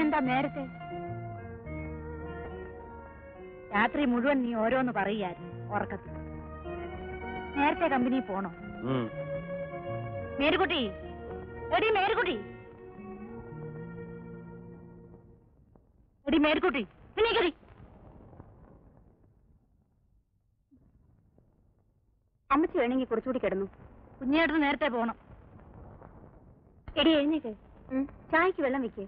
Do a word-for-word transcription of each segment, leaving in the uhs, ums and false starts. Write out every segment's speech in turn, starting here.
പിന്നെന്താ നേരത്തെ? രാത്രി മുഴുവൻ നീ ഓരോന്ന് പറയായിരുന്നു ഉറക്കത്തിൽ. നേരത്തെ കമ്പനി പോണോ? മേരുകുട്ടി, എടി മേരുകുട്ടി, എടി മേരുകുട്ടി, നീ അമ്മച്ചി വേണമെങ്കിൽ കുറച്ചുകൂടി കിടന്നു. കുഞ്ഞേട്ടന് നേരത്തെ പോണം. എടി എഴുന്നേക്ക്, ചായക്ക് വെള്ളം വെക്കേ.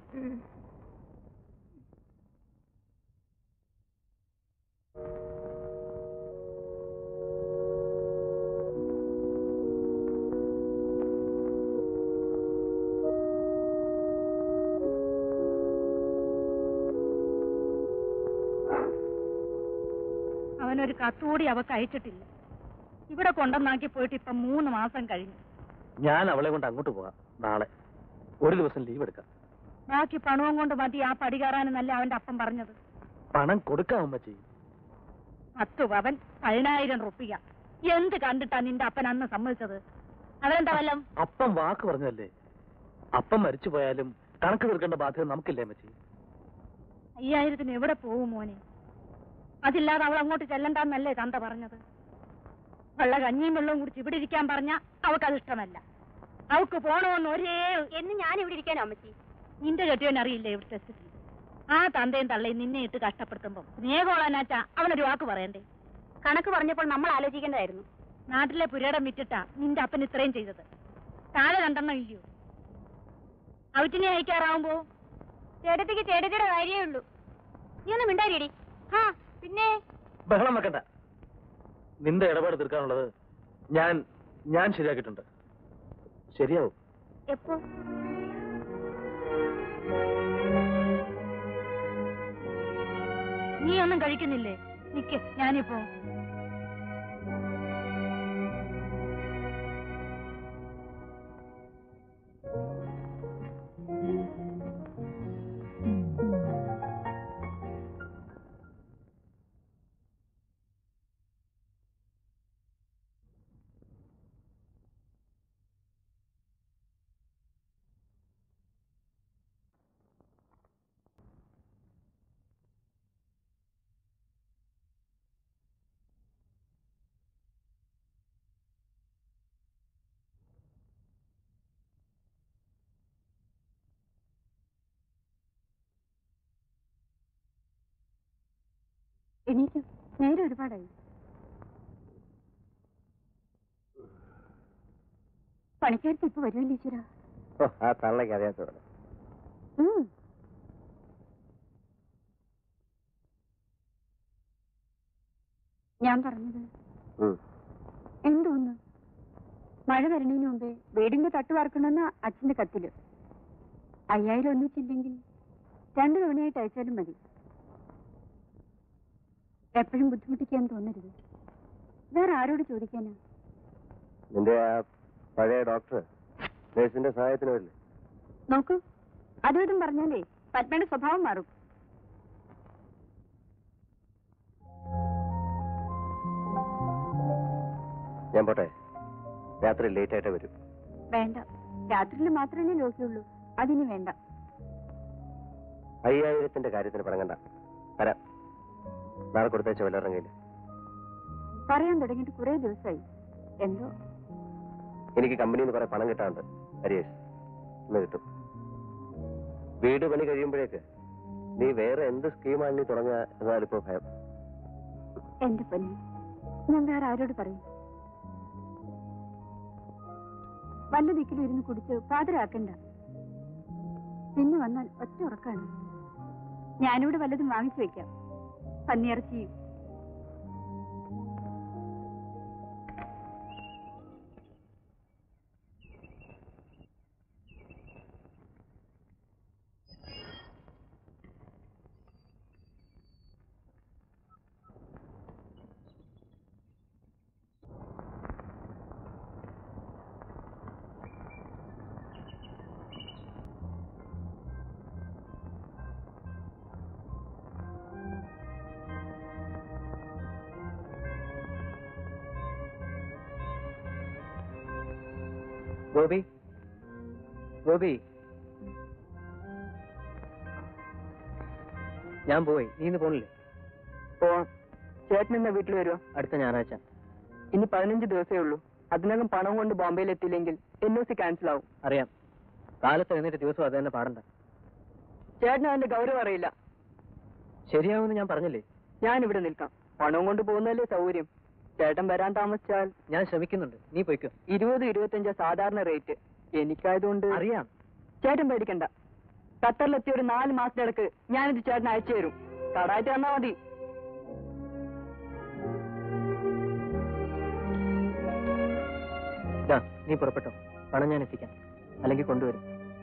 അവനൊരു കത്തുകൂടി അവക്ക് അയച്ചിട്ടില്ല. ഇവിടെ കൊണ്ടുവന്നാക്കി പോയിട്ട് ഇപ്പൊ മൂന്ന് മാസം കഴിഞ്ഞു. ഞാൻ അവളെ കൊണ്ട് അങ്ങോട്ട് പോകാം നാളെ. ഒരു ദിവസം ലീവ് എടുക്കാം. ബാക്കി പണവും കൊണ്ട് മതി ആ പടി കയറാനെന്നല്ല അവന്റെ അപ്പം പറഞ്ഞത്. പണം കൊടുക്കാം അമ്മച്ചി. പത്തു പവൻ പതിനായിരം റുപ്യ. എന്ത് കണ്ടിട്ടാ നിന്റെ അപ്പൻ അന്ന് സമ്മതിച്ചത്? അതെന്താ വല്ലം? അപ്പം വാക്ക് പറഞ്ഞല്ലേ. അപ്പം മരിച്ചു പോയാലും കണക്ക് തീർക്കേണ്ട ബാധ്യത നമുക്കില്ലേ അമ്മച്ചി? അയ്യായിരത്തിന് എവിടെ പോവും മോനെ? അതില്ലാതെ അവൾ അങ്ങോട്ട് ചെല്ലണ്ടെന്നല്ലേ തന്ത പറഞ്ഞത്? വെള്ള കഞ്ഞിയും വെള്ളവും കുടിച്ച് ഇവിടെ ഇരിക്കാൻ പറഞ്ഞ അവക്കത് ഇഷ്ടമല്ല. അവക്ക് പോണമെന്ന് ഒരേ എന്ന് ഞാൻ ഇവിടെ ഇരിക്കാനോ അമ്മച്ചി? നിന്റെ കെട്ടിയവൻ അറിയില്ലേ ഇവിടുത്തെ സ്ഥിതി? ആ തന്തയും തള്ളയും നിന്നെ ഇട്ട് കഷ്ടപ്പെടുത്തുമ്പോ സ്നേഹോളാനാച്ചാ അവനൊരു വാക്ക് പറയണ്ടേ? കണക്ക് പറഞ്ഞപ്പോൾ നമ്മൾ ആലോചിക്കേണ്ടതായിരുന്നു. നാട്ടിലെ പുരയിടം വിറ്റിട്ടാ നിന്റെ അപ്പൻ ഇത്രയും ചെയ്തത്. താഴെ രണ്ടെണ്ണം ഇല്ലയോ? അവറ്റിനെ അയക്കാറാവുമ്പോ ചേട്ടത്തിക്ക് ചേട്ടത്തിയുടെ കാര്യമേ ഉള്ളൂ. നീ ഒന്നും മിണ്ടാരിയടി. ആ പിന്നെ ബഹളം വെക്കണ്ട. നിന്റെ ഇടപാട് തീർക്കാനുള്ളത് ഞാൻ ഞാൻ ശരിയാക്കിയിട്ടുണ്ട്. ശരിയാവും. എപ്പോ? നീ ഒന്നും കഴിക്കുന്നില്ലേ? നിക്ക്, ഞാനിപ്പോ. എനിക്ക് നേരെ ഒരുപാടായി. പണിക്കാർക്ക് ഇപ്പൊ വരുമല്ലോ ഈശ്വര. ആ തള്ളക്ക് അറിയാത്തത്. ഞാൻ പറഞ്ഞത് എന്തോന്ന്? മഴ വരണതിന് മുമ്പേ വീടിന്റെ തട്ട് വാർക്കണമെന്ന അച്ഛന്റെ കത്തില്. അയ്യായിരം ഒന്നിച്ചില്ലെങ്കിൽ രണ്ടു തവണയായിട്ട് അയച്ചാലും മതി. എപ്പോഴും ബുദ്ധിമുട്ടിക്കാൻ തോന്നരുത്. വേറെ ആരോട് ചോദിക്കാനാ? നിന്റെ പഴയ ഡോക്ടർ നേഴ്സിന്റെ സഹായത്തിന് വരില്ലേ? നോക്കൂ, അതും ഇതും പറഞ്ഞാലേ പത്മയുടെ സ്വഭാവം മാറും. ഞാൻ പോട്ടെ. രാത്രി ലേറ്റ് ആയിട്ടേ വരും. വേണ്ട, രാത്രിയിൽ മാത്രമേ നോക്കിയുള്ളൂ. അതിന് വേണ്ട. അയ്യായിരത്തിന്റെ കാര്യത്തിന് പറയണ്ട. വരാം. നാളെ കൊടുത്തയച്ച വല്ലവരുടെ കയ്യില്. പറയാൻ തുടങ്ങിയിട്ട് കുറെ ദിവസമായി. എന്തോ എനിക്ക് കമ്പനിയിൽ നിന്ന് കുറെ പണം കിട്ടാറുണ്ട്. ഹരിയേഷ്, ഇന്ന് കിട്ടും. വീട് പണി കഴിയുമ്പോഴേക്ക് നീ വേറെ എന്ത് സ്കീമാണ് നീ തുടങ്ങുക എന്നാലിപ്പോ ഭയം. എന്റെ പൊന്നെ, ഞാൻ വേറെ ആരോട് പറയും? വല്ല ദിക്കിലും ഇരുന്ന് കുടിച്ച് പാതിരാക്കണ്ട. പിന്നെ വന്നാൽ ഒറ്റ ഉറക്കാണ്. ഞാനിവിടെ വല്ലതും വാങ്ങിച്ചു വെക്കാം. പന്നിയിറച്ചിയും. ഗോപി, ഗോപി, ഞാൻ പോയി. നീ ഇന്ന് പോണില്ലേ? പോവാം. ചേട്ടൻ എന്നാ വീട്ടിൽ വരുമോ? അടുത്ത ഞായറാഴ്ച. ഇനി പതിനഞ്ച് ദിവസമേ ഉള്ളൂ. അതിനകം പണം കൊണ്ട് ബോംബെയിൽ എത്തിയില്ലെങ്കിൽ എൻ ഒ സി ക്യാൻസൽ ആവും. അറിയാം. കാലത്ത് എഴുന്നേറ്റ് ദിവസം അത് തന്നെ പാടണ്ട. ചേട്ടന് അതിന്റെ ഗൗരവം അറിയില്ല. ശരിയാവുമെന്ന് ഞാൻ പറഞ്ഞില്ലേ? ഞാൻ ഇവിടെ നിൽക്കാം. പണവും കൊണ്ട് പോകുന്നതല്ലേ സൗകര്യം. ചേട്ടൻ വരാൻ താമസിച്ചാൽ? ഞാൻ ശ്രമിക്കുന്നുണ്ട്. നീ പോയിക്കോ. ഇരുപത് ഇരുപത്തഞ്ചാ സാധാരണ റേറ്റ്. എനിക്കായതുകൊണ്ട് അറിയാം. ചേട്ടൻ പേടിക്കണ്ട. ഖത്തറിലെത്തിയ ഒരു നാല് മാസത്തിനിടക്ക് ഞാനിത് ചേട്ടൻ അയച്ചു തരും. കടായിട്ട് തന്നാ മതി. നീ പുറപ്പെട്ടോ. പണം ഞാൻ എത്തിക്കാം. അല്ലെങ്കിൽ കൊണ്ടുവരും.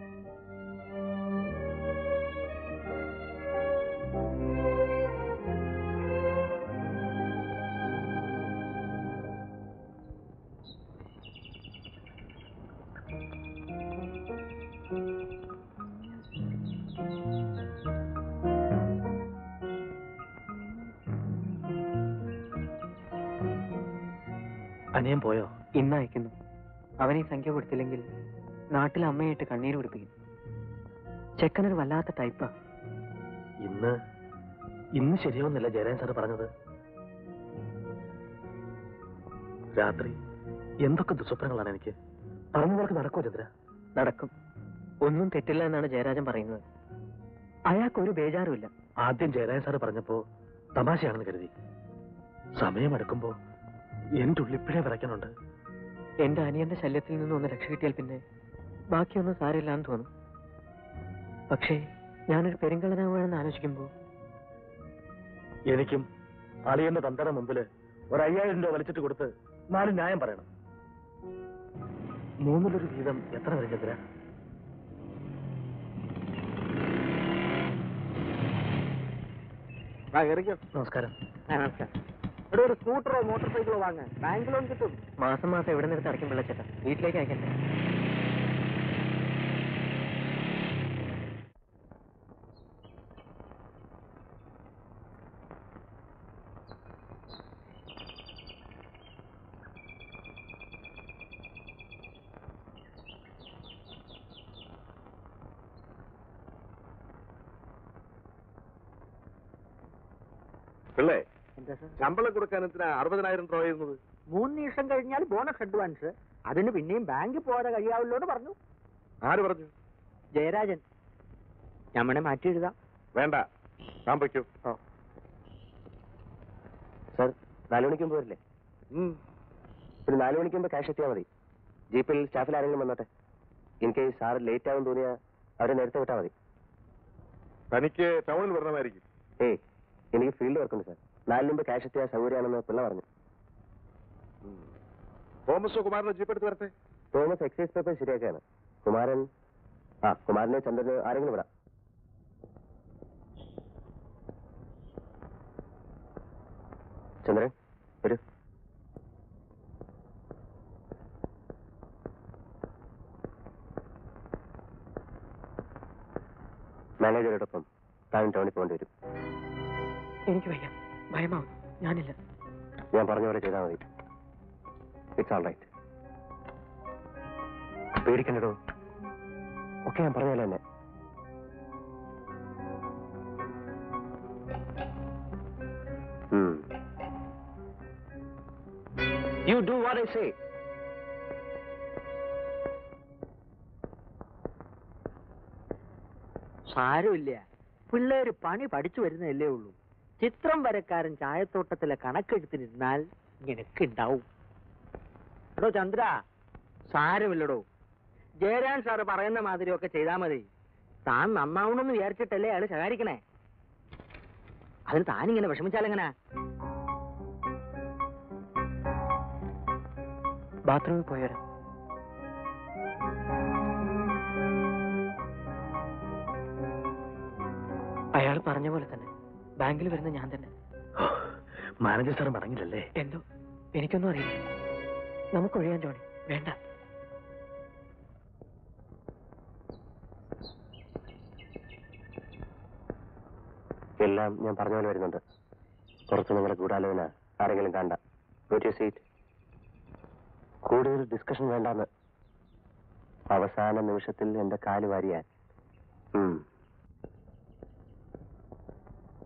അനിയൻ പോയോ? ഇന്ന് അയക്കുന്നു. അവനെ സംഖ്യ കൊടുത്തില്ലെങ്കിൽ നാട്ടിൽ അമ്മയായിട്ട് കണ്ണീര് പിടിപ്പിക്കും. ചെക്കനൊരു വല്ലാത്ത ടൈപ്പാ. ഇന്ന് ഇന്ന് ശരിയാവുന്നില്ല ജയരാജൻ സാറ് പറഞ്ഞത്. രാത്രി എന്തൊക്കെ ദുസ്വപ്നങ്ങളാണ് എനിക്ക്. പറഞ്ഞവർക്ക് നടക്കുമോ ചന്ദ്ര? നടക്കും. ഒന്നും തെറ്റില്ല എന്നാണ് ജയരാജൻ പറയുന്നത്. അയാൾക്കൊരു ബേജാറുമില്ല. ആദ്യം ജയരാജൻ സാറ് പറഞ്ഞപ്പോ തമാശയാണെന്ന് കരുതി. സമയമെടുക്കുമ്പോ എന്റെ ഉള്ളിപ്പിഴേ വിറയ്ക്കുന്നുണ്ട്. എന്റെ അനിയന്റെ ശല്യത്തിൽ നിന്ന് ഒന്ന് രക്ഷ കിട്ടിയാൽ പിന്നെ ബാക്കിയൊന്നും സാരമില്ലാന്ന് തോന്നും. പക്ഷേ ഞാനൊരു പെരുങ്കളനാവുകയാണെന്ന് ആലോചിക്കുമ്പോ എനിക്കും അളിയന്റെ തന്തയുടെ മുമ്പില് ഒരു അയ്യായിരം രൂപ വലിച്ചിട്ട് കൊടുത്ത് നാല് ന്യായം പറയണം. മൂന്നിലൊരു വീതം എത്ര വരും ചന്ദ്ര? നമസ്കാരം. ഒരു സ്കൂട്ടറോ മോട്ടോർ സൈക്കിളോ വാങ്ങാൻ ബാങ്ക് ലോൺ കിട്ടും. മാസം മാസം എവിടെ നിന്ന് അടയ്ക്കും പിള്ളച്ചേട്ടാ? വീട്ടിലേക്ക് അയക്കണ്ടേ? പിള്ളേ, ശമ്പളം കൊടുക്കാൻ എന്തിനാ അറുപതിനായിരം രൂപ ചെയ്യുന്നത്? മൂന്ന് ദിവസം കഴിഞ്ഞാൽ ബോണസ് അഡ്വാൻസ്. അതിന് പിന്നെയും ബാങ്കിൽ പോകാതെ കഴിയാവില്ലോന്ന് പറഞ്ഞു. ആര് പറഞ്ഞു? ജയരാജൻ. ഞമ്മനെ മാറ്റി എഴുതാം. വേണ്ട, ഞാൻ വയ്ക്കൂ. സാർ നാലു മണിക്ക് മുമ്പ് വരില്ലേ? ഒരു നാലു മണിക്ക് മുമ്പ് ക്യാഷ് എത്തിയാൽ മതി. ജീപ്പിൽ സ്റ്റാഫിൽ ആരെങ്കിലും വന്നോട്ടെ. ഇൻ കേസ് സാർ ലേറ്റ് ആവും തോന്നിയാൽ അവരെ നേരത്തെ വിട്ടാൽ മതി. തനിക്ക് ടൗണിൽ വരണമായിരിക്കും. ഏയ്, എനിക്ക് ഫീൽഡ് വർക്കുണ്ട് സാർ. നാലിന് മുമ്പ് ക്യാഷ് എത്തിയാൽ സൗകര്യമാണെന്ന് പിള്ള പറഞ്ഞു. തോമസോ കുമാരനോ ജീപ്പ് എടുത്ത് വരട്ടെ. തോമസ് എക്സൈസ് പേപ്പർ ശരിയാക്കാണ്. കുമാരൻ ആ കുമാരനെ ചന്ദ്രന് ആരെങ്കിലും വിടാം. ചന്ദ്രൻ വരൂ. മാനേജരോടൊപ്പം താൻ ടൗണിൽ പോകേണ്ടി വരും. എനിക്ക് വയ്യ, ഭയമാവും. ഞാനില്ല. ഞാൻ പറഞ്ഞ പോലെ ചെയ്താൽ മതി. It's all right. പേടിക്കണ്ടോ? ഒക്കെ ഞാൻ പറഞ്ഞ പോലെ തന്നെ. You do what I say. സാരമില്ല, പിള്ളേര് പണി പഠിച്ചു വരുന്നതല്ലേ ഉള്ളൂ. ചിത്രം വരക്കാരൻ ചായത്തോട്ടത്തിലെ കണക്കെടുത്തിരുന്നാൽ ഇങ്ങനെയൊക്കെ ഉണ്ടാവും. എടോ ചന്ദ്ര, സാരമില്ലടോ. ജയരാൻ സാറ് പറയുന്ന മാതിരിയൊക്കെ ചെയ്താൽ മതി. താൻ നന്നാവണമെന്ന് വിചാരിച്ചിട്ടല്ലേ അയാൾ ശകാരിക്കണേ. അതിന് താനിങ്ങനെ വിഷമിച്ചാലെങ്ങനാ? ബാത്റൂമിൽ പോയാലോ? അയാൾ പറഞ്ഞ പോലെ തന്നെ ബാങ്കിൽ വരുന്ന ഞാൻ തന്നെ. മാനേജർ സാർ മടങ്ങില്ലല്ലേ? എന്തോ എനിക്കൊന്നും അറിയില്ല. നമുക്ക് ഒഴിയാൻ ജോണി. വേണ്ട. എല്ലാം ഞാൻ പറഞ്ഞ പോലെ വരുന്നുണ്ട്. പുറത്ത് നിങ്ങളുടെ ഗൂഢാലോചന ആരെങ്കിലും കണ്ട ഗോറ്റ് യുവർ സീറ്റ്. കൂടുതൽ ഡിസ്കഷൻ വേണ്ടാന്ന്. അവസാന നിമിഷത്തിൽ എന്റെ കാല് വാരിയാൻ.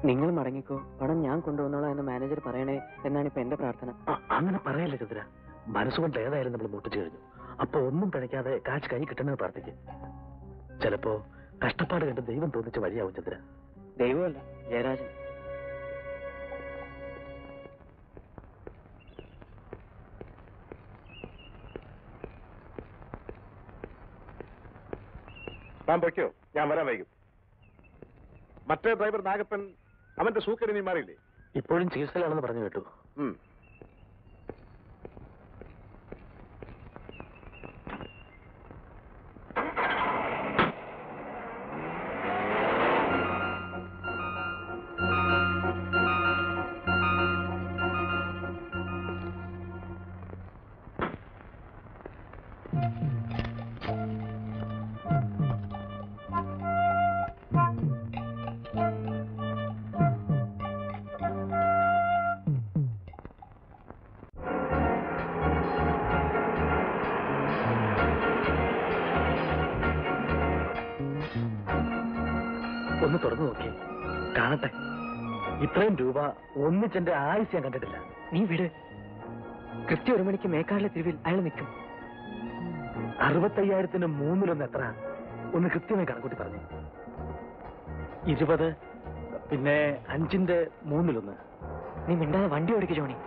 നിങ്ങൾ മടങ്ങിക്കോ, പണം ഞാൻ കൊണ്ടുവന്നോളാം എന്ന് മാനേജർ പറയണേ എന്നാണ് ഇപ്പൊ എന്റെ പ്രാർത്ഥന. അങ്ങനെ പറയല്ലേ ചന്ദ്ര. മനസ്സുകൊണ്ട് ഏതായാലും നമ്മൾ മുട്ടിച്ചു കഴിഞ്ഞു. അപ്പൊ ഒന്നും പിഴയ്ക്കാതെ കാശ് കൈ കിട്ടണമെന്ന് പ്രാർത്ഥിക്കും. ചിലപ്പോ കഷ്ടപ്പാട് കണ്ട് ദൈവം തോന്നിച്ച വഴിയാവും ചന്ദ്ര. ദൈവമല്ല, ജയരാജൻ. താൻ പൊയ്ക്കോ, ഞാൻ വരാൻ വൈകും. മറ്റേ ഡ്രൈവർ നാഗപ്പൻ അവന്റെ സൂക്കടി നീ മാറിയില്ലേ? ഇപ്പോഴും ചികിത്സയിലാണെന്ന് പറഞ്ഞു കേട്ടു. ഉം. ഒന്ന് തുറന്നു നോക്കി കാണട്ടെ. ഇത്രയും രൂപ ഒന്നിച്ചെന്റെ ആയുസ് ഞാൻ കണ്ടിട്ടില്ല. നീ വിട്. കൃത്യം ഒരു മണിക്ക് മേക്കാടിലെ തെരുവിൽ അയാൾ നിൽക്കും. അറുപത്തയ്യായിരത്തിന് മൂന്നിലൊന്ന് എത്ര? ഒന്ന് കൃത്യമായി കണക്കൂട്ടി പറഞ്ഞു. ഇരുപത്, പിന്നെ അഞ്ചിന്റെ മൂന്നിലൊന്ന്. നീ മിണ്ടാതെ വണ്ടി ഓടിക്ക് ജോണി.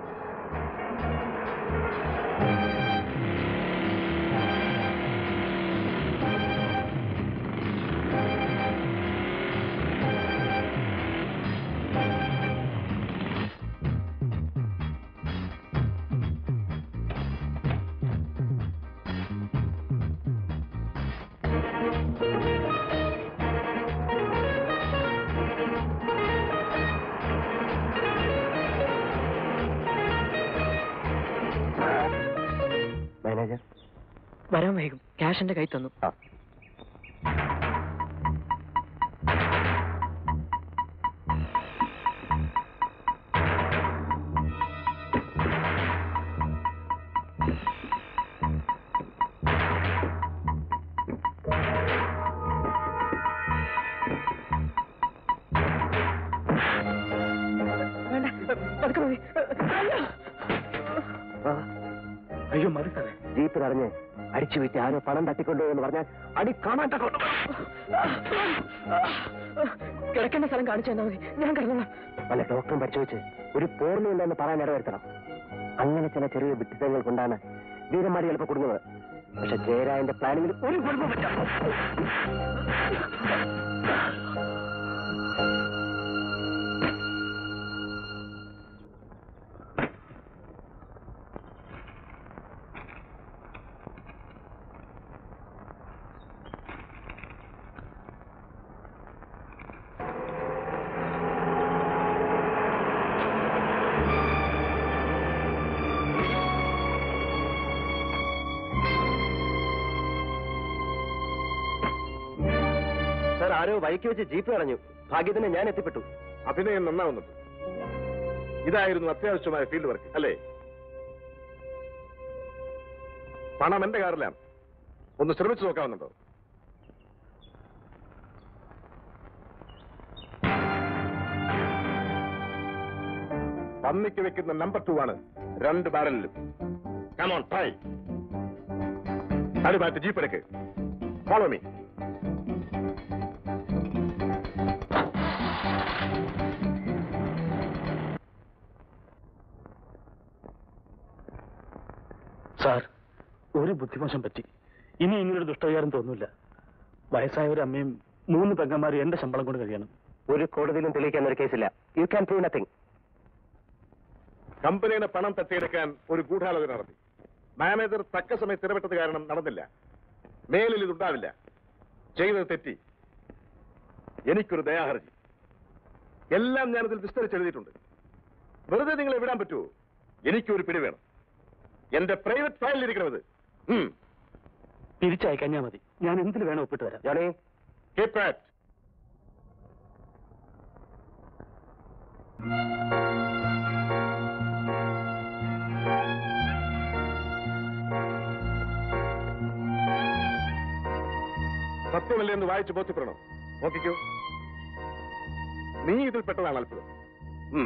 മാനേജർ വരാൻ വൈകും. ക്യാഷ് എന്റെ കൈ തന്നു. അയ്യോ മതി സാറേ. ജീപ്പിൽ അറിഞ്ഞ് അടിച്ചു വീട്ടി ആരോ പണം തട്ടിക്കൊണ്ടുപോയെന്ന് പറഞ്ഞാൽ അടി കാണാൻ തക്കൊണ്ടു. കിടക്കേണ്ട സ്ഥലം കാണിച്ചു തന്നാൽ മതി, ഞാൻ കിടന്നോളാം. വല്ല ഡോക്ടറും പരിശോധിച്ച് ഒരു പോർണ്ണയില്ലെന്ന് പറയാൻ ഇടവരുത്തണം. അങ്ങനെ ചില ചെറിയ വിട്ടിത്തങ്ങൾ കൊണ്ടാണ് വീരന്മാരി ചിലപ്പോൾ കൊടുക്കുന്നത്. പക്ഷെ ജയരാജന്റെ പ്ലാനിങ്ങിൽ ഒരു കുഴപ്പം പറ്റാം. ആരോ വഴിക്ക് വെച്ച് ജീപ്പ് കളഞ്ഞു. ഭാഗ്യത്തിന് ഞാൻ എത്തിപ്പെട്ടു. അഭിനയം നന്നാവുന്നുണ്ട്. ഇതായിരുന്നു അത്യാവശ്യമായ ഫീൽഡ് വർക്ക് അല്ലേ? പണം എന്റെ കാറിലാണ്. ഒന്ന് ശ്രമിച്ചു നോക്കാവുന്നുണ്ടോ? പന്നിക്ക് വെക്കുന്ന നമ്പർ ടു ആണ് രണ്ട് ബാരലിലും. Come on try. അത് മാറ്റി ജീപ്പ് എടുക്ക്. Follow me. സാർ, ഒരു ബുദ്ധിമോശം പറ്റി. ഇനി ഇങ്ങനൊരു ദുഷ്ടവിചാരം തോന്നില്ല. വയസ്സായ ഒരു അമ്മയും മൂന്ന് പെങ്ങന്മാരും എന്റെ ശമ്പളം കൊണ്ട് കഴിയണം. ഒരു കോടതിയിലും തെളിയിക്കാൻ ഒരു കേസില്ല. You can prove nothing. കമ്പനിയുടെ പണം തട്ടിയെടുക്കാൻ ഒരു ഗൂഢാലോചന നടത്തി. മാനേജർ തക്ക സമയത്ത് ഇടപെട്ടത് കാരണം നടന്നില്ല. മേലിൽ ഇതുണ്ടാവില്ല. ചെയ്തത് തെറ്റി. എനിക്കൊരു ദയാഹർജി. എല്ലാം ഞാനിതിൽ വിസ്തരിച്ചെഴുതിയിട്ടുണ്ട്. വെറുതെ നിങ്ങളെ വിടാൻ പറ്റുമോ? എനിക്കൊരു പിടി വേണം. എന്റെ പ്രൈവറ്റ് ഫയലിൽ ഇരിക്കണത്. തിരിച്ചയക്കാൻ മതി. ഞാൻ എന്തിൽ വേണം ഒപ്പിട്ട് തരാം. Johnny, keep quiet. സത്യമല്ലേ എന്ന് വായിച്ച് ബോധ്യപ്പെടണം. നോക്കിക്കൂ. നീ ഇതിൽ പെട്ടതാണ് അത്ഭുതം. ഉം.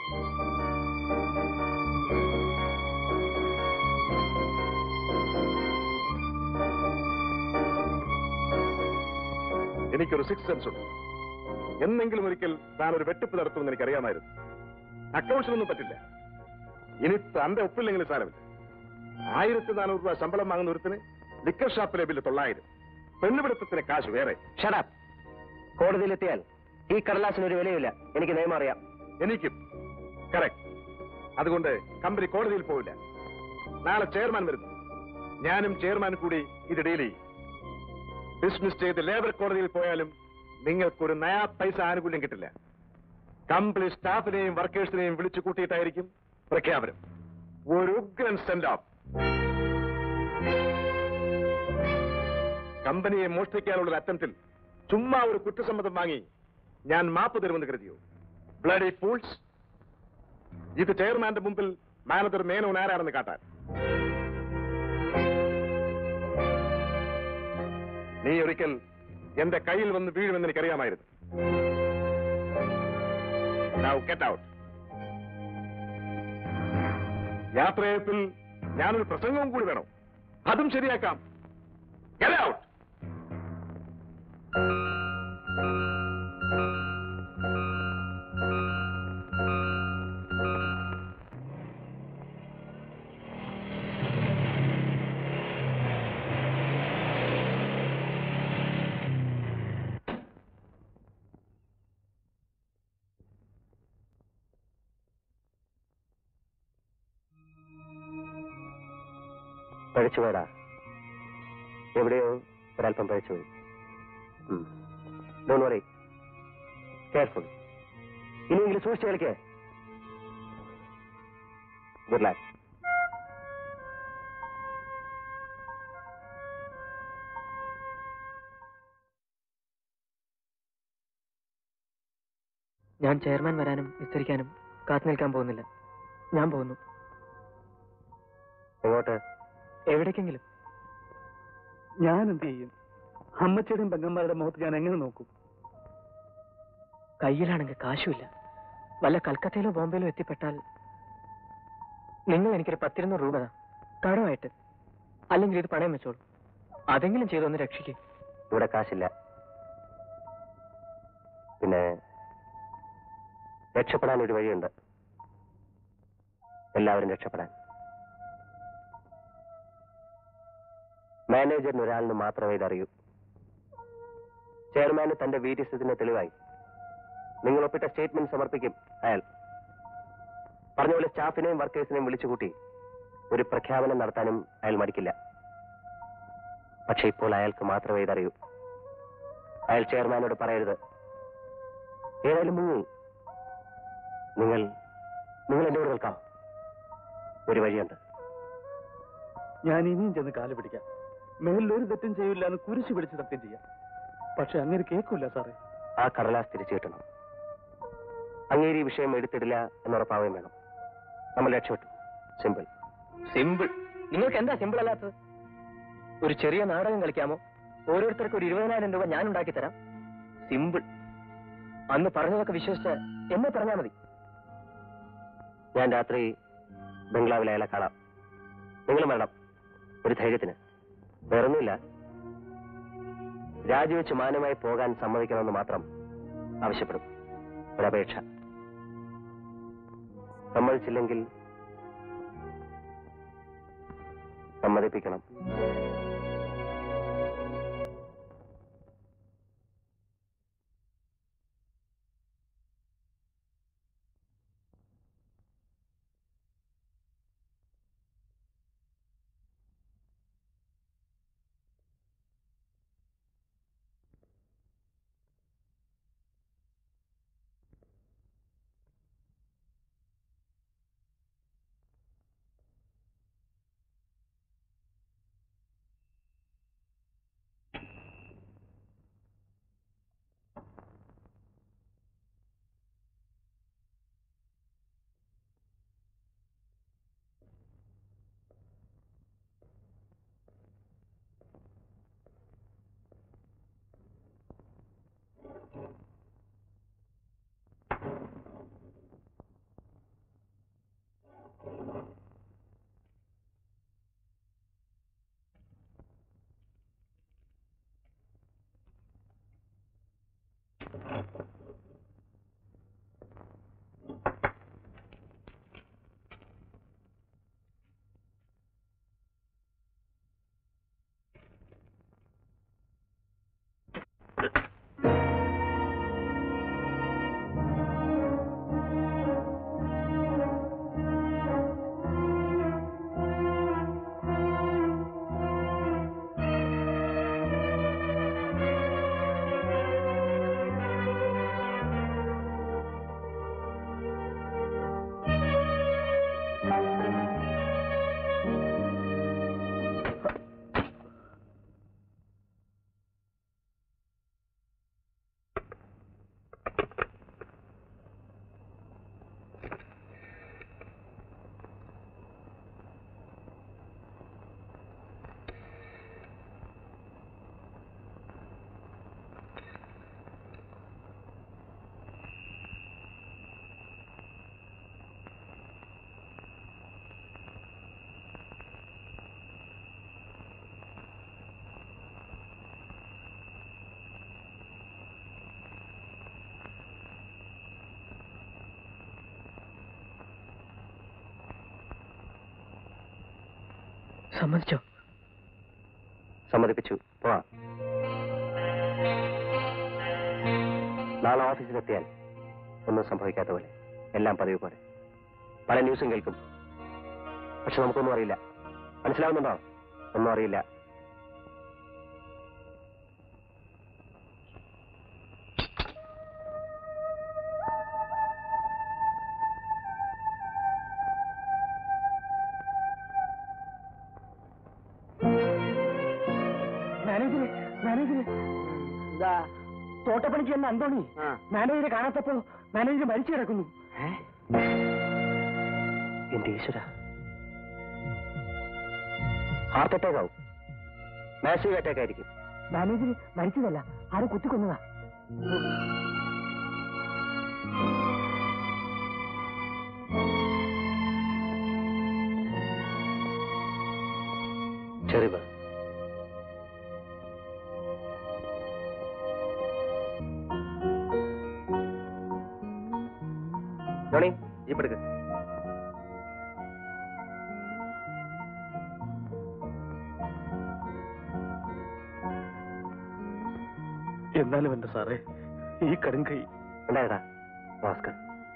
എനിക്കൊരു സിക്സ് സെൻസ് ഉണ്ട്. എന്നെങ്കിലും ഒരിക്കൽ താൻ ഒരു വെട്ടിപ്പ് നടത്തുമെന്ന് എനിക്കറിയാമായിരുന്നു. അക്കൗണ്ട്സിനൊന്നും പറ്റില്ല. ഇനി തന്റെ ഒപ്പില്ലെങ്കിലും സാരമില്ല. ആയിരത്തി നാനൂറ് രൂപ ശമ്പളം വാങ്ങുന്ന ഒരുത്തിന് ലിക്കർ ഷാപ്പിലെ ബില്ല് തൊള്ളായിരം. പെണ്ണുപിടുത്തത്തിന് കാശ് വേറെ. ഷടാപ്പ്. കോടതിയിലെത്തിയാൽ ഈ കടലാസിനൊരു വിലയില്ല. എനിക്ക് നിയമം അറിയാം. എനിക്കും. കറക്റ്റ്. അതുകൊണ്ട് കമ്പനി കോടതിയിൽ പോവില്ല. നാളെ ചെയർമാൻ വരുന്നു. ഞാനും ചെയർമാൻ കൂടി ഇത് ഡീൽ ചെയ്യും. ഡിസ്മിസ് ചെയ്ത് ലേബർ കോടതിയിൽ പോയാലും നിങ്ങൾക്കൊരു നയാ പൈസ ആനുകൂല്യം കിട്ടില്ല. കമ്പനി സ്റ്റാഫിനെയും വർക്കേഴ്സിനെയും വിളിച്ചു കൂട്ടിയിട്ടായിരിക്കും പ്രഖ്യാപനം. ഒരു ഉഗ്രൻ സെൻഡ് ഓഫ്. കമ്പനിയെ മോഷ്ടിക്കാനുള്ള അറ്റംപ്റ്റിൽ ചുമ്മാ ഒരു കുറ്റസമ്മതം വാങ്ങി ഞാൻ മാപ്പ് തരുമെന്ന് കരുതിയോ? Bloody fools. ഇത് ചെയർമാന്റെ മുമ്പിൽ മാനേജർ മേനോൻ ആരാണെന്ന് കാട്ടാൻ. നീ ഒരിക്കൽ എന്റെ കയ്യിൽ വന്ന് വീഴുമെന്ന് എനിക്കറിയാമായിരുന്നു. Now get out. യാത്രയത്തിൽ ഞാനൊരു പ്രസംഗവും കൂടി വേണം. അതും ശരിയാക്കാം. Get out. പഴിച്ചുപോയടാ. എവിടെയോ ഒരല്പം പഴിച്ചുപോയി. Don't worry. കെയർഫുൾ. ഇനിയെങ്കിലും സൂക്ഷിച്ച് കളിക്കേ. Good luck. ഞാൻ ചെയർമാൻ വരാനും വിസ്തരിക്കാനും കാത്തു നിൽക്കാൻ പോകുന്നില്ല. ഞാൻ പോകുന്നു. എങ്ങോട്ട്? എവിടേക്കെങ്കിലും. ഞാൻ എന്ത് ചെയ്യും? അമ്മച്ചിയുടെയും പെങ്ങന്മാരുടെ മുഖത്ത് ഞാൻ എങ്ങനെ നോക്കും? കയ്യിലാണെങ്കിൽ കാശുമില്ല. വല്ല കൽക്കത്തയിലോ ബോംബെയിലോ എത്തിപ്പെട്ടാൽ നിങ്ങൾ എനിക്കൊരു പത്തിരുന്നൂറ് രൂപ കടമായിട്ട്, അല്ലെങ്കിൽ ഇത് പണയം വെച്ചോളൂ. അതെങ്കിലും ചെയ്തൊന്ന് രക്ഷിക്കും. ഇവിടെ കാശില്ല. പിന്നെ രക്ഷപ്പെടാൻ ഒരു വഴിയുണ്ട്. എല്ലാവരും രക്ഷപ്പെടാൻ. മാനേജറിന് ഒരാളിന് മാത്രമേ ഇതറിയൂ. ചെയർമാന് തന്റെ വീര്യസ്ഥിതിന് തെളിവായി നിങ്ങൾ ഒപ്പിട്ട സ്റ്റേറ്റ്മെന്റ് സമർപ്പിക്കും അയാൾ. പറഞ്ഞ പോലെ സ്റ്റാഫിനെയും വർക്കേഴ്സിനെയും വിളിച്ചുകൂട്ടി ഒരു പ്രഖ്യാപനം നടത്താനും അയാൾ മടിക്കില്ല. പക്ഷെ ഇപ്പോൾ അയാൾക്ക് മാത്രമേ ഇതറിയൂ. അയാൾ ചെയർമാനോട് പറയരുത്. ഏതായാലും മുങ്ങി. നിങ്ങൾ നിങ്ങൾ എന്റെ കൂടെ നിൽക്കാം. ഒരു വഴിയുണ്ട്. ഞാൻ ഇനിയും ചെന്ന് കാല് പിടിക്കാം. മേലിലൊരു തെറ്റും ചെയ്യില്ല എന്ന് കുരിശ് പിടിച്ച് സത്യം ചെയ്യാം. പക്ഷെ അങ്ങനെ കേൾക്കൂല സാറേ. ആ കടലാസ് തിരിച്ചു കിട്ടണം. അങ്ങേരി വിഷയം എടുത്തിടില്ല എന്നുറപ്പാവുകയും വേണം. നമ്മൾ രക്ഷപ്പെട്ടു. സിമ്പിൾ. സിമ്പിൾ? നിങ്ങൾക്ക് എന്താ സിമ്പിൾ അല്ലാത്തത്? ഒരു ചെറിയ നാടകം കളിക്കാമോ? ഓരോരുത്തർക്ക് ഒരു ഇരുപതിനായിരം രൂപ ഞാൻ ഉണ്ടാക്കി തരാം. സിമ്പിൾ. അന്ന് പറഞ്ഞതൊക്കെ വിശ്വസിച്ച് എന്നെ പറഞ്ഞാൽ മതി. ഞാൻ രാത്രി ബംഗ്ലാവിൽ അയാളെ കാണാം. നിങ്ങളും വേണം ഒരു ധൈര്യത്തിന്. വേറൊന്നുമില്ല. രാജിവെച്ച് മാന്യമായി പോകാൻ സമ്മതിക്കണമെന്ന് മാത്രം ആവശ്യപ്പെടും. ഒരപേക്ഷ. സമ്മതിച്ചില്ലെങ്കിൽ സമ്മതിപ്പിക്കണം. സമ്മതിച്ചോ? സമ്മതിപ്പിച്ചു. പോവാം. നാളെ ഓഫീസിലെത്തിയാൽ ഒന്നും സംഭവിക്കാത്ത പോലെ, എല്ലാം പതിവ് പോലെ. പല ന്യൂസും കേൾക്കും, പക്ഷെ നമുക്കൊന്നും അറിയില്ല. മനസ്സിലാവുന്നുണ്ടോ? ഒന്നും അറിയില്ല. മാനേജരെ മാനേജരെ എന്താ തോട്ടപ്പണിക്ക് എന്നെ അന്തോണി മാനേജരെ കാണാത്തപ്പോ മാനേജർ മരിച്ചു കിടക്കുന്നു. എന്റെ ഈശ്വര, ഹാർട്ട് അറ്റാക്ക് ആവും. മാസീവ് അറ്റാക്ക് ആയിരിക്കും. മാനേജർ മരിച്ചതല്ല, ആരും കുത്തിക്കൊന്നതാ. ചെറിയ ജോണി, ജീപ്പെടുക്ക. എന്നാലും എന്റെ സാറേ, ഈ കടുങ്കൈ ഉണ്ടായതാ ഭാസ്കർ.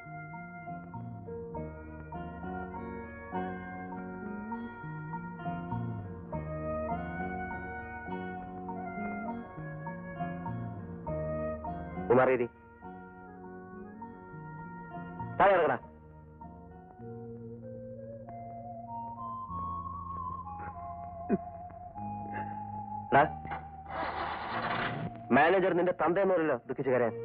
കുമാരേരി താഴെ ഇറങ്ങടാ. മാനേജർ നിന്റെ തന്തയെന്ന് പറയല്ലോ ദുഃഖിച്ചു കരയാൻ.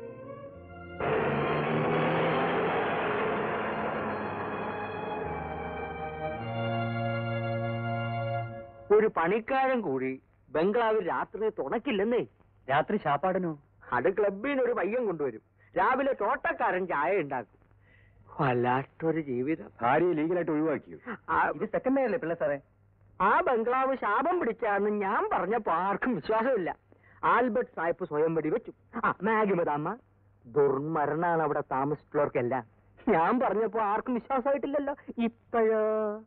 ഒരു പണിക്കാരൻ കൂടി ബംഗ്ലാവിൽ രാത്രി തുണക്കില്ലെന്നേ. രാത്രി ശാപ്പാടിനോ? അത് ക്ലബിന് ഒരു പയ്യൻ കൊണ്ടുവരും. രാവിലെ തോട്ടക്കാരൻ ചായ ഉണ്ടാക്കും. വല്ലാത്തൊരു ജീവിതം. ഭാര്യയെ ലീഗലായിട്ട് ഒഴിവാക്കിയോ? ഇത് സെക്കൻഡ് ഡേ അല്ലേ പിള്ള സാറേ? ആ ബംഗ്ലാവ് ശാപം പിടിച്ചാന്ന് ഞാൻ പറഞ്ഞപ്പോ ആർക്കും വിശ്വാസമില്ല. ആൽബർട്ട് സാഹിബ് സ്വയം വെടി വെച്ചു. ആ മാഗി മദാമ്മ ദുർമരണാണ് അവിടെ താമസിച്ചുള്ളവർക്കെല്ലാം. ഞാൻ പറഞ്ഞപ്പോ ആർക്കും വിശ്വാസമായിട്ടില്ലല്ലോ. ഇപ്പോഴോ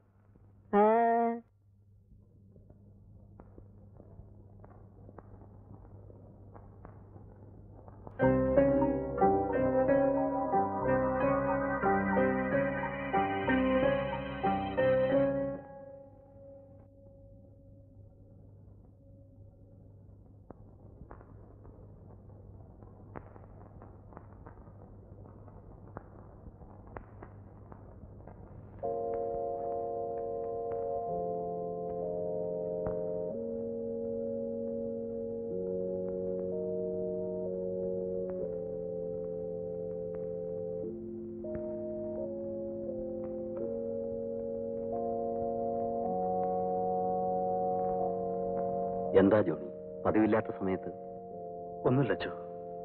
എന്താ ജോണി പതിവില്ലാത്ത സമയത്ത്? ഒന്നുമില്ല അച്ചോ.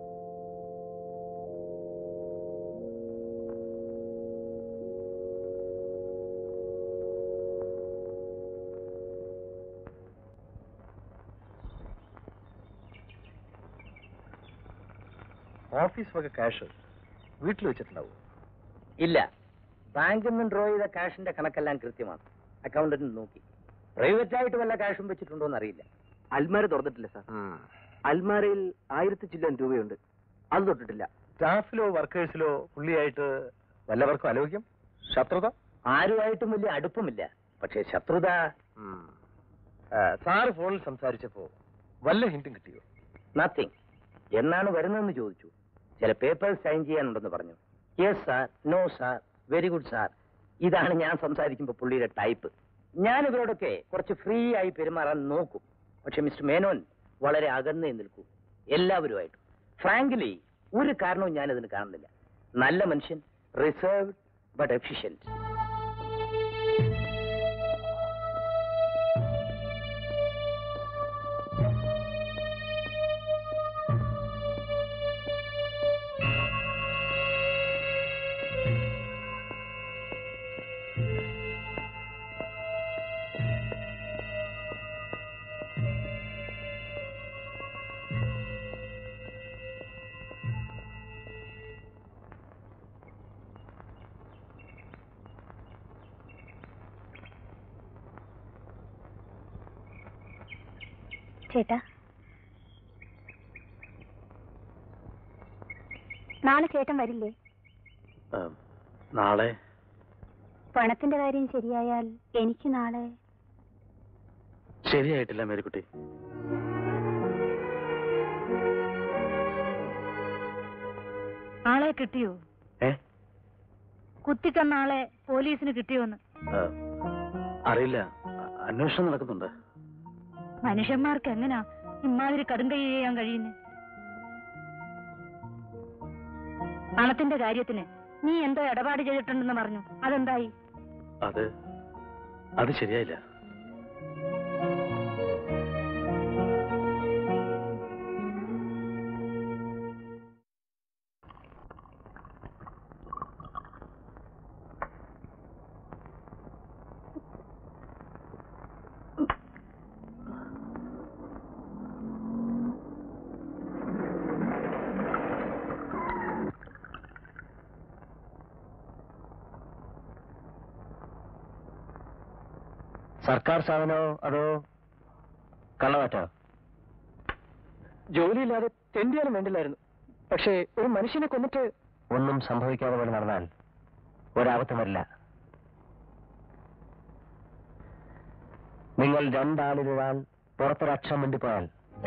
ഓഫീസ് വക ക്യാഷ് വീട്ടിൽ വെച്ചിട്ടുണ്ടാവും? ഇല്ല, ബാങ്കിൽ നിന്ന് ഡ്രോ ചെയ്ത ക്യാഷിന്റെ കണക്കെല്ലാം കൃത്യമാണ്. അക്കൗണ്ടന്റ് നോക്കി. പ്രൈവറ്റ് ആയിട്ട് വല്ല ക്യാഷും വെച്ചിട്ടുണ്ടോ എന്ന് അറിയില്ല. അൽമാര തുറന്നിട്ടില്ല സാർ. അൽമാരയിൽ ആയിരത്തി ചില്ലൻ രൂപയുണ്ട്, അത് തൊട്ടിട്ടില്ല. സ്റ്റാഫിലോ വർക്കേഴ്സിലോ പുള്ളിയായിട്ട് വല്ലവർക്കും അലോക്യം, ശത്രുത? ആരുമായിട്ടും വലിയ അടുപ്പമില്ല, പക്ഷേ ശത്രുത. സാറ് ഫോണിൽ സംസാരിച്ചപ്പോ വല്ല ഹിന്റും കിട്ടിയോ? നത്തിങ്. എന്നാണ് വരുന്നതെന്ന് ചോദിച്ചു. ചില പേപ്പേഴ്സ് സൈൻ ചെയ്യാനുണ്ടെന്ന് പറഞ്ഞു. Yes sir, no sir, very good sir. ഇതാണ് ഞാൻ സംസാരിക്കുമ്പോൾ പുള്ളിയുടെ ടൈപ്പ്. ഞാൻ ഇവരോടൊക്കെ കുറച്ച് ഫ്രീ ആയി പെരുമാറാൻ നോക്കും. പക്ഷെ മിസ്റ്റർ മേനോൻ വളരെ അകന്നേ നിൽക്കൂ എല്ലാവരുമായിട്ടും. ഫ്രാങ്ക്ലി ഒരു കാരണവും ഞാനതിന് കാണുന്നില്ല. നല്ല മനുഷ്യൻ, റിസർവ്ഡ് ബട്ട് എഫിഷ്യന്റ്. ചേട്ടാ, നാളെ ചേട്ടൻ വരില്ലേ? നാളെ പണത്തിന്റെ കാര്യം ശരിയായാൽ എനിക്ക് നാളെ. ശരിയായിട്ടില്ല മേരിക്കുട്ടി. ആളെ കിട്ടിയോ? ഏ കുത്തിക്കൊന്ന ആളെ പോലീസിന് കിട്ടിയോന്ന്? അറിയില്ല, അന്വേഷണം നടക്കുന്നുണ്ട്. മനുഷ്യന്മാർക്ക് എങ്ങനാ ഇമാതിരി കടുങ്കൈ ചെയ്യാൻ കഴിയുന്നേ? പണത്തിന്റെ കാര്യത്തിന് നീ എന്തോ ഇടപാട് ചെയ്തിട്ടുണ്ടെന്ന് പറഞ്ഞു, അതെന്തായി? അത് അത് ശരിയായില്ല. സർക്കാർ സ്ഥാപനോ അതോ കള്ളമാറ്റോ? ജോലിയില്ലാതെ തെണ്ടിയാലും വേണ്ടില്ലായിരുന്നു. പക്ഷേ ഒരു മനുഷ്യനെ കൊന്നിട്ട് ഒന്നും സംഭവിക്കാതെ പോലെ നടന്നാൽ ഒരാപത്തും വരില്ല. നിങ്ങൾ രണ്ടാളിലൊരാൾ പുറത്തൊരക്ഷം വേണ്ടിപ്പോയാൽ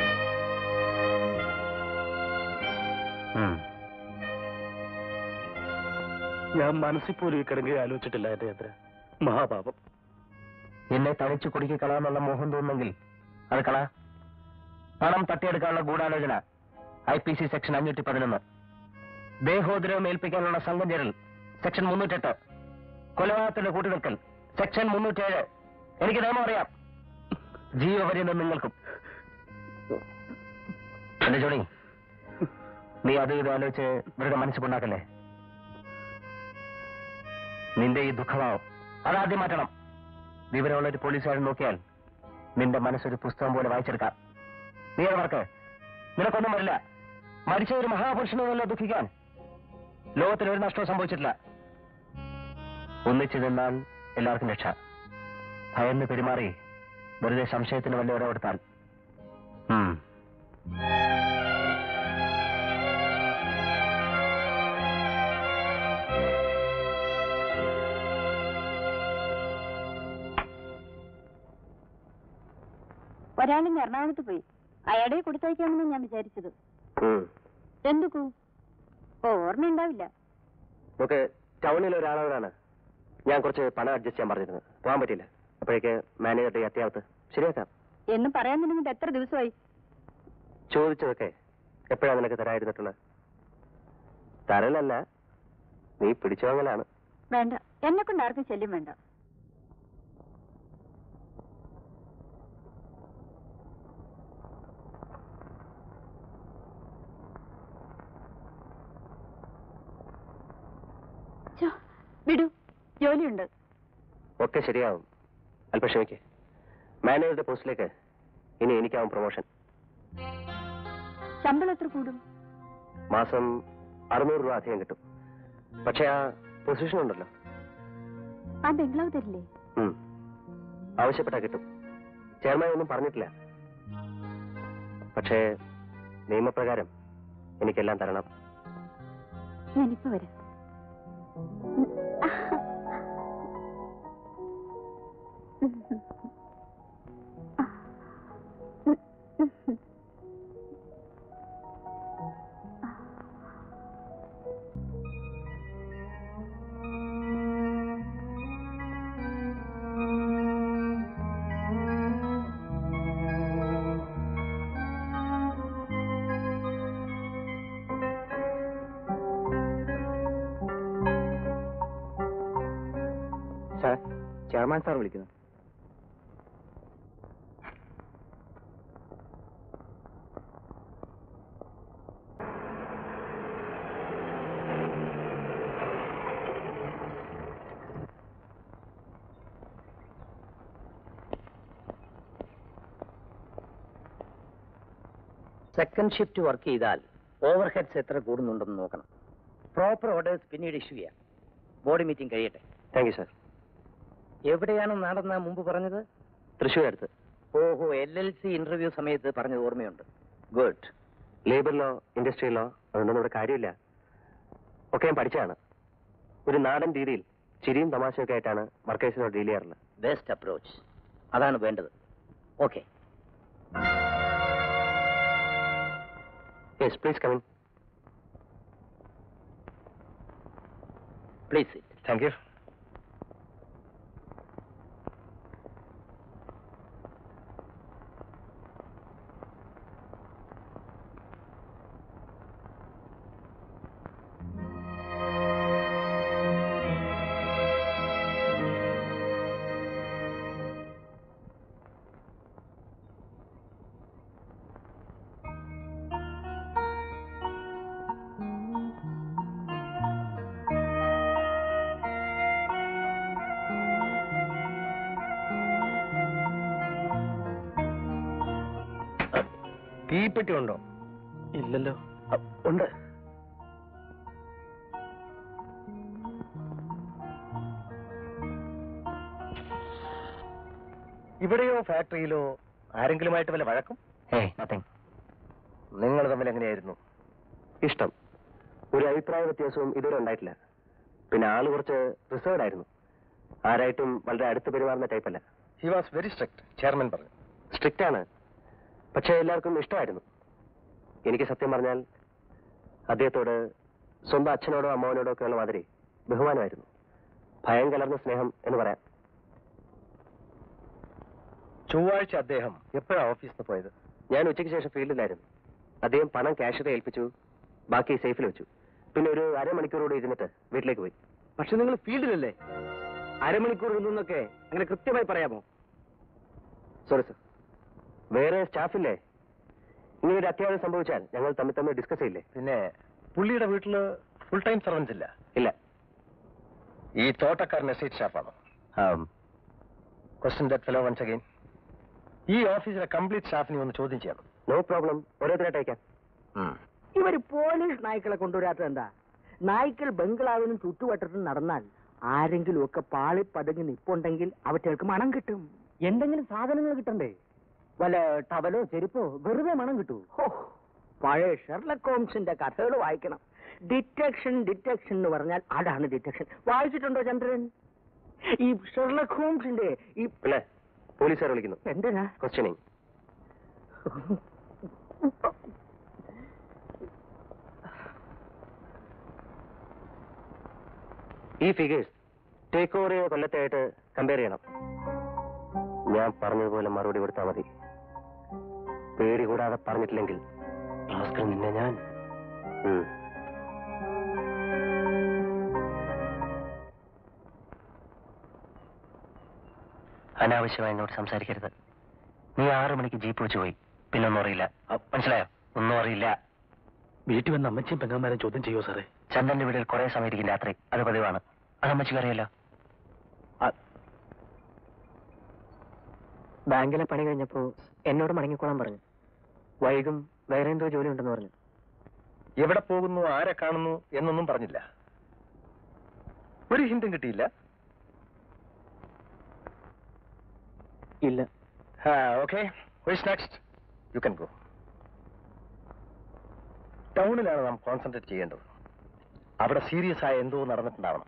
ഞാൻ മനസ്സിൽ പോലും ഈ കിടങ്ങി ആലോചിച്ചിട്ടില്ല. എന്റെ അത്ര മഹാപാപം. എന്നെ തനിച്ചു കുടുക്കി കളയാന്നുള്ള മോഹം തോന്നുന്നെങ്കിൽ അത് കള. പണം തട്ടിയെടുക്കാനുള്ള ഗൂഢാലോചന ഐ പി സി സെക്ഷൻ അഞ്ഞൂറ്റി പതിനൊന്ന്, ദേഹോദ്രവം ഏൽപ്പിക്കാനുള്ള സംഘം ചേരൽ സെക്ഷൻ മുന്നൂറ്റെട്ട്, കൊലപാതകത്തിന്റെ കൂട്ടുനിൽക്കൽ സെക്ഷൻ മുന്നൂറ്റേഴ്. എനിക്ക് നിയമം അറിയാം. ജീവപര്യന്തം നിങ്ങൾക്കും. എന്റെ ജോണി, നീ അത് ഇത് ആലോചിച്ച് ഇവരുടെ മനസ്സിലുണ്ടാക്കല്ലേ. നിന്റെ ഈ ദുഃഖമാവും അതാദ്യം മാറ്റണം. വിവരമുള്ള ഒരു പോലീസുകാരൻ നോക്കിയാൽ നിന്റെ മനസ്സൊരു പുസ്തകം പോലെ വായിച്ചെടുക്കാം. നീ അവർക്ക് നിനക്കൊന്നും വരില്ല. മരിച്ച ഒരു മഹാപുരുഷനോടല്ലോ ദുഃഖിക്കാൻ. ലോകത്തിൽ ഒരു നഷ്ടവും സംഭവിച്ചിട്ടില്ല. ഒന്നിച്ചു നിന്നാൽ എല്ലാവർക്കും രക്ഷ. ഭയന്ന് പെരുമാറി വെറുതെ സംശയത്തിന് വല്ല ഇടപെടുത്താൽ ഒരാളിന് എറണാകുളത്ത് പോയി. അയാളെ കൊടുത്തയക്കാമെന്ന് ഞാൻ വിചാരിച്ചത്. എന്തുക്കൂ? ഓ, ഓർമ്മയുണ്ടാവില്ല. നമുക്ക് ടൗണിൽ ഒരാളോടാണ് ഞാൻ കുറച്ച് പണം അഡ്ജസ്റ്റ് ചെയ്യാൻ പറഞ്ഞിരുന്നത്. പോകാൻ പറ്റില്ല. അപ്പോഴേക്ക് മാനേജറുടെ അത്യാവത്ത് ശരിയാക്കാം എന്ന് പറയാൻ തുടങ്ങിയിട്ട് എത്ര ദിവസമായി? ചോദിച്ചതൊക്കെ എപ്പോഴാണ് നിനക്ക് തരായിരുന്നിട്ടുള്ളത്? തരലല്ല, നീ പിടിച്ചു വാങ്ങലാണ്. വേണ്ട, എന്നെ കൊണ്ട് ആർക്കും ശല്യം വേണ്ട. വിടൂ, ജോലിയുണ്ട്. ഒക്കെ ശരിയാവും. അല്പം ക്ഷമിക്ക്. മാനേജറുടെ പോസ്റ്റിലേക്ക് ഇനി എനിക്കാവും പ്രൊമോഷൻ. ശമ്പളം എത്ര കൂടും? മാസം അറുന്നൂറ് രൂപ അധികം കിട്ടും. പക്ഷെ ആ പൊസിഷൻ ഉണ്ടല്ലോ. ആ ബംഗ്ലാവ് തരില്ലേ? ആവശ്യപ്പെട്ടാ കിട്ടും. ചെയർമാൻ ഒന്നും പറഞ്ഞിട്ടില്ല. പക്ഷേ നിയമപ്രകാരം എനിക്കെല്ലാം തരണം. ഞാനിപ്പോ വരാം. സാർ, ചെയർമാൻ സാർ വിളിക്കുന്നു. സെക്കൻഡ് ഷിഫ്റ്റ് വർക്ക് ചെയ്താൽ ഓവർ ഹെഡ്സ് എത്ര കൂടുന്നുണ്ടെന്ന് നോക്കണം. പ്രോപ്പർ ഓർഡേഴ്സ് പിന്നീട് ഇഷ്യൂ ചെയ്യാം. ബോർഡ് മീറ്റിംഗ് കഴിയട്ടെ. Thank you sir. എവിടെയാണ് നടന്ന മുമ്പ് പറഞ്ഞത്? തൃശ്ശൂർ അടുത്ത്. ഓഹോ, എൽ എൽ സി ഇന്റർവ്യൂ സമയത്ത് പറഞ്ഞത് ഓർമ്മയുണ്ട്. ഗുഡ്. ലേബറിലോ ഇൻഡസ്ട്രിയിലോ അതുകൊണ്ടൊന്നും ഇവിടെ കാര്യമില്ല. ഒക്കെ ഞാൻ പഠിച്ചതാണ്. ഒരു നാടൻ രീതിയിൽ ചിരിയും തമാശയൊക്കെ ആയിട്ടാണ് വർക്കേഴ്സിനോട് ഡീൽ ചെയ്യാറുള്ളത്. Best approach. അതാണ് വേണ്ടത്. Okay. Yes, please come in. Please sit. Thank you. തീപ്പെട്ടി ഉണ്ടോ? ഇല്ലല്ലോ. ഉണ്ട്. ഇവിടെയോ ഫാക്ടറിയിലോ ആരെങ്കിലുമായിട്ട് വല്ല വഴക്കും? ഏയ് നത്തിങ്. നിങ്ങൾ തമ്മിൽ എങ്ങനെയായിരുന്നു? ഇഷ്ടം. ഒരു അഭിപ്രായ വ്യത്യാസവും ഇതുവരെ ഉണ്ടായിട്ടില്ല. പിന്നെ ആള് കുറച്ച് റിസർവ്ഡ് ആയിരുന്നു. ആരായിട്ടും വളരെ അടുത്ത് പെരുമാറുന്ന ടൈപ്പല്ല. He was very strict, chairman പറഞ്ഞു. സ്ട്രിക്റ്റ് ആണ്, പക്ഷേ എല്ലാവർക്കും ഇഷ്ടമായിരുന്നു. എനിക്ക് സത്യം പറഞ്ഞാൽ അദ്ദേഹത്തോട് സ്വന്തം അച്ഛനോടോ അമ്മാവനോടോ ഒക്കെ ഉള്ള മാതിരി ബഹുമാനമായിരുന്നു. ഭയം കലർന്ന സ്നേഹം എന്ന് പറയാം. ചൊവ്വാഴ്ച അദ്ദേഹം എപ്പോഴാണ് ഓഫീസിൽ നിന്ന് പോയത്? ഞാൻ ഉച്ചയ്ക്ക് ശേഷം ഫീൽഡിലായിരുന്നു. അദ്ദേഹം പണം ക്യാഷിനെ ഏൽപ്പിച്ചു, ബാക്കി സേഫിൽ വെച്ചു. പിന്നെ ഒരു അരമണിക്കൂർ കൂടി ഇരുന്നിട്ട് വീട്ടിലേക്ക് പോയി. പക്ഷെ നിങ്ങൾ ഫീൽഡിലല്ലേ? അരമണിക്കൂർ നിന്നൊക്കെ അങ്ങനെ കൃത്യമായി പറയാമോ? Sorry sir. വേറെ സ്റ്റാഫില്ലേ? ഇങ്ങനെ ഒരു അത്യാവശ്യം സംഭവിച്ചാൽ ഞങ്ങൾ തമ്മിൽ തമ്മിൽ ഡിസ്കസ് ചെയ്യില്ലേ? പിന്നെ പുള്ളിയുടെ വീട്ടില് ഫുൾ ടൈം സർവൻസ് ഇല്ല? ഇല്ല. ഈ തോട്ടക്കാരൻ എസ്റ്റേറ്റ് സ്റ്റാഫാണോ? Question that fellow once again. ഈ ഓഫീസിലെ കംപ്ലീറ്റ് സ്റ്റാഫിനെ ഒന്ന് ചോദ്യം ചെയ്യണം. നോ പ്രോബ്ലം, ഓരോരുത്തരായിട്ട് അയക്കാം. ഇവര് പോലീസ് നായ്ക്കളെ കൊണ്ടുവരാത്തത് എന്താ? നായ്ക്കൾ ബംഗ്ലാവിനും ചുറ്റുവട്ടത്തും നടന്നാൽ ആരെങ്കിലും ഒക്കെ പാളി പതുങ്ങി നിപ്പുണ്ടെങ്കിൽ അവറ്റകൾക്ക് മണം കിട്ടും. എന്തെങ്കിലും സാധനങ്ങൾ കിട്ടണ്ടേ? വല്ല ടവലോ ചെരുപ്പോ വെറുതെ മണം കിട്ടൂ? ഹോ, പഴയ ഷെർലക് ഹോംസിന്റെ കഥകൾ വായിക്കണം. ഡിറ്റക്ഷൻ ഡിറ്റക്ഷൻ എന്ന് പറഞ്ഞാൽ അതാണ് ഡിറ്റക്ഷൻ. വായിച്ചിട്ടുണ്ടോ ചന്ദ്രൻ? ഈ ഷെർലക് ഹോംസിന്റെ ഈ പോലീസുകാർ വിളിക്കുന്നു. എന്തിനാ? ക്വസ്റ്റ്യനിങ്. ഈ ഫിഗേഴ്സ് ടേക്ക് ഓവർ ചെയ്ത കൊല്ലത്തായിട്ട് കമ്പയർ ചെയ്യണം. ഞാൻ പറഞ്ഞതുപോലെ മറുപടി കൊടുത്താൽ മതി. പേടി കൂടാതെ പറഞ്ഞിട്ടില്ലെങ്കിൽ ഭാസ്കർ നിന്നെ ഞാൻ അനാവശ്യമായി എന്നോട് സംസാരിക്കരുത്. നീ ആറു മണിക്ക് ജീപ്പ് വെച്ച് പോയി, പിന്നെ ഒന്നും അറിയില്ല. മനസ്സിലായോ? ഒന്നും അറിയില്ല. വീട്ടിൽ വന്ന് അമ്മച്ചിയും പെങ്ങന്മാരും ചോദ്യം ചെയ്യുമോ സാറേ? ചന്ദന്റെ വീട്ടിൽ കുറെ സമയം ഇരിക്കും രാത്രി. അത് പതിവാണ്. അത് അമ്മച്ചിക്ക് അറിയാലോ. ബാങ്കിലെ പണി കഴിഞ്ഞപ്പോ എന്നോട് മടങ്ങിക്കോളാൻ പറഞ്ഞു. വൈകും വേറെ എന്തോ ജോലി ഉണ്ടെന്ന് പറഞ്ഞു. എവിടെ പോകുന്നു, ആരെ കാണുന്നു എന്നൊന്നും പറഞ്ഞില്ല. ഒരു ഹിന്റും കിട്ടിയില്ല. ഇല്ല. Okay, next you can go. ടൗണിലാണ് നാം കോൺസെൻട്രേറ്റ് ചെയ്യേണ്ടത്. അവിടെ സീരിയസ് ആയ എന്തോ നടന്നിട്ടുണ്ടാവണം.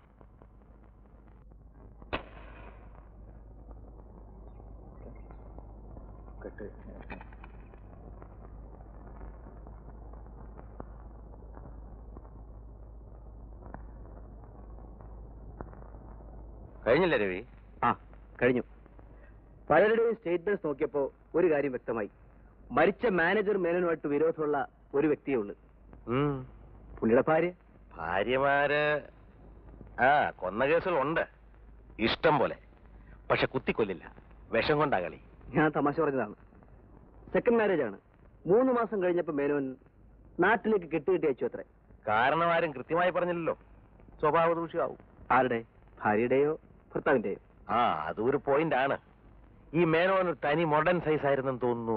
കഴിഞ്ഞില്ലേ രവി? ആ, കഴിഞ്ഞു. പലരുടെയും സ്റ്റേറ്റ്മെന്റ്സ് നോക്കിയപ്പോ ഒരു കാര്യം വ്യക്തമായി. മരിച്ച മാനേജർ മേനനുമായിട്ട് വിരോധമുള്ള ഒരു വ്യക്തിയേ ഉള്ളൂ. പുള്ളിയുടെ ഭാര്യ. ഭാര്യമാര് ആ കൊന്ന കേസുകളുണ്ട് ഇഷ്ടം പോലെ. പക്ഷെ കുത്തിക്കൊല്ലില്ല, വിഷം കൊണ്ടാ കളി. ഞാൻ തമാശ പറഞ്ഞതാണ്. സെക്കൻഡ് മാരേജ് ആണ്. മൂന്ന് മാസം കഴിഞ്ഞപ്പോ മേനോൻ നാട്ടിലേക്ക് കെട്ടുകെട്ടി അയച്ചു അത്രേ. കാരണം ആരും കൃത്യമായി പറഞ്ഞില്ലല്ലോ. സ്വഭാവ ദൂഷ്യമാവും. ആരുടെ? ഭാര്യയുടെയോ ഭർത്താവിന്റെയോ? ആ, അതൊരു പോയിന്റ് ആണ്. ഈ മേനോൻ ഒരു തനി മോഡേൺ സൈസ് ആയിരുന്നെന്ന് തോന്നുന്നു.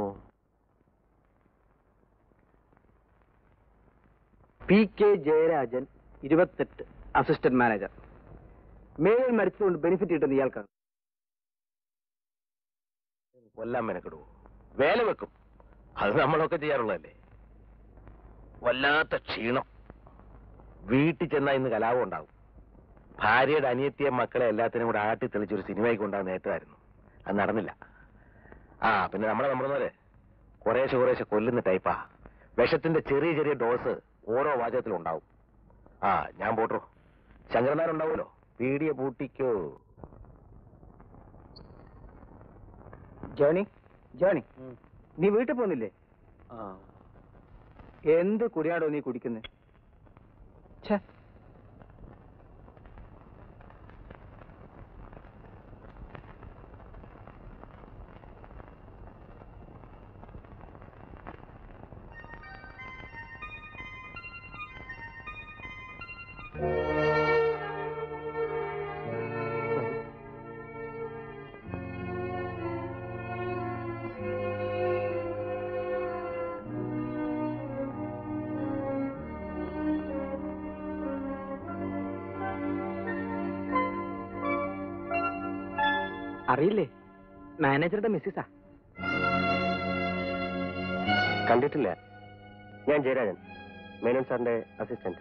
പി കെ ജയരാജൻ, ഇരുപത്തെട്ട്, അസിസ്റ്റന്റ് മാനേജർ. മേനോൻ മരിച്ചതുകൊണ്ട് ബെനിഫിറ്റ് കിട്ടുന്ന ഇയാൾക്കാണ്. കൊല്ലാൻ മെനക്കെടുവോ? വേല വെക്കും, അത് നമ്മളൊക്കെ ചെയ്യാറുള്ളതല്ലേ. വല്ലാത്ത ക്ഷീണം. വീട്ടിൽ ചെന്നാൽ ഇന്ന് കലാപം ഉണ്ടാവും. ഭാര്യയുടെ അനിയത്തിയെ മക്കളെ എല്ലാത്തിനും കൂടെ ആട്ടി തെളിച്ചൊരു സിനിമയ്ക്ക് കൊണ്ടാകുന്ന നേട്ടമായിരുന്നു. അത് നടന്നില്ല. ആ പിന്നെ നമ്മളെ നമ്മളെ കുറേശ്ശെ കുറേശ്ശെ കൊല്ലുന്ന ടൈപ്പാ. വിഷത്തിന്റെ ചെറിയ ചെറിയ ഡോസ് ഓരോ വാചകത്തിലും ഉണ്ടാവും. ആ ഞാൻ പോട്ടോ. ശങ്കരനാരുണ്ടാവുമല്ലോ, പീടിയ പൂട്ടിക്കോ. ജോണി, ജോണി, നീ വീട്ടിൽ പോന്നില്ലേ? എന്ത് കുടിയാടോ നീ കുടിക്കുന്നേ? ഛേ, അറിയില്ലേ, മാനേജറുടെ മിസ്സിസാ. കണ്ടിട്ടില്ല. ഞാൻ ജയരാജൻ, മേനോൻ സാറിന്റെ അസിസ്റ്റന്റ്.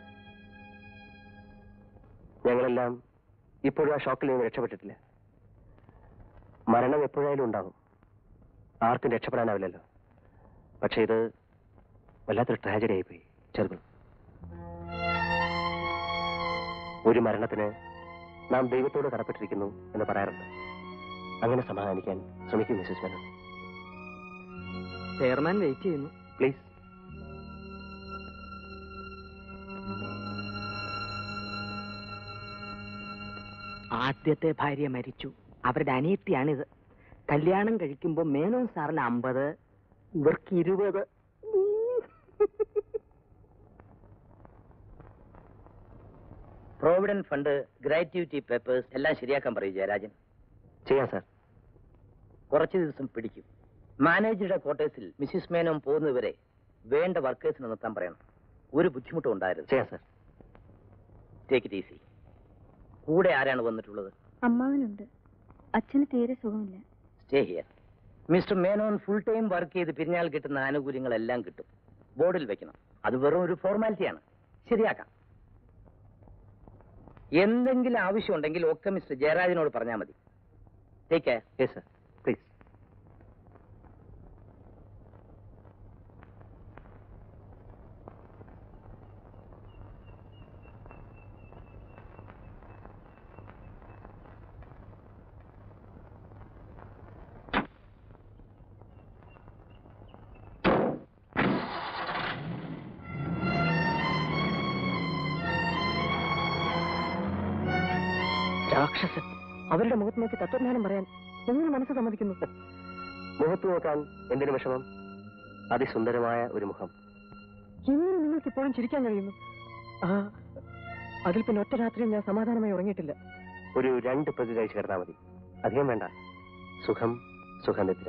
ഞങ്ങളെല്ലാം ഇപ്പോഴും ആ ഷോക്കിൽ നിന്ന് രക്ഷപ്പെട്ടിട്ടില്ല. മരണം എപ്പോഴായാലും ഉണ്ടാകും, ആർക്കും രക്ഷപ്പെടാനാവില്ലല്ലോ. പക്ഷെ ഇത് വല്ലാത്തൊരു ട്രാജഡി ആയിപ്പോയി ചെറുപ്പം. ഒരു മരണത്തിന് നാം ദൈവത്തോട് കടപ്പെട്ടിരിക്കുന്നു എന്ന് പറയാറുണ്ട്. അങ്ങനെ സമാധാനിക്കാൻ ശ്രമിക്കും മിസ്സസ് മേനോൻ. ചെയർമാൻ വെയിറ്റ് ചെയ്യുന്നു. പ്ലീസ്. ആദ്യത്തെ ഭാര്യ മരിച്ചു, അവരുടെ അനിയത്തിയാണിത്. കല്യാണം കഴിക്കുമ്പോ മേനോൻ സാറിന് അമ്പത്, ഇവർക്ക് ഇരുപത്. പ്രോവിഡന്റ് ഫണ്ട്, ഗ്രാറ്റുവിറ്റി പേപ്പേഴ്സ് എല്ലാം ശരിയാക്കാൻ പറയൂ ജയരാജൻ. ചെയ്യാം സാർ. കുറച്ചു ദിവസം പിടിക്കും. മാനേജറുടെ ക്വാർട്ടേഴ്സിൽ മിസ്സിസ് മേനോൻ പോകുന്നതുവരെ വേണ്ട വർക്കേഴ്സിന് നിർത്താൻ പറയണം. ഒരു ബുദ്ധിമുട്ടും ഉണ്ടായിരുന്നു. ചെയ്യാം സാർ. Take it easy. കൂടെ ആരാണ് വന്നിട്ടുള്ളത്? അമ്മാവനുണ്ട്. അച്ഛന് തീരെ സുഖമില്ല. Stay here. Mister Menon full time work ചെയ്ത് പിരിഞ്ഞാൽ കിട്ടുന്ന ആനുകൂല്യങ്ങളെല്ലാം കിട്ടും. ബോർഡിൽ വെക്കണം. അത് വെറും ഒരു ഫോർമാലിറ്റിയാണ്. ശരിയാക്കാം. എന്തെങ്കിലും ആവശ്യമുണ്ടെങ്കിൽ ഒക്കെ മിസ്റ്റർ ജയരാജനോട് പറഞ്ഞാൽ മതി. Take care. Yes sir, please. രാക്ഷസൻ അവരുടെ മുഖത്ത് നോക്കി തത്വജ്ഞാനം പറയാൻ എങ്ങനെ മനസ്സ് സമ്മതിക്കുന്നു? മുഖത്ത് നോക്കാൻ എന്തിനു വിഷമം? അതിസുന്ദരമായ ഒരു മുഖം. എങ്ങനെ നിങ്ങൾക്ക് ഇപ്പോഴും ചിരിക്കാൻ കഴിയുന്നു? ആ, അതിൽ പിന്നെ ഒറ്റ രാത്രിയും ഞാൻ സമാധാനമായി ഉറങ്ങിയിട്ടില്ല. ഒരു രണ്ട് പെഗ് കഴിച്ച് കിടന്നാൽ മതി. അധികം വേണ്ട. സുഖം സുഖനിദ്ര.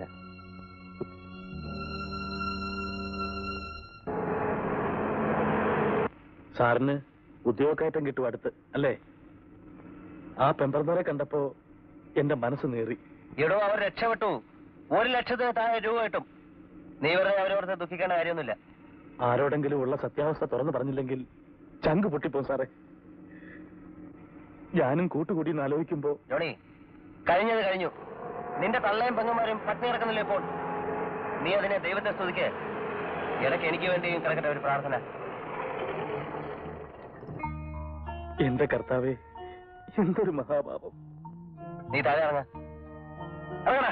സാറിന് ഉദ്യോഗക്കയറ്റം കിട്ടും അടുത്ത് അല്ലേ? ആ പെമ്പർന്നോരെ കണ്ടപ്പോ എന്റെ മനസ്സ് നേറി. എടോ, അവർ രക്ഷപ്പെട്ടു. ഒരു ലക്ഷത്തിന് താഴെ രൂപ കിട്ടും. നീ വെറുതെ അവരോട് ദുഃഖിക്കേണ്ട കാര്യമൊന്നുമില്ല. ആരോടെങ്കിലും ഉള്ള സത്യാവസ്ഥ തുറന്നു പറഞ്ഞില്ലെങ്കിൽ ചങ്ക് പൊട്ടിപ്പോകും സാറേ. ഞാനും കൂട്ടുകൂടി എന്ന് ആലോചിക്കുമ്പോ. ജോണി, കഴിഞ്ഞത് കഴിഞ്ഞു. നിന്റെ തള്ളയും പെങ്ങന്മാരും പട്ടിണി കിടക്കുന്നില്ല ഇപ്പോൾ. നീ അതിനെ ദൈവത്തെ സ്തുതിക്ക്. ഇടയ്ക്ക് എനിക്ക് വേണ്ടിയും കിടക്കട്ടെ ഒരു പ്രാർത്ഥന. എന്റെ കർത്താവേ, എന്തൊരു മഹാപാപം. നീ താഴെ ഇറങ്ങ. ഇറങ്ങടാ.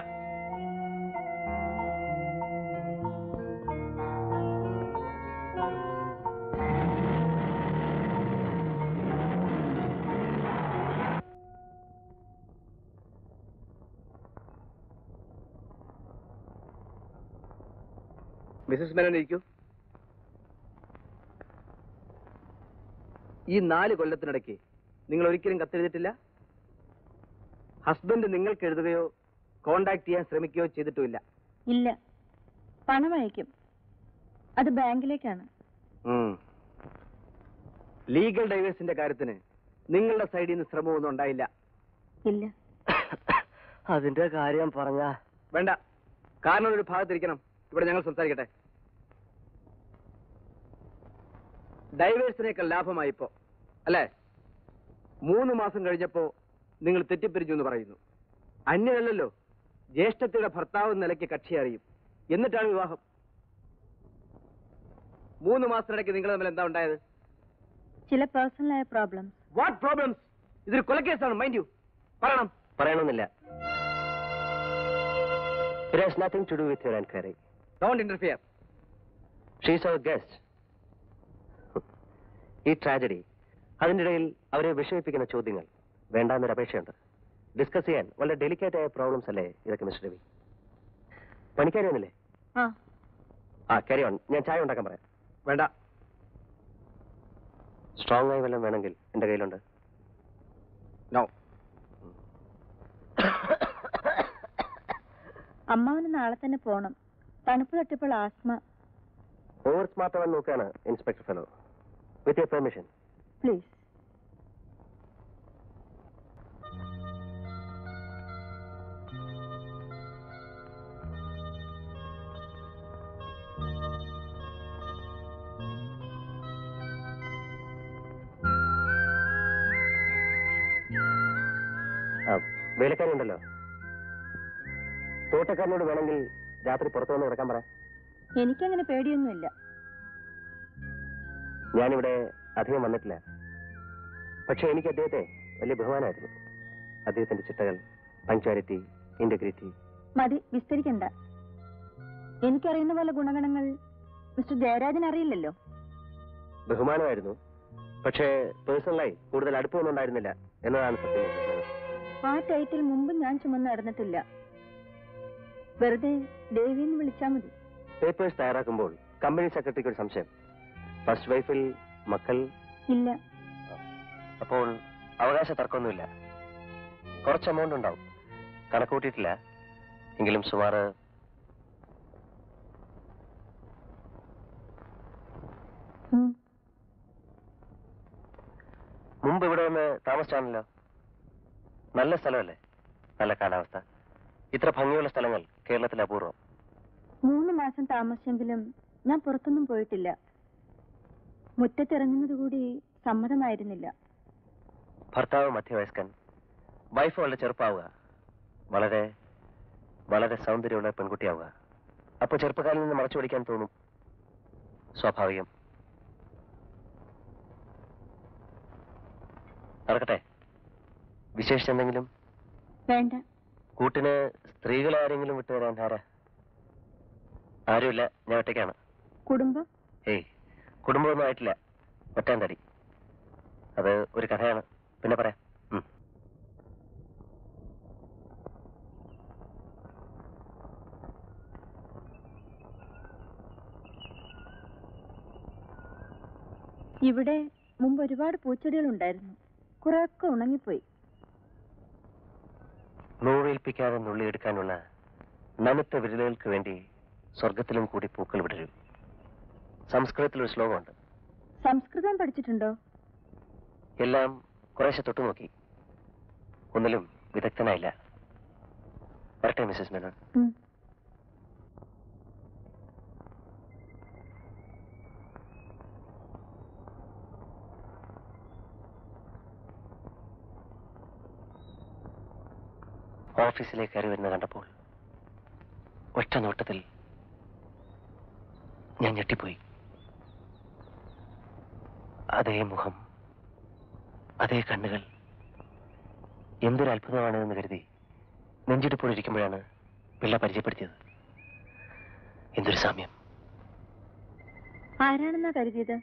മിസ്സസ് മേനോൻ ഇരിക്കൂ. ഈ നാല് കൊല്ലത്തിനിടയ്ക്ക് നിങ്ങൾ ഒരിക്കലും കത്തെഴുതിയിട്ടില്ല? ഹസ്ബൻഡ് നിങ്ങൾക്ക് എഴുതുകയോ കോണ്ടാക്ട് ചെയ്യാൻ ശ്രമിക്കുകയോ ചെയ്തിട്ടുമില്ല? ഇല്ല. പണം അയക്കും. അത് ബാങ്കിലേക്കാണ്. ലീഗൽ ഡൈവേഴ്സിന്റെ കാര്യത്തിന് നിങ്ങളുടെ സൈഡിൽ നിന്ന് ശ്രമമൊന്നും ഉണ്ടായില്ല? ഇല്ല. അതിന്റെ കാര്യം പറഞ്ഞ വേണ്ട. കാരണം ഒരു ഭാഗത്തിരിക്കണം. ഇവിടെ ഞങ്ങൾ സംസാരിക്കട്ടെ. ഡൈവേഴ്സിനേക്കാൾ ലാഭമായി ഇപ്പോ അല്ലേ? മൂന്ന് മാസം കഴിഞ്ഞപ്പോ നിങ്ങൾ തെറ്റിപ്പിരിച്ചു എന്ന് പറയുന്നു. അന്യനല്ലല്ലോ, ജ്യേഷ്ഠത്തിയുടെ ഭർത്താവ് നിലയ്ക്ക് കക്ഷി അറിയും. എന്നിട്ടാണ് വിവാഹം. മൂന്ന് മാസത്തിനിടയ്ക്ക് നിങ്ങൾ തമ്മിൽ എന്താ ഉണ്ടായത്? ചില പേഴ്സണലായ പ്രോബ്ലംസ്. What problems? ഇതൊരു കൊലക്കേസാണ്, മൈൻഡ് യു. പറയണം. പറയണമെന്നില്ല. It has nothing to do with your inquiry. Don't interfere. She is our guest. ഈ ട്രാജഡി, അതിൻ്റെ ഇടയിൽ അവരെ വിഷമിപ്പിക്കുന്ന ചോദ്യങ്ങൾ വേണ്ടാന്നൊരു അപേക്ഷയുണ്ട്. ഡിസ്കസ് ചെയ്യാൻ വളരെ ഡെലിക്കേറ്റ് ആയ പ്രോബ്ലംസ് അല്ലേ ഇതൊക്കെ മിസ്റ്റർ രവി? പണിക്കാരി വന്നില്ലേ? ആ കാരി ഓൺ. ഞാൻ ചായ ഉണ്ടാക്കാൻ പറയാം. വേണ്ട. സ്ട്രോങ് ആയി വല്ലതും വേണമെങ്കിൽ എൻ്റെ കയ്യിലുണ്ട്. നോ. അമ്മാവന് നാളെ തന്നെ പോണം. തണുപ്പ് തട്ടിയപ്പോൾ ആസ്മ. ഓവർ സ്മാർട്ട് ആവാൻ നോക്കുകയാണ് inspector fellow. With your permission please. വേലക്കാരി ഉണ്ടല്ലോ, തോട്ടക്കാരനോട് വേണമെങ്കിൽ രാത്രി പുറത്തു വന്ന് കിടക്കാൻ പറ. എനിക്കങ്ങനെ പേടിയൊന്നുമില്ല. ഞാനിവിടെ അധികം വന്നിട്ടില്ല, പക്ഷെ എനിക്ക് അദ്ദേഹത്തെ വലിയ ബഹുമാനമായിരുന്നു. അദ്ദേഹത്തിന്റെ ചിട്ടകൾ, പങ്ക്ച്വാലിറ്റി, ഇന്റഗ്രിറ്റി. മതി, വിസ്തരിക്കണ്ട. എനിക്കറിയുന്ന പോലെ ഗുണഗണങ്ങൾ മിസ്റ്റർ ജയരാജൻ അറിയില്ലല്ലോ. ബഹുമാനമായിരുന്നു, പക്ഷേ പേഴ്സണലായി കൂടുതൽ അടുപ്പമൊന്നും ഉണ്ടായിരുന്നില്ല എന്നതാണ് സത്യം. ആ ടൈറ്റിൽ മുമ്പ് ഞാൻ ചുമന്ന് നടന്നിട്ടില്ല. വെറുതെ ദേവിന്ന് വിളിച്ചാൽ മതി. പേപ്പേഴ്സ് തയ്യാറാക്കുമ്പോൾ കമ്പനി സെക്രട്ടറിക്ക് ഒരു സംശയം. ഫസ്റ്റ് വൈഫിൽ മക്കൾ ഇല്ല. അപ്പോൾ അവകാശ തർക്കമൊന്നുമില്ല. കുറച്ച് എമൗണ്ട് ഉണ്ടാവും, കണക്കൂട്ടിയിട്ടില്ല. എങ്കിലും സുമാറ് മുമ്പ് ഇവിടെ വന്ന് താമസിച്ചാണല്ലോ. നല്ല സ്ഥലമല്ലേ? നല്ല കാലാവസ്ഥ. ഇത്ര ഭംഗിയുള്ള സ്ഥലങ്ങൾ കേരളത്തിൽ അപൂർവം. മൂന്ന് മാസം താമസിച്ചെങ്കിലും ഞാൻ പുറത്തൊന്നും പോയിട്ടില്ല. മുറ്റത്തിറങ്ങുന്നത് കൂടി സമ്മതമായിരുന്നില്ല. ഭർത്താവ് മധ്യവയസ്കൻ, വൈഫ് വളരെ ചെറുപ്പാവുക, വളരെ വളരെ സൗന്ദര്യമുള്ള പെൺകുട്ടിയാവുക. അപ്പൊ ചെറുപ്പക്കാരിൽ നിന്ന് മറച്ചു പിടിക്കാൻ തോന്നും. സ്വാഭാവികം. നടക്കട്ടെ. വിശേഷിച്ചെന്തെങ്കിലും? വേണ്ട. കൂട്ടിന് സ്ത്രീകളെ ആരെങ്കിലും വിട്ടുതരാൻ ആരാ? ആരുമില്ല, ഞാൻ ഒറ്റയ്ക്കാണ്. കുടുംബം? ഏയ്, കുടുംബമൊന്നും ആയിട്ടില്ല. ഒറ്റാൻ തടി. അത് ഒരു കഥയാണ്, പിന്നെ പറയാം. ഇവിടെ മുമ്പ് ഒരുപാട് പൂച്ചെടികൾ ഉണ്ടായിരുന്നു. കുറെയൊക്കെ ഉണങ്ങിപ്പോയി. നോവേൽപ്പിക്കാതെ നുള്ളിയെടുക്കാനുള്ള നനുത്ത വിരലുകൾക്ക് വേണ്ടി സ്വർഗത്തിലും കൂടി പൂക്കൾ വിടരും. സംസ്കൃതത്തിലൊരു ശ്ലോകമുണ്ട്. സംസ്കൃതം പഠിച്ചിട്ടുണ്ടോ? എല്ലാം കുറേശ്ശെ തൊട്ടു നോക്കി, ഒന്നിലും വിദഗ്ധനായില്ല. വരട്ടെ മിസ്സസ് മേനോൻ. ഓഫീസിലേക്ക് കയറി വരുന്ന കണ്ടപ്പോൾ ഒറ്റ നോട്ടത്തിൽ ഞാൻ ഞെട്ടിപ്പോയി. അതേ മുഖം, അതേ കണ്ണുകൾ. എന്തൊരു അത്ഭുതമാണെന്ന് കരുതി നെഞ്ചിടിപ്പോടിരിക്കുമ്പോഴാണ് പിള്ള പരിചയപ്പെടുത്തിയത്. എന്തൊരു സാമ്യം. ആരാണെന്നാ കരുതിയത്?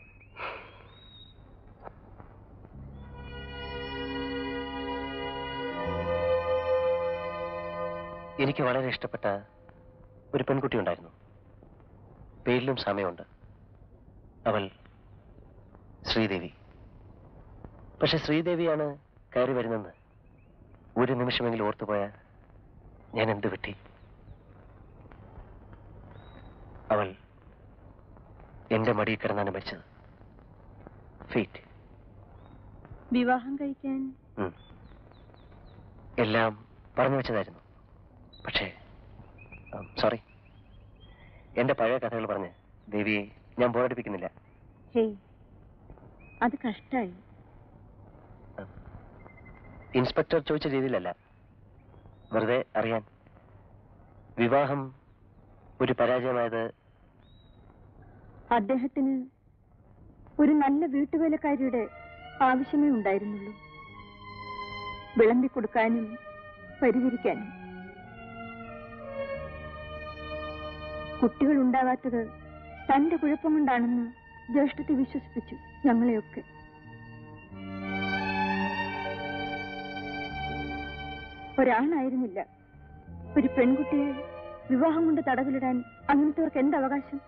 എനിക്ക് വളരെ ഇഷ്ടപ്പെട്ട ഒരു പെൺകുട്ടി ഉണ്ടായിരുന്നു. പേരിലും സാമ്യമുണ്ട്. അവൾ ശ്രീദേവി. പക്ഷെ ശ്രീദേവിയാണ് കയറി വരുന്നെന്ന് ഒരു നിമിഷമെങ്കിലും ഓർത്തുപോയാൽ ഞാൻ എന്ത് വിട്ടി. അവൾ എന്റെ മടിയിൽ കിടന്നാണ് മരിച്ചത്. ഫേറ്റ്. വിവാഹം കഴിക്കാൻ എല്ലാം പറഞ്ഞു വെച്ചതായിരുന്നു. പക്ഷേ സോറി, എന്റെ പഴയ കഥകൾ പറഞ്ഞ് ദേവിയെ ഞാൻ ബോറടിപ്പിക്കുന്നില്ല. ഹേയ്, അത് കഷ്ടായി. ഇൻസ്പെക്ടർ ചോദിച്ച രീതിയിലല്ല, വെറുതെ അറിയാൻ. വിവാഹം ഒരു പരാജയമായത് അദ്ദേഹത്തിന് ഒരു നല്ല വീട്ടുവേലക്കാരിയുടെ ആവശ്യമേ ഉണ്ടായിരുന്നുള്ളൂ. വിളമ്പി കൊടുക്കാനും പരിഹരിക്കാനും. കുട്ടികൾ ഉണ്ടാവാത്തത് തന്റെ കുഴപ്പം കൊണ്ടാണെന്ന് ജ്യേഷ്ഠത്തെ വിശ്വസിപ്പിച്ചു ഞങ്ങളെയൊക്കെ. ഒരാണായിരുന്നില്ല, ഒരു പെൺകുട്ടിയെ വിവാഹം കൊണ്ട് തടവിലിടാൻ അങ്ങനത്തെവർക്ക് എന്ത് അവകാശം?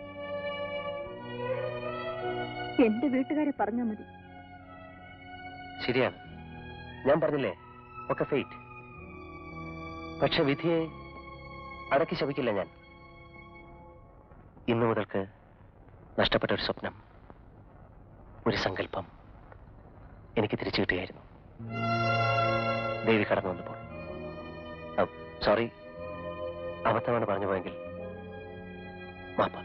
എന്റെ വീട്ടുകാരെ പറഞ്ഞാൽ മതി. ശരിയാണ്, ഞാൻ പറഞ്ഞില്ലേ, ഒക്കെ ഫെയ്റ്റ്. പക്ഷെ വിധിയെ അടക്കി ശപിക്കില്ല ഞാൻ. ഇന്നു മുതൽക്ക് നഷ്ടപ്പെട്ട ഒരു സ്വപ്നം, ഒരു സങ്കല്പം എനിക്ക് തിരിച്ചു കിട്ടുകയായിരുന്നു ദേവി കടന്നു വന്നപ്പോൾ. സോറി, അബദ്ധമാണ് പറഞ്ഞു പോയെങ്കിൽ മാപ്പ.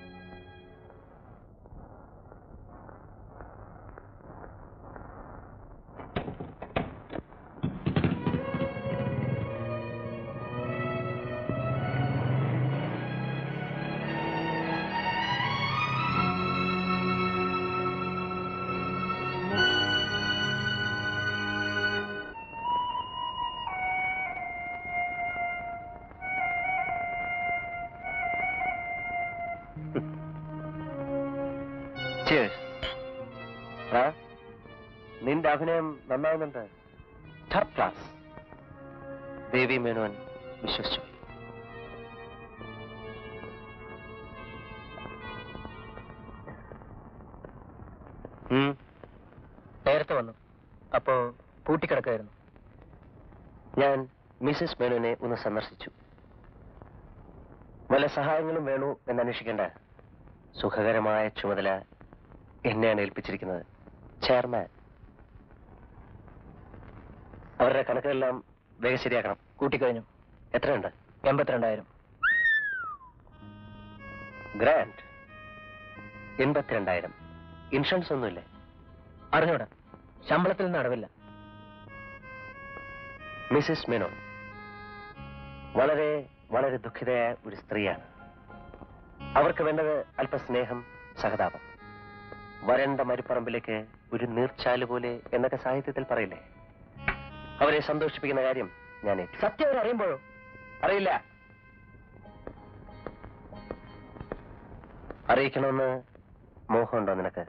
നിന്റെ അഭിനയം നന്നാവുന്നുണ്ട്. Top class. ദേവി മേനോൻ വിശ്വസിച്ചു. നേരത്തെ വന്നു, അപ്പോ പൂട്ടിക്കിടക്കായിരുന്നു. ഞാൻ മിസസ് മേനോനെ ഒന്ന് സന്ദർശിച്ചു. വല്ല സഹായങ്ങളും വേണോ എന്നന്വേഷിക്കേണ്ട സുഖകരമായ ചുമതല എന്നെയാണ് ഏൽപ്പിച്ചിരിക്കുന്നത് ചെയർമാൻ. അവരുടെ കണക്കുകളെല്ലാം വേഗം ശരിയാക്കണം. കൂട്ടിക്കഴിഞ്ഞു. എത്രയുണ്ട്? എൺപത്തിരണ്ടായിരം. ഗ്രാൻഡ്. എൺപത്തിരണ്ടായിരം. ഇൻഷുറൻസ് ഒന്നുമില്ലേ? അറിഞ്ഞൂടാ, ശമ്പളത്തിൽ നിന്ന് അടവില്ല. മിസസ് മേനോൻ വളരെ വളരെ ദുഃഖിതയായ ഒരു സ്ത്രീയാണ്. അവർക്ക് വേണ്ടത് അല്പസ്നേഹം, സഹതാപം. വരണ്ട മരുപ്പറമ്പിലേക്ക് ഒരു നീർച്ചാല് പോലെ എന്നൊക്കെ സാഹിത്യത്തിൽ പറയില്ലേ? അവരെ സന്തോഷിപ്പിക്കുന്ന കാര്യം ഞാൻ ഏറ്റു. സത്യം അവർ അറിയുമ്പോഴോ? അറിയില്ല. അറിയിക്കണമെന്ന് മോഹമുണ്ടോ നിനക്ക്?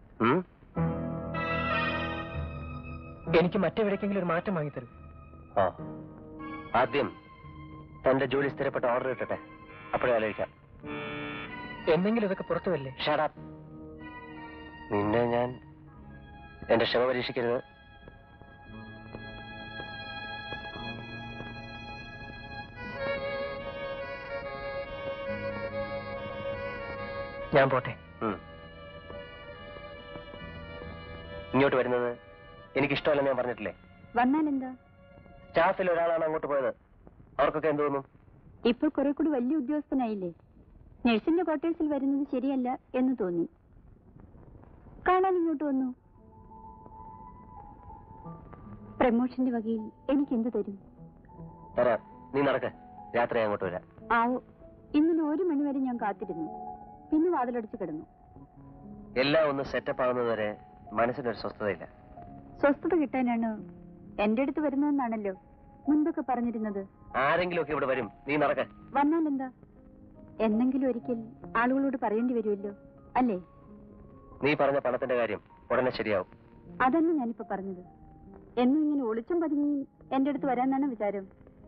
എനിക്ക് മറ്റെവിടേക്കെങ്കിലും ഒരു മാറ്റം വാങ്ങിത്തരും. ഓ, ആദ്യം തന്റെ ജോലി സ്ഥിരപ്പെട്ട ഓർഡർ കിട്ടട്ടെ, അപ്പോഴേ ആലോചിക്കാം. എന്തെങ്കിലും ഇതൊക്കെ പുറത്തു വരില്ലേ? Shut up. നിന്നെ ഞാൻ എന്റെ ക്ഷമ പരീക്ഷിക്കരുത്. ഞാൻ പോട്ടെ. ഇങ്ങോട്ട് വരുന്നത് എനിക്കിഷ്ടമല്ലെന്ന് ഞാൻ പറഞ്ഞിട്ടില്ലേ? വന്നാലെന്താ? സ്റ്റാഫിൽ ഒരാളാണ് അങ്ങോട്ട് പോയത്. അവർക്കൊക്കെ എന്ത് തോന്നും? ഇപ്പോൾ കുറെ കൂടി വലിയ ഉദ്യോഗസ്ഥനായില്ലേ, നഴ്സിന്റെ ക്വാർട്ടേഴ്സിൽ വരുന്നത് ശരിയല്ല എന്ന് തോന്നി. കാണാൻ ഇങ്ങോട്ട് വന്നു. പ്രമോഷന്റെ വകയിൽ എനിക്ക് എന്ത് തരും? തരാം. നീ നടക്ക, രാത്രി അങ്ങോട്ട് വരാം. ആവോ. ഇന്നലെ ഒരു മണിവരെ ഞാൻ കാത്തിരുന്നു, പിന്നെ വാതിലടിച്ച് കിടന്നു. എല്ലാം ഒന്ന് സെറ്റപ്പ് ആവുന്നതുവരെ മനസ്സിനൊരു സ്വസ്ഥതയില്ല. സ്വസ്ഥത കിട്ടാനാണ് എന്റെ അടുത്ത് വരുന്നതെന്നാണല്ലോ മുൻപൊക്കെ പറഞ്ഞിരുന്നത്. ആരെങ്കിലും ഒക്കെ ഇവിടെ വരും, നീ നടക്ക. വന്നാലെന്താ? എന്നെങ്കിലും ഒരിക്കൽ ആളുകളോട് പറയേണ്ടി വരുമല്ലോ, അല്ലേ? നീ പറഞ്ഞ പണത്തിന്റെ കാര്യം ഉടനെ ശരിയാവും. അതല്ല ഞാനിപ്പോ പറഞ്ഞത്. എന്നും ഇങ്ങനെ ഒളിച്ചും പതുങ്ങിയും എന്റെ അടുത്ത് വരാനാണ് വിചാരം.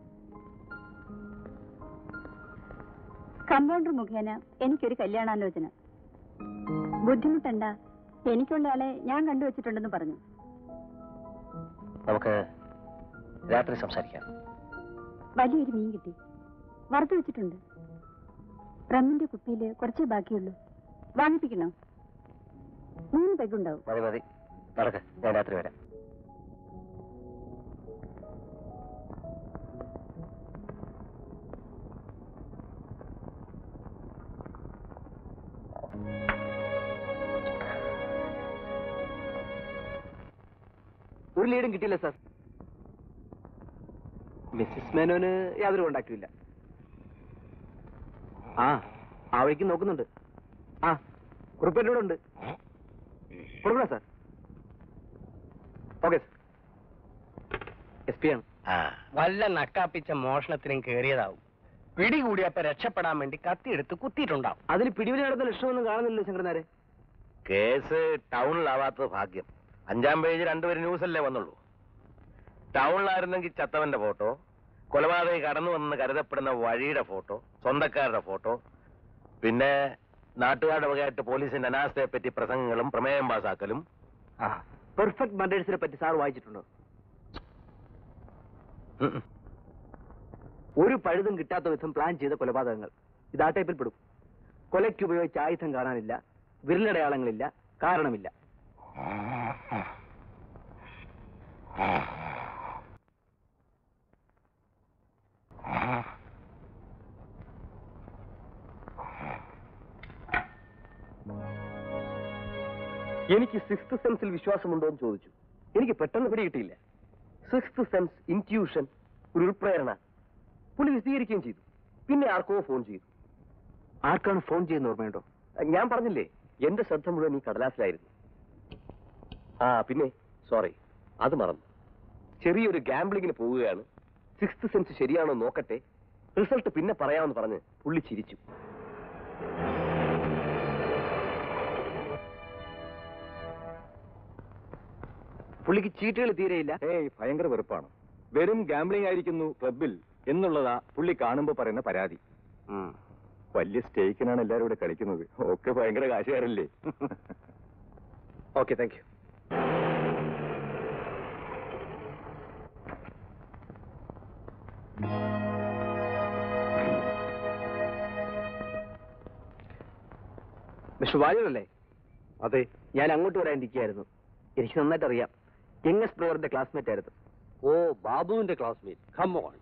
കമ്പൗണ്ടർ മുഖേന എനിക്കൊരു കല്യാണാലോചന. ബുദ്ധിമുട്ടണ്ട, എനിക്കുള്ള ആളെ ഞാൻ കണ്ടുവച്ചിട്ടുണ്ടെന്ന് പറഞ്ഞു. നമുക്ക് രാത്രി സംസാരിക്കാം. വലിയൊരു മീൻ കിട്ടി, വറുത്തു വെച്ചിട്ടുണ്ട്. റമ്മിന്റെ കുപ്പിയില് കുറച്ചേ ബാക്കിയുള്ളൂ. വാങ്ങിപ്പിക്കണോ? മൂന്ന് പെഗുണ്ടാവും. മതി മതി, നടക്ക്, ഞാൻ രാത്രി വരാം. ഒരു ലീഡും കിട്ടിയില്ല സാർ. മിസ്സിസ് മേനോന് യാതൊരു കോണ്ടാക്റ്റും ഇല്ല. ആ ആ വഴിക്ക് നോക്കുന്നുണ്ട്. ആ കുറിപ്പേരുടെ ഉണ്ട്. കൊടുക്കണോ sir? Okay sir. S P ആണ്. വല്ല നക്കാപ്പിച്ച മോഷണത്തിനും കേറിയതാവും. പിടികൂടിയപ്പോ രക്ഷപ്പെടാൻ വേണ്ടി കത്തിയെടുത്ത് കുത്തിയിട്ടുണ്ടാവും. അതിന് പിടിവിൽ നടന്ന ലക്ഷണമൊന്നും കാണുന്നില്ലല്ലോ ശങ്കരനാരെ. കേസ് ടൗണിലാവാത്തത് ഭാഗ്യം. അഞ്ചാം പേജ് രണ്ടുപേരും ന്യൂസല്ലേ വന്നുള്ളൂ. ടൗണിലായിരുന്നെങ്കിൽ ചത്തവന്റെ ഫോട്ടോ, കൊലപാതകി കടന്നു വന്നെന്ന് കരുതപ്പെടുന്ന വഴിയുടെ ഫോട്ടോ, സ്വന്തക്കാരുടെ ഫോട്ടോ, പിന്നെ നാട്ടുകാരുടെ വകയായിട്ട് പോലീസിന്റെ അനാസ്ഥയെ പറ്റി പ്രസംഗങ്ങളും പ്രമേയം പാസാക്കലും. ആ പെർഫെക്റ്റ് മർഡേഴ്സിനെ പറ്റി സാർ വായിച്ചിട്ടുണ്ടോ? ഒരു പഴുതും കിട്ടാത്ത വിധം പ്ലാൻ ചെയ്ത കൊലപാതകങ്ങൾ ഇത് ആ ടൈപ്പിൽ പെടും. കൊലയ്ക്ക് ഉപയോഗിച്ച ആയുധം കാണാനില്ല, വിരലടയാളങ്ങളില്ല, കാരണമില്ല. എനിക്ക് സിക്സ്ത് സെൻസിൽ വിശ്വാസമുണ്ടോ എന്ന് ചോദിച്ചു. എനിക്ക് പെട്ടെന്ന് പിടികിട്ടിയില്ല. സിക്സ്ത് സെൻസ്, ഇൻറ്റ്യൂഷൻ, ഒരു ഉൾപ്രേരണ. പുള്ളി വിശദീകരിക്കുകയും ചെയ്തു. പിന്നെ ആർക്കോ ഫോൺ ചെയ്തു. ആർക്കാണ് ഫോൺ ചെയ്യുന്ന ഓർമ്മയുണ്ടോ? ഞാൻ പറഞ്ഞില്ലേ, എന്റെ ശ്രദ്ധ മുഴുവൻ ഈ കടലാസിലായിരുന്നു. ആ പിന്നെ സോറി, അത് മറന്നു. ചെറിയൊരു ഗാംബ്ലിങ്ങിന് പോവുകയാണ്. സിക്സ്ത് സെൻസ് ശരിയാണോ നോക്കട്ടെ, റിസൾട്ട് പിന്നെ പറയാമെന്ന് പറഞ്ഞ് പുള്ളി ചിരിച്ചു. പുള്ളിക്ക് ചീട്ടുകൾ തീരെയില്ല. ഏയ് ഭയങ്കര വെറുപ്പാണ്. വെറും ഗാംബ്ലിംഗ് ആയിരിക്കുന്നു ക്ലബിൽ എന്നുള്ളതാ പുള്ളി കാണുമ്പോ പറയുന്ന പരാതി. വലിയ സ്റ്റേക്കിനാണ് എല്ലാരും ഇവിടെ കളിക്കുന്നത്. ഒക്കെ ഭയങ്കര കാശുകാരല്ലേ. Okay, thank you. മിസ്റ്റർ വാര്യരല്ലേ? അതെ. ഞാൻ അങ്ങോട്ട് വരാനിരിക്കുകയായിരുന്നു. എനിക്ക് നന്നായിട്ട് അറിയാം. യങ്ങസ്റ്റ് ബ്രദറിന്റെ ക്ലാസ്മേറ്റ് ആയിരുന്നു. ഓ, ബാബുവിന്റെ ക്ലാസ്മേറ്റ്. Come on.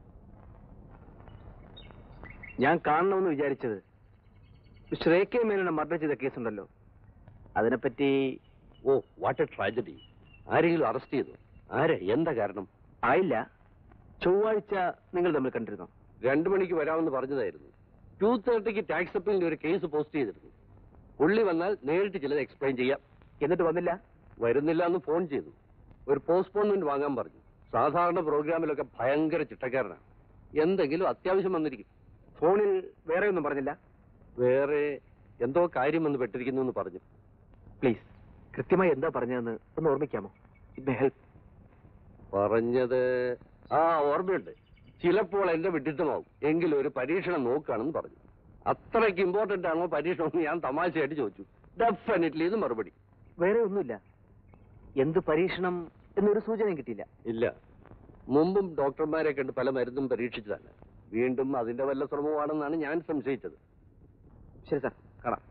ഞാൻ കാണണമെന്ന് വിചാരിച്ചത് മിസ്റ്റർ എ കെ മേനോനെ മർഡർ ചെയ്ത കേസുണ്ടല്ലോ, അതിനെപ്പറ്റി. Oh, what a tragedy. ആരെങ്കിലും അറസ്റ്റ് ചെയ്തു? ആരെ? എന്താ കാരണം? ആയില്ല. ചൊവ്വാഴ്ച നിങ്ങൾ തമ്മിൽ കണ്ടിരുന്നോ? രണ്ടു മണിക്ക് വരാമെന്ന് പറഞ്ഞതായിരുന്നു. ടു തേർട്ടിക്ക് ടാക്സ് അപ്പീലിന്റെ ഒരു കേസ് പോസ്റ്റ് ചെയ്തിരുന്നു. പുള്ളി വന്നാൽ നേരിട്ട് ചിലത് എക്സ്പ്ലെയിൻ ചെയ്യാം. എന്നിട്ട് വന്നില്ല? വരുന്നില്ല എന്ന് ഫോൺ ചെയ്തു. ഒരു പോസ്റ്റ്പോൺമെന്റ് വാങ്ങാൻ പറഞ്ഞു. സാധാരണ പ്രോഗ്രാമിലൊക്കെ ഭയങ്കര ചിട്ടക്കാരനാണ്. എന്തെങ്കിലും അത്യാവശ്യം വന്നിരിക്കും. ഫോണിൽ വേറെ ഒന്നും പറഞ്ഞില്ല? വേറെ എന്തോ കാര്യം വന്ന് പെട്ടിരിക്കുന്നു എന്ന് പറഞ്ഞു. പ്ലീസ്, കൃത്യമായി എന്താ പറഞ്ഞതെന്ന് ഒന്ന് ഓർമ്മിക്കാമോ? It may help. പറഞ്ഞത് ആ ഓർമ്മയുണ്ട്. ചിലപ്പോൾ എന്റെ വിഡിത്തമാവും, എങ്കിലും ഒരു പരീക്ഷണം നോക്കുകയാണെന്ന് പറഞ്ഞു. അത്രയ്ക്ക് ഇമ്പോർട്ടന്റ് ആണോ പരീക്ഷണം ഞാൻ തമാശയായിട്ട് ചോദിച്ചു. ഡെഫിനറ്റ്ലി ഇത് മറുപടി. വേറെ ഒന്നുമില്ല. എന്ത് പരീക്ഷണം എന്നൊരു സൂചനയും കിട്ടിയില്ല. ഇല്ല. മുമ്പും ഡോക്ടർമാരെ കണ്ട് പല മരുന്നും പരീക്ഷിച്ചതാണ്. വീണ്ടും അതിന്റെ വല്ല ശ്രമമാണെന്നാണ് ഞാൻ സംശയിച്ചത്. ശരി സാർ, കാണാം.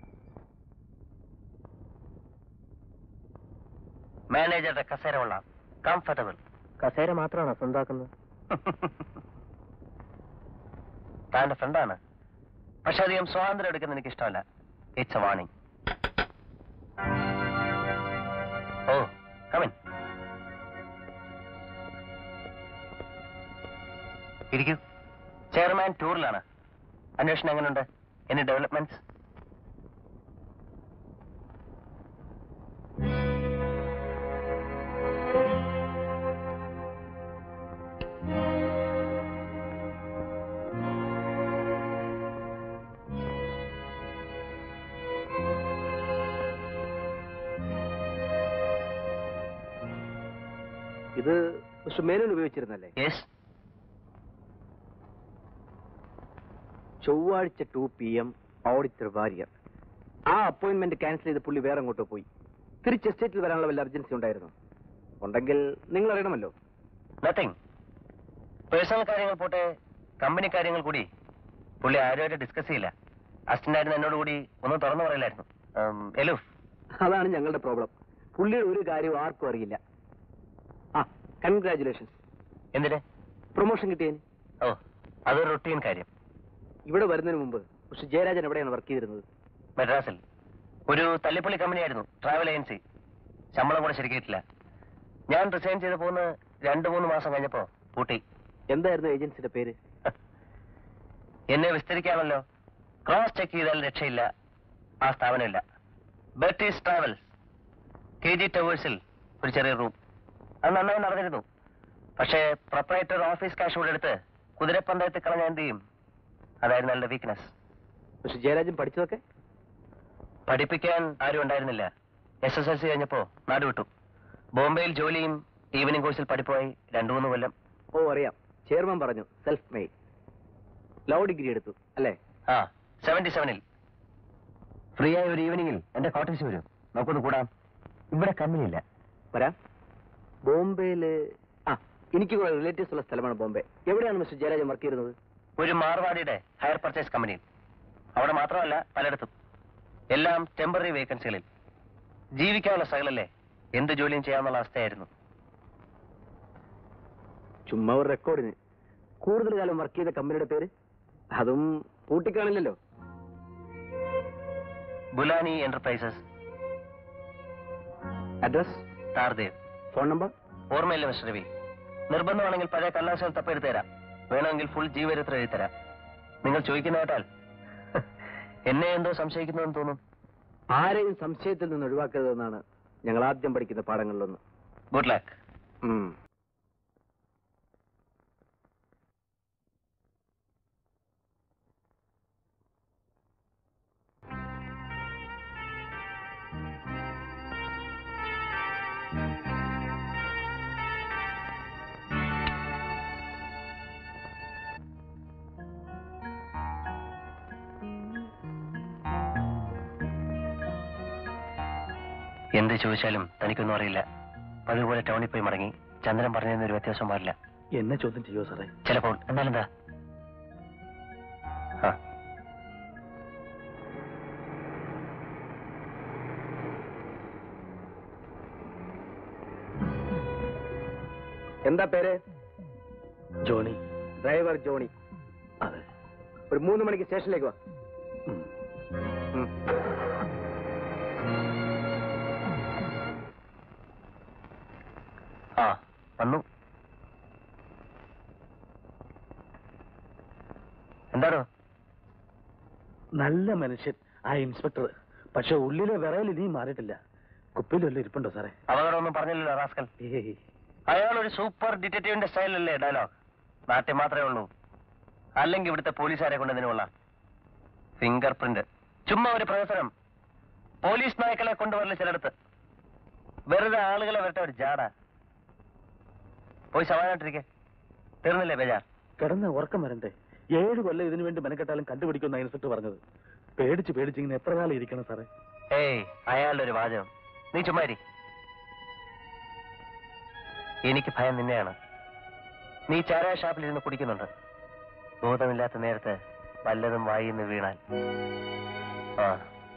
മാനേജറുടെ കസേര കൊള്ളാം. കംഫർട്ടബിൾ. കസേര മാത്രമാണോ സ്വന്താക്കുന്നത്? താന്റെ ഫ്രണ്ടാണ്, പക്ഷെ അധികം സ്വാതന്ത്ര്യം എടുക്കുന്ന എനിക്ക് ഇഷ്ടമല്ല. It's a warning. Oh, come in. ഇരിക്കൂ. ചെയർമാൻ ടൂറിലാണ്. അന്വേഷണം എങ്ങനെയുണ്ട്? Any developments? ഇത് മിസ്റ്റർ മേനോൻ ഉപയോഗിച്ചിരുന്നല്ലേ? യെസ്. ചൊവ്വാഴ്ച two P M auditor Warrier. ആ അപ്പോയിന്റ്മെന്റ് ക്യാൻസൽ ചെയ്ത് പുള്ളി വേറെ അങ്ങോട്ട് പോയി. തിരിച്ച് എസ്റ്റേറ്റിൽ വരാനുള്ള വല്ല അർജൻസി ഉണ്ടായിരുന്നു? ഉണ്ടെങ്കിൽ നിങ്ങൾ അറിയണമല്ലോ. നത്തിങ്. പേഴ്സണൽ കാര്യങ്ങൾ പോട്ടെ, കമ്പനി കാര്യങ്ങൾ കൂടി പുള്ളി ആരുമായിട്ട് ഡിസ്കസ് ചെയ്യില്ല. അസിസ്റ്റന്റ് ആയിരുന്നു എന്നോട് കൂടി ഒന്നും തുറന്നു പറയില്ലായിരുന്നു. എലൂഫ്. അതാണ് ഞങ്ങളുടെ പ്രോബ്ലം. പുള്ളിയുടെ ഒരു കാര്യവും ആർക്കും അറിയില്ല. ആ, കൺഗ്രാറ്റുലേഷൻസ്. എന്തിന്? പ്രൊമോഷൻ കിട്ടിയതിന്. ഓ, അതൊരു റൊട്ടീൻ കാര്യം. ഇവിടെ വരുന്നതിന് മുമ്പ് പക്ഷെ ജയരാജൻ എവിടെയാണ് വർക്ക് ചെയ്തിരുന്നത്? മദ്രാസിൽ ഒരു തല്ലിപ്പൊളി കമ്പനിയായിരുന്നു, ട്രാവൽ ഏജൻസി. ശമ്പളം കൂടെ ശരിക്കിട്ടില്ല. ഞാൻ റിസൈൻ ചെയ്ത് പോകുന്ന രണ്ടു മൂന്ന് മാസം കഴിഞ്ഞപ്പോ പൂട്ടി. എന്തായിരുന്നു ഏജൻസിയുടെ പേര്? എന്നെ വിസ്തരിക്കാമല്ലോ. ക്രോസ് ചെക്ക് ചെയ്താൽ രക്ഷയില്ല. ആ സ്ഥാപനമില്ല. ബെർട്ടീസ് ട്രാവൽസ്, കെ ജി ടവേഴ്സിൽ ഒരു ചെറിയ റൂം. അത് നന്നായി നടന്നിരുന്നു. പക്ഷേ പ്രൊപ്പറേറ്റർ ഓഫീസ് കാശ് കൂടെ എടുത്ത് കുതിരപ്പന്തയത്തിൽ കളഞ്ഞ എന്ത് ചെയ്യും? അതായിരുന്നു നല്ല വീക്ക്നെസ്. പക്ഷെ ജയരാജൻ പഠിച്ചതൊക്കെ? പഠിപ്പിക്കാൻ ആരും ഉണ്ടായിരുന്നില്ല. എസ് എസ് എൽ സി കഴിഞ്ഞപ്പോ നാട് വിട്ടു. ബോംബെയിൽ ജോലിയും ഈവനിംഗ് കോഴ്സിൽ പഠിപ്പുമായി രണ്ടു മൂന്ന് കൊല്ലം. ഓ അറിയാം, ചെയർമാൻ പറഞ്ഞു സെൽഫ് മെയ്ഡ്. ലോ ഡിഗ്രി എടുത്തു അല്ലേ? ആ, സെവന്റി സെവനിൽ ഫ്രീ ആയ ഒരു ഈവനിങ്ങിൽ എന്റെ കോട്ടേജ് വരും, നമുക്കൊന്ന് കൂടാം. ഇവിടെ കമ്പനിയില്ല. വരാം. ബോംബെയില് ആ എനിക്ക് കുറെ റിലേറ്റീവ്സ് ഉള്ള സ്ഥലമാണ് ബോംബെ. എവിടെയാണ് മിസ്റ്റർ ജയരാജൻ വർക്ക് ചെയ്യുന്നത്? ഒരു മാർവാടിയുടെ ഹയർ പർച്ചേസ് കമ്പനിയിൽ. അവിടെ മാത്രമല്ല, പലയിടത്തും. എല്ലാം ടെമ്പററി വേക്കൻസികളിൽ. ജീവിക്കാനുള്ള സകലല്ലേ, എന്ത് ജോലിയും ചെയ്യാമെന്നുള്ള അവസ്ഥയായിരുന്നു. ചുമ്മാ ഒരു റെക്കോർഡിന്. കൂടുതൽ കാലം വർക്ക് ചെയ്ത കമ്പനിയുടെ പേര്? അതും പൂട്ടിക്കാണില്ലല്ലോ. Bulani enterprises. Address? Tardeo. Phone number? ഓർമ്മയില്ല മിസ്റ്റർ രവി. നിർബന്ധമാണെങ്കിൽ പഴയ കല്ലാശകൾ തപ്പെടുത്തു തരാം. വേണമെങ്കിൽ ഫുൾ ജീവചരിത്രം എഴുതിത്തരാം. നിങ്ങൾ ചോദിക്കുന്ന കേട്ടാൽ എന്നെ എന്തോ സംശയിക്കുന്നുവെന്ന് തോന്നും. ആരെയും സംശയത്തിൽ നിന്ന് ഒഴിവാക്കരുതെന്നാണ് ഞങ്ങൾ ആദ്യം പഠിക്കുന്ന പാഠങ്ങളിലൊന്ന്. Good luck. എന്ത് ചോദിച്ചാലും തനിക്കൊന്നും അറിയില്ല. അതുപോലെ ടൗണിൽ പോയി മടങ്ങി. ചന്ദ്രൻ പറഞ്ഞതിന് ഒരു വ്യത്യാസം പാടില്ല. എന്നെ ചോദ്യം ചെയ്യോ സാറേ? ചിലപ്പോൾ. എന്നാലെന്താ? ആ, എന്താ പേര്? ജോണി. Driver Johnny. അതെ. ഒരു മൂന്ന് മണിക്ക് സ്റ്റേഷനിലേക്ക് വാ. ഉം. ഉം. ആ വന്നു. എന്താണോ? നല്ല മനുഷ്യൻ ആ ഇൻസ്പെക്ടർ. പക്ഷെ ഉള്ളിലെ വിറയൽ ഇനിയും മാറിയിട്ടില്ല. കുപ്പിയിലല്ലേ ഇരിപ്പുണ്ടോ സാറേ? അപകടമൊന്നും പറഞ്ഞില്ലല്ലോ റാസ്കൽ. ഏയ്, അയാൾ ഒരു സൂപ്പർ ഡിറ്റക്റ്റീവിന്റെ സ്റ്റൈലല്ലേ ഡയലോഗ്? നാട്ടിൽ മാത്രമേ ഉള്ളൂ. അല്ലെങ്കിൽ ഇവിടുത്തെ പോലീസുകാരെ കൊണ്ട് ഇതിനുള്ള ഫിംഗർ പ്രിന്റ്. ചുമ്മാ ഒരു പ്രവർത്തനം. പോലീസ് നായ്ക്കളെ കൊണ്ടുവരല് ചിലടത്ത്. വെറുതെ ആളുകളെ വരട്ടെ ഒരു ജാട. പോയി സമാധാനായിട്ടിരിക്കെ. തീർന്നില്ലേ ബേജാർ? കിടന്ന് ഉറക്കം വരണ്ടേ? ഏഴ് കൊല്ലം ഇതിനു വേണ്ടി മെനക്കെട്ടാലും കണ്ടുപിടിക്കുന്ന ഇൻസ്പെക്ടർ പറഞ്ഞത്. പേടിച്ച് പേടിച്ച് ഇങ്ങനെ എത്ര കാലം ഇരിക്കണം സാറേ? ഏയ്, അയാളുടെ ഒരു വാചകം. നീ ചുമ്മാരി. എനിക്ക് ഭയം നിന്നെയാണ്. നീ ചാരായ ഷാപ്പിലിരുന്ന് കുടിക്കുന്നുണ്ട്. ബോധമില്ലാത്ത നേരത്ത് വല്ലതും വായിന്ന് വീണാൽ. ആ,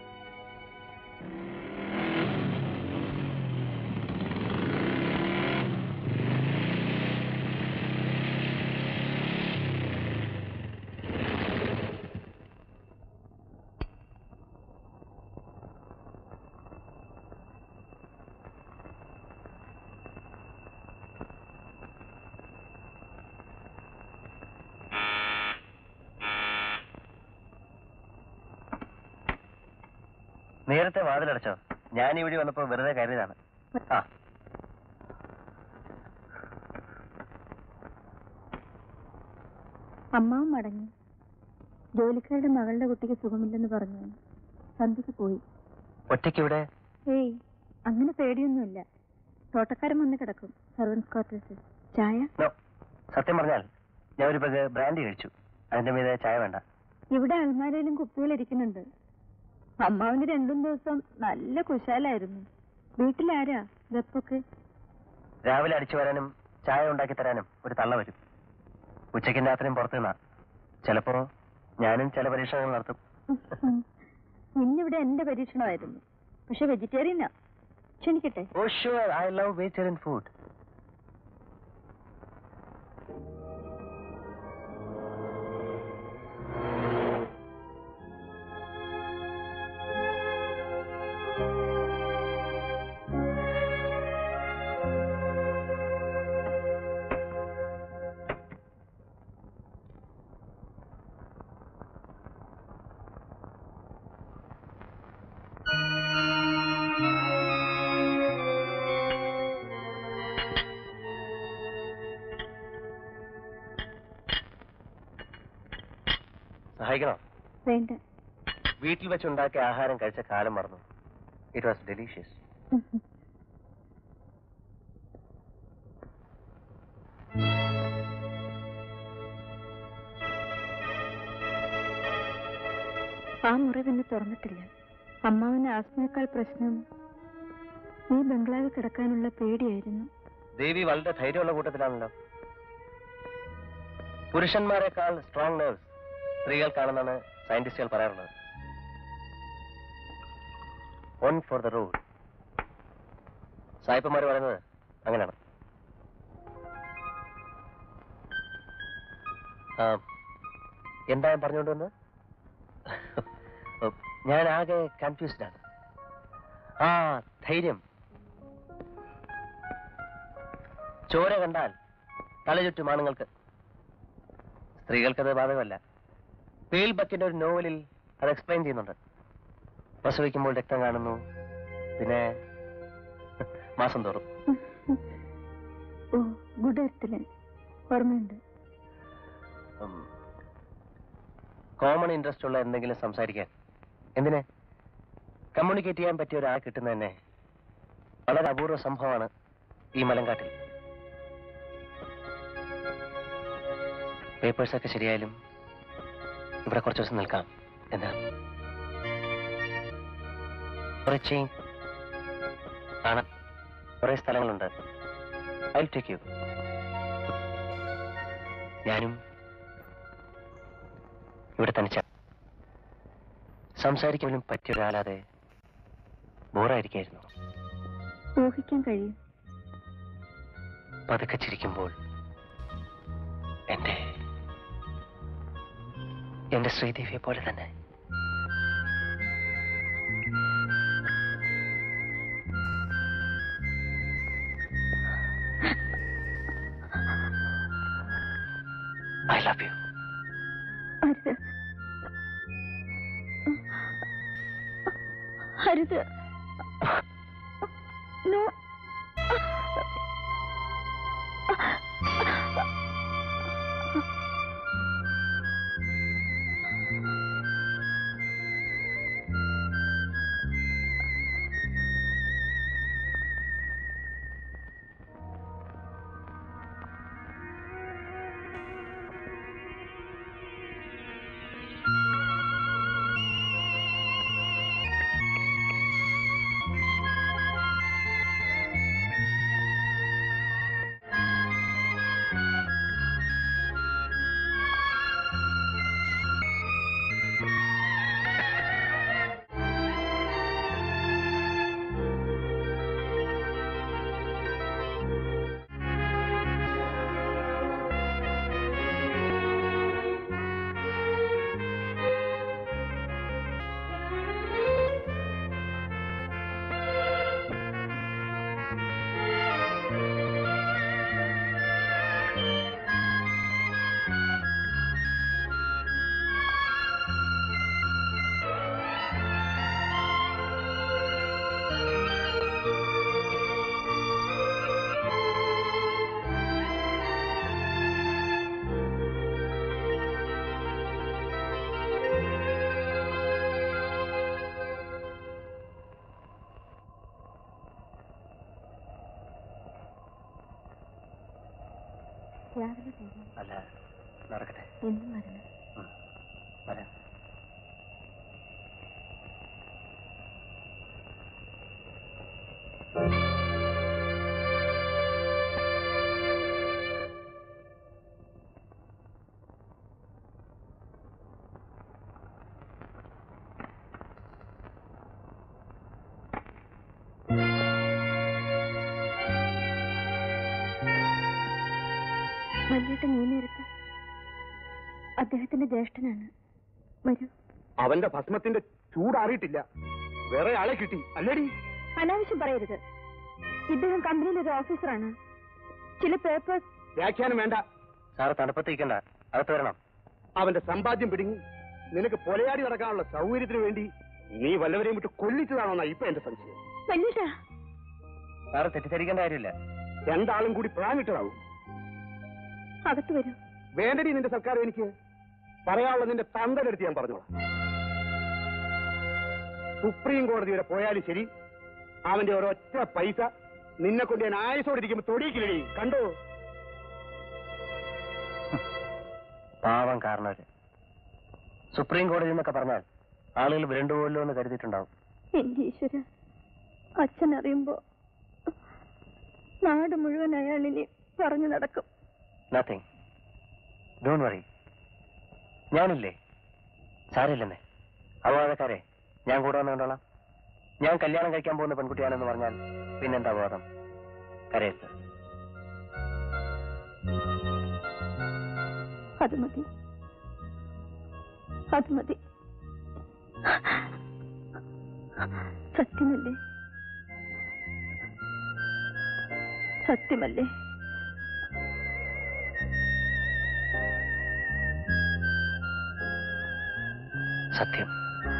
നേരത്തെ വാതിലടച്ചോ? ഞാൻ ഇവിടെ വന്നപ്പോ വെറുതെ കരുതാണ്. ആ, അമ്മാവും മടങ്ങി. ജോലിക്കാരുടെ മകളുടെ കുട്ടിക്ക് സുഖമില്ലെന്ന് പറഞ്ഞു സന്ധ്യക്ക് പോയി. ഒറ്റയ്ക്കിവിടെ? ഏയ്, അങ്ങനെ പേടിയൊന്നുമില്ല. തോട്ടക്കാരൻ വന്ന് കിടക്കും. സർവൻസ് ക്വാർട്ടേഴ്സിൽ. ചായ? നോ. സത്യം പറഞ്ഞാൽ ഞാൻ ഒരു പക് ബ്രാൻഡി കഴിച്ചു. അതിന്റെ മീതെ ചായ വേണ്ട. ഇവിടെ അൽമാരയിലും കുപ്പികൾ ഇരിക്കുന്നുണ്ട്. അമ്മാവിന് രണ്ടും ദിവസം നല്ല കുശാലായിരുന്നു. വീട്ടിലാരാ വെപ്പൊക്കെ? രാവിലെ അടിച്ചു വരാനും ചായ ഉണ്ടാക്കി തരാനും ഒരു തള്ള വരും. ഉച്ചയ്ക്കും രാത്രിയും പുറത്തു നിന്നാ. ചിലപ്പോ ഞാനും ചില പരീക്ഷണങ്ങൾ നടത്തും. ഇന്നിവിടെ എന്റെ പരീക്ഷണമായിരുന്നു. പക്ഷെ വെജിറ്റേറിയനാ. ക്ഷണിക്കട്ടെ? Oh sure, I love vegetarian food. സഹായിക്കണോ? വേണ്ട. വീട്ടിൽ വെച്ചുണ്ടാക്കിയ ആഹാരം കഴിച്ച കാലം മറന്നു. It was delicious. ആ മുറി പിന്നെ തുറന്നിട്ടില്ല. അമ്മാവന് ആസ്മയേക്കാൾ പ്രശ്നം ഈ ബംഗ്ലാവിൽ കിടക്കാനുള്ള പേടിയായിരുന്നു. ദേവി വളരെ ധൈര്യമുള്ള കൂട്ടത്തിലാണല്ലോ. പുരുഷന്മാരെക്കാൾ സ്ട്രോങ് നെർവ്സ് സ്ത്രീകൾക്കാണെന്നാണ് സയന്റിസ്റ്റുകൾ പറയാറുള്ളത്. One for the road. സായിപ്പന്മാർ പറയുന്നത് അങ്ങനെയാണ്. എന്താ ഞാൻ പറഞ്ഞുകൊണ്ട് വന്നത്? ഞാൻ ആകെ കൺഫ്യൂസ്ഡ് ആണ്. ആ ധൈര്യം. ചോര കണ്ടാൽ തലചുറ്റും ആണുങ്ങൾക്ക്. സ്ത്രീകൾക്കത് ബാധകമല്ല. പേൽ ബക്കിന്റെ ഒരു നോവലിൽ അത് എക്സ്പ്ലെയിൻ ചെയ്യുന്നുണ്ട്. പ്രസവിക്കുമ്പോൾ രക്തം കാണുന്നു, പിന്നെ മാസം തോറും. ഓ ഗുഡത്തില് ഓർമ്മയുണ്ട്. കോമൺ ഇൻട്രസ്റ്റ് ഉള്ള എന്തെങ്കിലും സംസാരിക്കാൻ, എന്തിനെ കമ്മ്യൂണിക്കേറ്റ് ചെയ്യാൻ പറ്റിയ ഒരാൾ കിട്ടുന്നത് തന്നെ വളരെ അപൂർവ സംഭവമാണ് ഈ മലങ്കാട്ടിൽ. പേപ്പേഴ്സൊക്കെ ശരിയായാലും ഇവിടെ കുറച്ച് ദിവസം നിൽക്കാം. എന്താ കുറെ ചേഞ്ച് കാണാൻ കുറെ സ്ഥലങ്ങളുണ്ട്. I will take you. ഞാനും ഇവിടെ തനിച്ച സംസാരിക്കാനും പറ്റിയ ഒരാളാതെ ബോറായിരിക്കായിരുന്നു. ഊഹിക്കാൻ കഴിയും. പതുക്കെ ചിരിക്കുമ്പോൾ എന്റെ എന്റെ ശ്രീദേവിയെ പോലെ തന്നെ. I love you. അരുത്. നോ. രാവിലെ പോകാം. അല്ല, നടക്കട്ടെ. എന്നും വരണം. വരാം. വല്യേട്ടൻ ഈ നേരത്ത് അദ്ദേഹത്തിന്റെ ജ്യേഷ്ഠനാണ്. വരൂ. അവന്റെ ഭസ്മത്തിന്റെ ചൂടാറിയിട്ടില്ല. വേറെ ആളെ കിട്ടി അല്ലേടി? അനാവശ്യം പറയരുത്. ഇദ്ദേഹം കമ്പനിയിലെ ഒരു ഓഫീസറാണ്. ചില പേപ്പേഴ്സ്. വ്യാഖ്യാനം വേണ്ട. സാറ് തണുപ്പത്തിരിക്കണ്ട, അകത്ത് വരണം. അവന്റെ സമ്പാദ്യം പിടുങ്ങി നിനക്ക് പൊലയാടി നടക്കാനുള്ള സൗകര്യത്തിന് വേണ്ടി നീ വല്ലവരെയും വിട്ട് കൊല്ലിച്ചതാണോന്നാ ഇപ്പൊ എന്റെ സംശയം. വല്യേട്ടാ, സാറ് തെറ്റിദ്ധരിക്കേണ്ട കാര്യമില്ല. രണ്ടാളും കൂടി പ്ലാൻ ഇട്ടതാവും. അകത്ത് വരൂ. വേണ്ടടി നിന്റെ സർക്കാർ എനിക്ക്. പറയാനുള്ള നിന്റെ തന്തയുടെ അടുത്ത് ഞാൻ പറഞ്ഞോളാം. സുപ്രീം കോടതി വരെ പോയാലും ശരി, അവന്റെ ഒരൊറ്റ പൈസ നിന്നെ കൊണ്ട് ഞാൻ ആയുസോടിരിക്കുമ്പോ തൊടിയിക്കില്ലേ? കണ്ടോ? പാവം കാരണവര് സുപ്രീം കോടതി എന്നൊക്കെ പറഞ്ഞാൽ ആളുകൾ വിരണ്ടുപോലോ എന്ന് കരുതിയിട്ടുണ്ടാവും. എന്റെ ഈശ്വര, അച്ഛൻ അറിയുമ്പോ നാട് മുഴുവൻ അയാൾ ഇനി പറഞ്ഞു നടക്കും. നത്തിങ്, ഡോണ്ട് വറി, ഞാനില്ലേ, സാരില്ലെന്നേ. അപവാദക്കാരെ ഞാൻ കൂടെ വന്ന് കണ്ടോളാം. ഞാൻ കല്യാണം കഴിക്കാൻ പോകുന്ന പെൺകുട്ടിയാണെന്ന് പറഞ്ഞാൽ പിന്നെന്താ അപവാദം? കരയരുത്. അത് മതി, അത് മതി. സത്യമല്ലേ? സത്യമല്ലേ? സത്യം.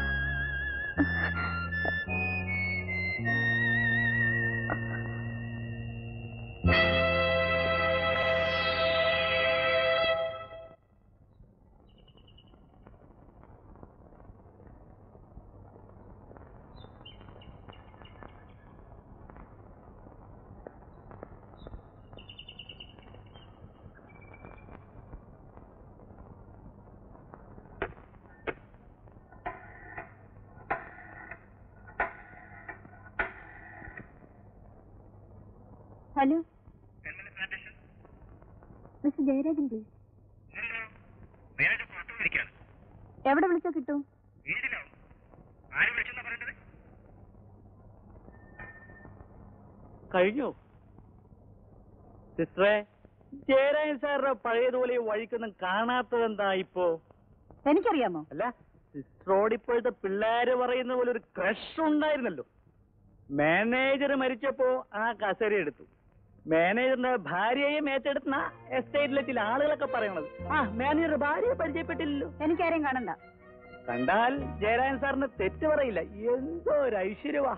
Hello, mister Jayarajan please. എവിടെ വിളിച്ചാ കിട്ടും? കഴിഞ്ഞു സിസ്റ്ററെ. ജയരാജൻ സാറിന്റെ പഴയതുപോലെ വഴിക്കൊന്നും കാണാത്തത് എന്താ ഇപ്പോ? എനിക്കറിയാമോ? അല്ല, സിസ്റ്ററോട് ഇപ്പോഴത്തെ പിള്ളേര് പറയുന്ന പോലെ ഒരു ക്രഷ് ഉണ്ടായിരുന്നല്ലോ. മാനേജർ മരിച്ചപ്പോ ആ കസേര എടുത്തു. മാനേജറിന്റെ ഭാര്യയെ ഏറ്റെടുത്ത എസ്റ്റേറ്റിലെ ചില ആളുകളൊക്കെ പറയണത്. ആ മാനേജറുടെ ഭാര്യയെ പരിചയപ്പെട്ടില്ലല്ലോ. എനിക്കാരെയും കാണണ്ട. കണ്ടാൽ ജയരാജൻ സാറിന് തെറ്റ് പറയില്ല. എന്തോ ഒരു ഐശ്വര്യവാ.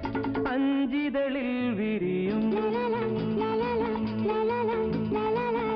അഞ്ചിതളിൽ വിരിയും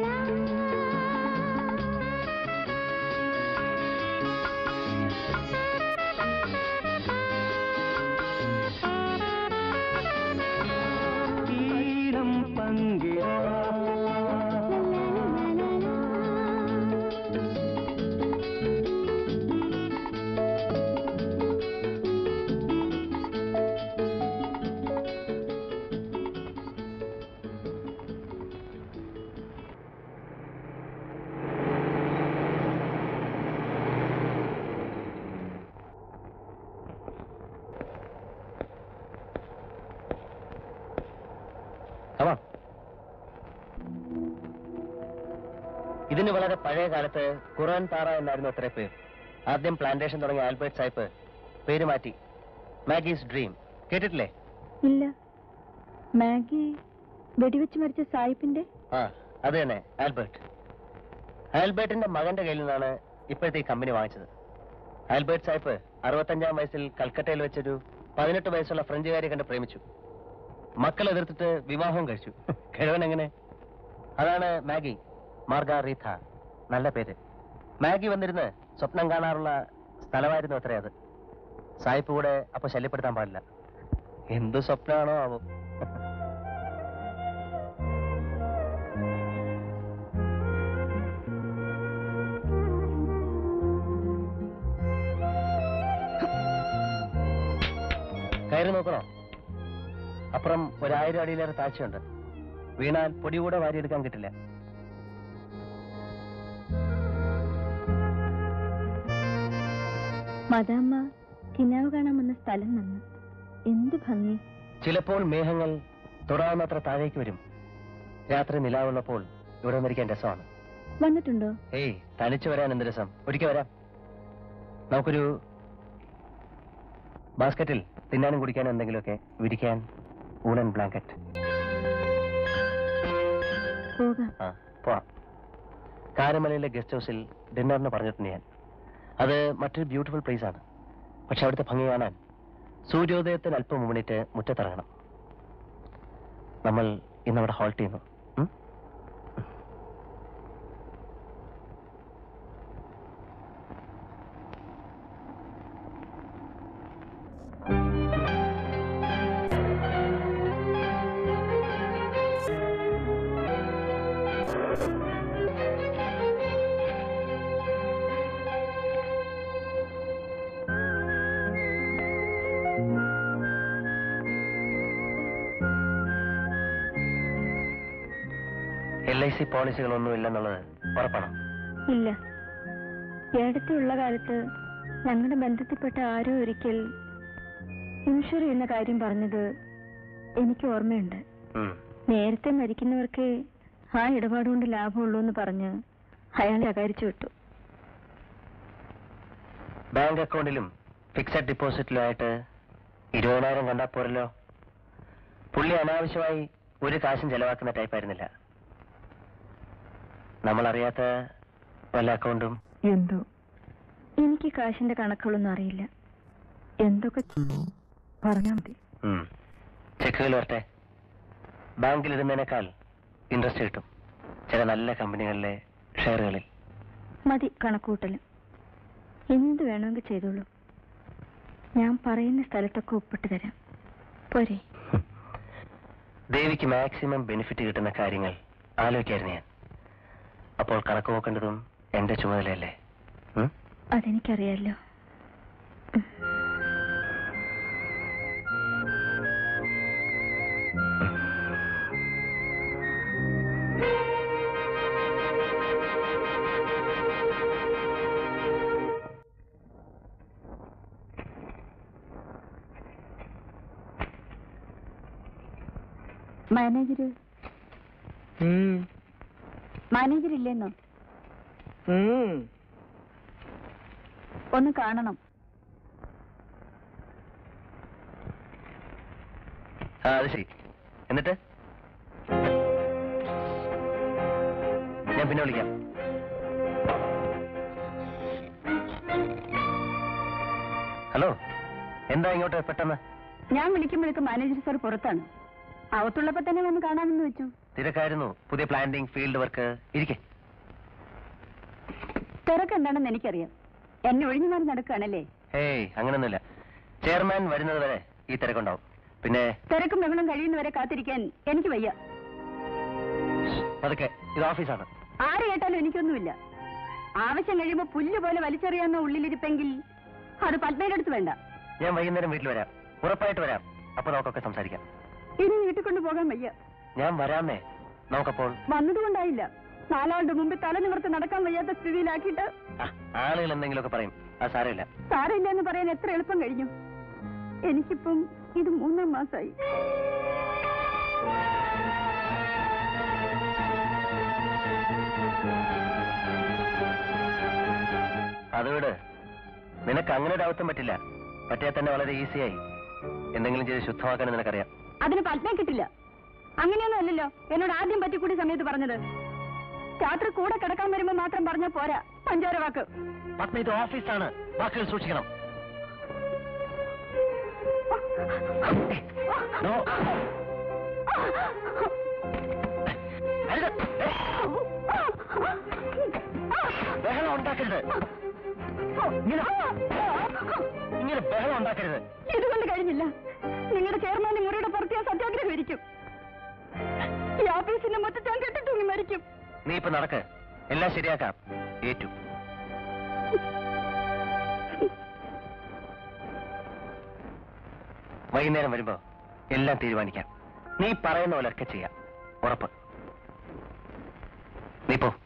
ഇതിന് വളരെ പഴയ കാലത്ത് ഖുറാൻ താറ എന്നായിരുന്നു അത്ര പേര്. ആദ്യം പ്ലാന്റേഷൻ തുടങ്ങിയ ആൽബർട്ട് സാഹിബ് പേര് മാറ്റി മാഗീസ് ഡ്രീം. കേട്ടിട്ടില്ലേ? ഇല്ല. മാഗി വെടിവെച്ച് മരിച്ച സാഹിബിന്റെ? ആ അത് തന്നെ, ആൽബർട്ട്. ആൽബർട്ടിന്റെ മകന്റെ കയ്യിൽ നിന്നാണ് ഇപ്പോഴത്തെ ഈ കമ്പനി വാങ്ങിച്ചത്. ആൽബർട്ട് സാഹിബ് അറുപത്തഞ്ചാം വയസ്സിൽ കൽക്കട്ടയിൽ വെച്ചൊരു പതിനെട്ട് വയസ്സുള്ള ഫ്രഞ്ചുകാരെ കണ്ട് പ്രേമിച്ചു. മക്കൾ എതിർത്തിട്ട് വിവാഹവും കഴിച്ചു. കിഴവൻ എങ്ങനെ? അതാണ് മാഗി, മാർഗാറീഥ. നല്ല പേര്. മാഗി വന്നിരുന്ന് സ്വപ്നം കാണാറുള്ള സ്ഥലമായിരുന്നു അത്രേ അത്. സായിപ്പ് കൂടെ അപ്പൊ ശല്യപ്പെടുത്താൻ പാടില്ല. എന്തു സ്വപ്നമാണോ ആവോ. കയറി നോക്കണോ? അപ്പുറം ഒരായിരം അടിയിലേറെ താഴ്ചയുണ്ട്. വീണാൽ പൊടി കൂടെ വാരിയെടുക്കാൻ കിട്ടില്ല. മദാമ്മ കിനാവ് കാണാൻ വന്ന സ്ഥലം നന്ന്. എന്ത് ഭംഗി. ചിലപ്പോൾ മേഘങ്ങൾ തൊടാവുന്നത്ര താഴേക്ക് വരും. രാത്രി നിലാവുള്ളപ്പോൾ ഇവിടെ വന്നിരിക്കാൻ രസമാണ്. വന്നിട്ടുണ്ടോ? ഏയ്, തനിച്ചു വരാൻ എന്ത് രസം. ഒരിക്കൽ വരാം. നമുക്കൊരു ബാസ്ക്കറ്റിൽ തിന്നാനും കുടിക്കാനും എന്തെങ്കിലുമൊക്കെ വിരിക്കാൻ ഊണൻ ബ്ലാങ്കറ്റ്. ആ പോവാം. കാരമലയിലെ ഗസ്റ്റ് ഹൗസിൽ ഡിന്നറിന് പറഞ്ഞിട്ടുണ്ട് ഞാൻ. അത് മറ്റൊരു ബ്യൂട്ടിഫുൾ പ്ലേസ് ആണ്. പക്ഷെ അവിടുത്തെ ഭംഗി കാണാൻ സൂര്യോദയത്തിന് അല്പം മുന്നിട്ട് മുറ്റത്തിറങ്ങണം. നമ്മൾ ഇന്നവിടെ ഹോൾട്ട് ചെയ്യുന്നു. എൽ ഐ സി പോളിസികളൊന്നും ഇല്ലെന്നുള്ളത് ഉറപ്പാണ്? ഇല്ല. ഏടത്തുള്ള കാലത്ത് ഞങ്ങളുടെ ബന്ധത്തിൽപ്പെട്ട ആരോ ഒരിക്കൽ ഇൻഷുർ ചെയ്യുന്ന കാര്യം പറഞ്ഞത് എനിക്ക് ഓർമ്മയുണ്ട്. നേരത്തെ മരിക്കുന്നവർക്ക് ആ ഇടപാടുകൊണ്ട് ലാഭമുള്ളൂ എന്ന് പറഞ്ഞ് അയാളെ അകാരിച്ചു വിട്ടു. ബാങ്ക് അക്കൗണ്ടിലും ഫിക്സഡ് ഡിപ്പോസിറ്റിലുമായിട്ട് ഇരുപതിനായിരം കണ്ടാ പോരല്ലോ. പുള്ളി അനാവശ്യമായി ഒരു കാശും ചെലവാക്കുന്ന ടൈപ്പായിരുന്നില്ല. നമ്മളറിയാത്ത വല്ല അക്കൗണ്ടും എന്തോ. എനിക്ക് കാശിന്റെ കണക്കുകളൊന്നും അറിയില്ല. എന്തൊക്കെ പറഞ്ഞാ മതി. ചെക്കുകൾ വരട്ടെ. ബാങ്കിലിടുന്നതിനേക്കാൾ ഇൻട്രസ്റ്റ് കിട്ടും ചില നല്ല കമ്പനികളിലെ ഷെയറുകളിൽ. മതി കണക്കൂട്ടല്. എന്ത് വേണമെങ്കിൽ ചെയ്തോളൂ. ഞാൻ പറയുന്ന സ്ഥലത്തൊക്കെ ഒപ്പിട്ട് തരാം. പോരെ? ദേവിക്ക് മാക്സിമം ബെനിഫിറ്റ് കിട്ടുന്ന കാര്യങ്ങൾ ആലോചിക്കായിരുന്നു ഞാൻ. അപ്പോൾ കണക്ക് നോക്കേണ്ടതും എന്റെ ചുമതലയല്ലേ? അതെനിക്കറിയാലോ. Manager manager ഇല്ലെന്നോ? ഒന്ന് കാണണം. ആ അത് ശരി. എന്നിട്ട് ഞാൻ പിന്നെ വിളിക്കാം. ഹലോ, എന്താ ഇങ്ങോട്ട് പെട്ടെന്ന്? ഞാൻ വിളിക്കുമ്പോഴേക്ക് മാനേജർ സാർ പുറത്താണ്. അകത്തുള്ളപ്പോ തന്നെ വന്ന് കാണാമെന്ന് വെച്ചു. തിരക്കായിരുന്നു. പുതിയ പ്ലാന്റിംഗ്, ഫീൽഡ് വർക്ക്. ഇരിക്കെ. തിരക്ക് എന്താണെന്ന് എനിക്കറിയാം. എന്നെ ഒഴിഞ്ഞു മാറി നടക്കുകയാണല്ലേ? ഏയ്, അങ്ങനൊന്നുമില്ല. ചെയർമാൻ വരുന്നത് വരെ ഈ തിരക്കുണ്ടാവും. പിന്നെ തിരക്കും ബഹളം കഴിയുന്നവരെ കാത്തിരിക്കാൻ എനിക്ക് വയ്യ. അതൊക്കെ ഇത് ഓഫീസാണ്. ആര് കേട്ടാലും എനിക്കൊന്നുമില്ല. ആവശ്യം കഴിയുമ്പോ പുല്ല് പോലെ വലിച്ചെറിയാവുന്ന ഉള്ളിലിരിപ്പെങ്കിൽ അത് പത്മയുടെ അടുത്ത് വേണ്ട. ഞാൻ വൈകുന്നേരം വീട്ടിൽ വരാം. ഉറപ്പായിട്ട് വരാം. അപ്പൊ നമുക്കൊക്കെ സംസാരിക്കാം. ഇനി വീട്ടിൽ കൊണ്ടുപോകാൻ വയ്യ. ഞാൻ വരാന്നേ. നമുക്കപ്പോൾ വന്നതുകൊണ്ടായില്ല. നാലാളുടെ മുമ്പിൽ തല നിവർത്ത് നടക്കാൻ വയ്യാത്ത സ്ഥിതിയിലാക്കിയിട്ട് ആളുകൾ എന്തെങ്കിലുമൊക്കെ പറയും. അത് സാരമില്ല. സാരമില്ല എന്ന് പറയാൻ എത്ര എളുപ്പം കഴിഞ്ഞു. എനിക്കിപ്പം ഇത് മൂന്നാം മാസമായി. അതുകൊണ്ട് നിനക്ക് അങ്ങനെ ഒരു അവസ്ഥം പറ്റില്ല. പറ്റിയാൽ തന്നെ വളരെ ഈസിയായി എന്തെങ്കിലും ചെയ്ത് ശുദ്ധമാക്കാൻ നിനക്കറിയാം. അതിന് പത്മ കിട്ടില്ല. അങ്ങനെയൊന്നും അല്ലല്ലോ എന്നോട് ആദ്യം പറ്റിക്കൂടി സമയത്ത് പറഞ്ഞത്. രാത്രി കൂടെ കിടക്കാൻ വരുമ്പോ മാത്രം പറഞ്ഞ പോരാ പഞ്ചാര വാക്ക്. പത്മ, ഇത് ഓഫീസാണ്, വാക്കുകൾ സൂക്ഷിക്കണം. ബഹളം ഉണ്ടാക്കരുത്. ഇങ്ങനെ ബഹളം ഉണ്ടാക്കരുത്. ഇതുകൊണ്ട് കഴിഞ്ഞില്ല. നിങ്ങളുടെ ചെയർമാൻ മുറിയുടെ പുറത്ത് ഞാൻ സത്യാഗ്രഹം ഇരിക്കും. ഈ ഓഫീസിന്റെ മൊത്തം ഞാൻ കെട്ടിട്ടൂങ്ങി മരിക്കും. നീ ഇപ്പൊ നടക്ക്, എല്ലാം ശരിയാക്കാം. ഏറ്റു. വൈകുന്നേരം വരുമ്പോ എല്ലാം തീരുമാനിക്കാം. നീ പറയുന്ന പോലൊക്കെ ചെയ്യാം, ഉറപ്പ്. നീ പോ,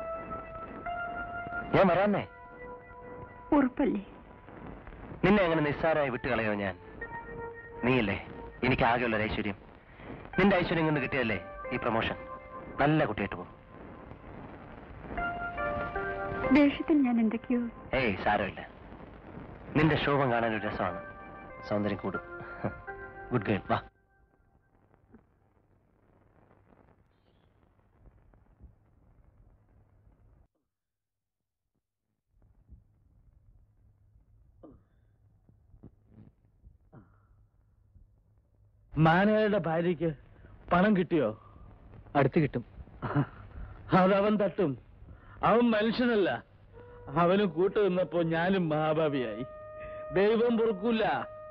ഞാൻ വരാന്നേ. ഉറപ്പല്ലേ? നിന്നെ അങ്ങനെ നിസ്സാരമായി വിട്ടുകളയോ ഞാൻ? നീയല്ലേ എനിക്ക് ആകെയുള്ളൊരു ഐശ്വര്യം. നിന്റെ ഐശ്വര്യം കൊണ്ട് കിട്ടിയല്ലേ ഈ പ്രൊമോഷൻ. നല്ല കുട്ടിയായിട്ട് പോകും. ദേഷ്യത്തിൽ ഞാൻ എന്തൊക്കെയോ. ഏയ് സാരമില്ല. നിന്റെ ശോഭം കാണാനൊരു രസമാണ്. സൗന്ദര്യം കൂടും. ഗുഡ് ഗേൾ, വാ. മാനേജറുടെ ഭാര്യയ്ക്ക് പണം കിട്ടിയോ? അടുത്ത് കിട്ടും. അതവൻ തട്ടും. അവൻ മനുഷ്യനല്ല. അവന് കൂട്ടു നിന്നപ്പോ ഞാനും മഹാഭാവിയായി. ദൈവം പൊറുക്കൂല.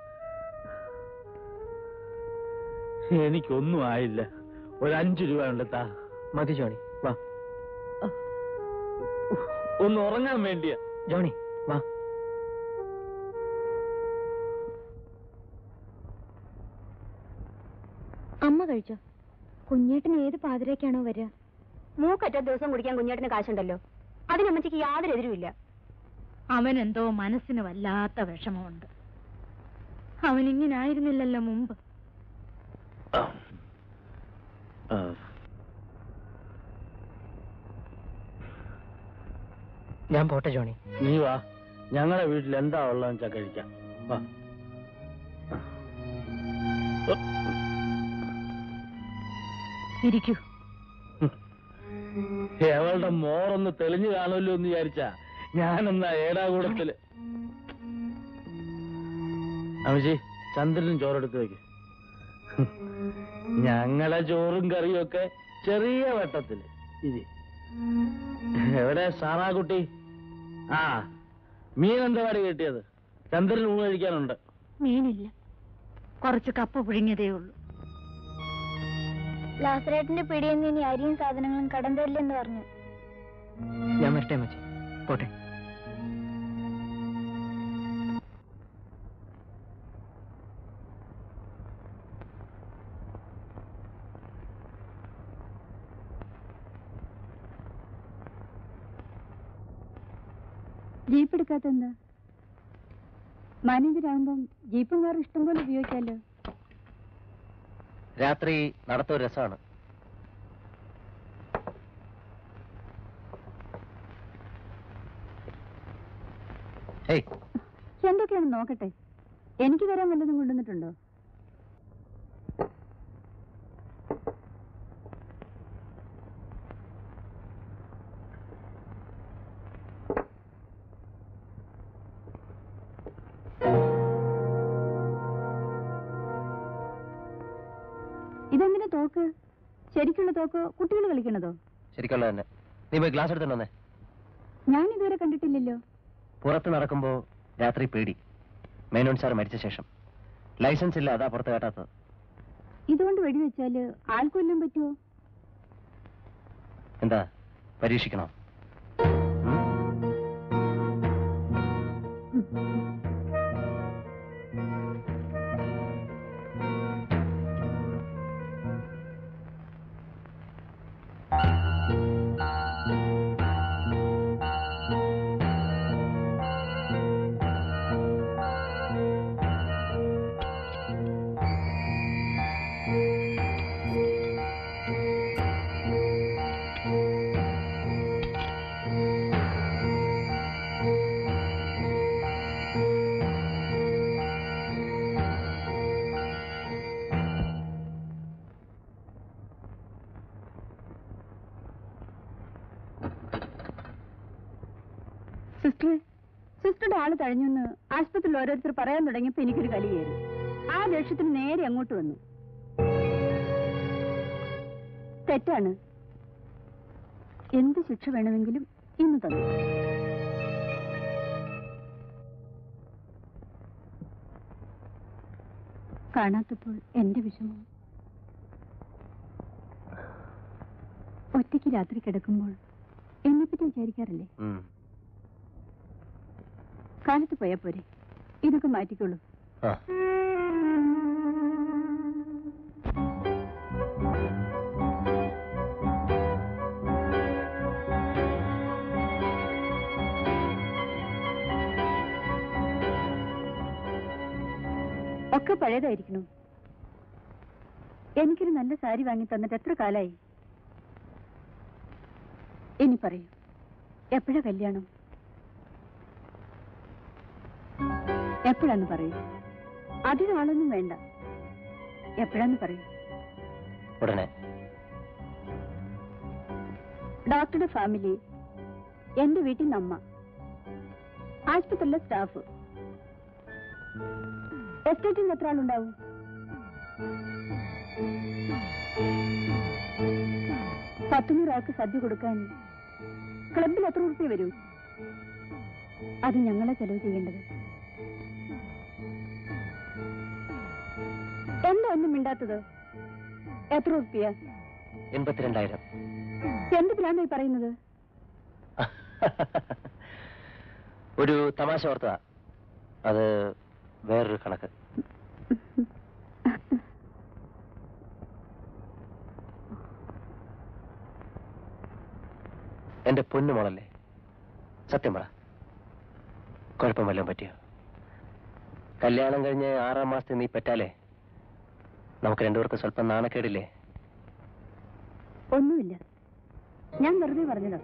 എനിക്കൊന്നും ആയില്ല. ഒരു അഞ്ചു രൂപ ഉണ്ട്, താ. മതി ജോണി, വാ. ഒന്ന് ഉറങ്ങാൻ വേണ്ടിയാ. ജോണി, വാ. അമ്മ കഴിച്ചോ? കുഞ്ഞേട്ടന് ഏത് പാതിരേക്കാണോ വരിക? മൂക്കറ്റ ദിവസം കുടിക്കാൻ കുഞ്ഞേട്ടന് കാശുണ്ടല്ലോ. അതിനമ്മച്ചിക്ക് യാതൊരു എതിരുമില്ല. അവൻ എന്തോ മനസ്സിന് വല്ലാത്ത വിഷമമുണ്ട്. അവൻ ഇങ്ങനായിരുന്നില്ലല്ലോ മുമ്പ്. ഞാൻ പോട്ടെ ജോണി. നീ വാ, ഞങ്ങളുടെ വീട്ടിൽ എന്താ ഉള്ളതെന്ന് വെച്ചാ കഴിക്കാം. വാ. ഇരിക്കൂ. അവളുടെ മോറൊന്ന് തെളിഞ്ഞു കാണുമല്ലോ എന്ന് വിചാരിച്ചാ ഞാനെന്നാ ഏടാകൂടത്തില്. അമ്മച്ചി, ചന്ദ്രനും ചോറെടുത്ത് വെക്ക്. ഞങ്ങളെ ചോറും കറിയും ഒക്കെ ചെറിയ വട്ടത്തില്. ഇരി. എവിടെ സാറാക്കുട്ടി? ആ, മീൻ എന്താ പാടി കിട്ടിയത്? ചന്ദ്രന് ഊണ് കഴിക്കാനുണ്ട്. മീനില്ല, കുറച്ച് കപ്പ പുഴുങ്ങിയതേ ഉള്ളൂ. ലാസറേട്ടിന്റെ പിടിയെന്ന് ഇനി അരിയും സാധനങ്ങളും കടം തരില്ലെന്ന് പറഞ്ഞു. ഞാൻ വരട്ടെ അമ്മച്ചി, പോട്ടെ. ജീപ്പ് എടുക്കാത്ത എന്താ? മാനേജരാകുമ്പം ജീപ്പും കാറും ഇഷ്ടം പോലെ ഉപയോഗിക്കാമല്ലോ. രാത്രി നടത്തൊരു രസമാണ്. എന്തൊക്കെയാണ് നോക്കട്ടെ. എനിക്ക് തരാൻ വല്ലതും കൊണ്ടുവന്നിട്ടുണ്ടോ? ഇതെന്തിനാ തോക്ക്? ശരിക്കുള്ള തോക്കോ കുട്ടികൾ കളിക്കണതോ? ശരിക്കുള്ള തന്നെ. നീ പോയി ഗ്ലാസ് എടുത്തിട്ടുണ്ടോന്നേ. ഞാൻ ഇതുവരെ കണ്ടിട്ടില്ലല്ലോ. പുറത്ത് നടക്കുമ്പോ രാത്രി പേടി. മേനോൻ സാർ മരിച്ച ശേഷം ലൈസൻസ് ഇല്ല, അതാ പുറത്ത് കേട്ടാത്തത്. ഇതുകൊണ്ട് വെടിവെച്ചാല് ആൾക്കൊല്ലാൻ പറ്റുമോ? എന്താ പരീക്ഷിക്കണോ? ഇവിടെ ആള് തഴഞ്ഞെന്ന് ആശുപത്രിയിൽ ഓരോരുത്തർ പറയാൻ തുടങ്ങിയപ്പോ എനിക്കൊരു കലി കയറി. ആ ദേഷ്യത്തിന് നേരെ അങ്ങോട്ട് വന്നു. തെറ്റാണ്. എന്ത് ശിക്ഷ വേണമെങ്കിലും ഇന്ന് തന്നു. കാണാത്തപ്പോൾ എന്റെ വിഷമം. ഒറ്റയ്ക്ക് രാത്രി കിടക്കുമ്പോൾ എന്നെപ്പറ്റി വിചാരിക്കാറില്ലേ? കാലത്ത് പോയാ പോരെ, ഇതൊക്കെ മാറ്റിക്കോളൂ. ഒക്കെ പഴയതായിരിക്കണു. എനിക്കൊരു നല്ല സാരി വാങ്ങി തന്നിട്ട് എത്ര കാലായി? ഇനി പറയൂ, എപ്പോഴാ കല്യാണം? എപ്പോഴാന്ന് പറയൂ. അധികം ആളൊന്നും വേണ്ട. എപ്പോഴാന്ന് പറയൂ. ഉടനെ. ഡോക്ടറുടെ ഫാമിലി, എന്റെ വീട്ടിൽ നിന്ന് അമ്മ, ആശുപത്രിയിലെ സ്റ്റാഫ്. എസ്റ്റേറ്റിൽ എത്ര ആളുണ്ടാവും? പത്തുനൂറാൾക്ക് സദ്യ കൊടുക്കാൻ ക്ലബിൽ എത്ര ഉറുപ്പിക വരൂ? അത് ഞങ്ങളെ ചെലവ് ചെയ്യേണ്ടത്. എന്താ ഒന്നും മിണ്ടാത്തത്? എത്ര ഉറുപ്പിയ? എൺപത്തിരണ്ടായിരം. എന്ത് പ്ലാനായി പറയുന്നത്? ഒരു തമാശ ഓർത്തതാ. അത് വേറൊരു കണക്ക്. എന്റെ പൊന്നു മോളല്ലേ, സത്യം പറ, കുഴപ്പം വല്ലതും പറ്റിയോ? കല്യാണം കഴിഞ്ഞ് ആറാം മാസത്തിൽ നീ പറ്റാലേ നമുക്ക് രണ്ടുപേർക്ക് സ്വല്പം നാണക്കേടില്ലേ? ഒന്നുമില്ല, ഞാൻ വെറുതെ പറഞ്ഞതാ.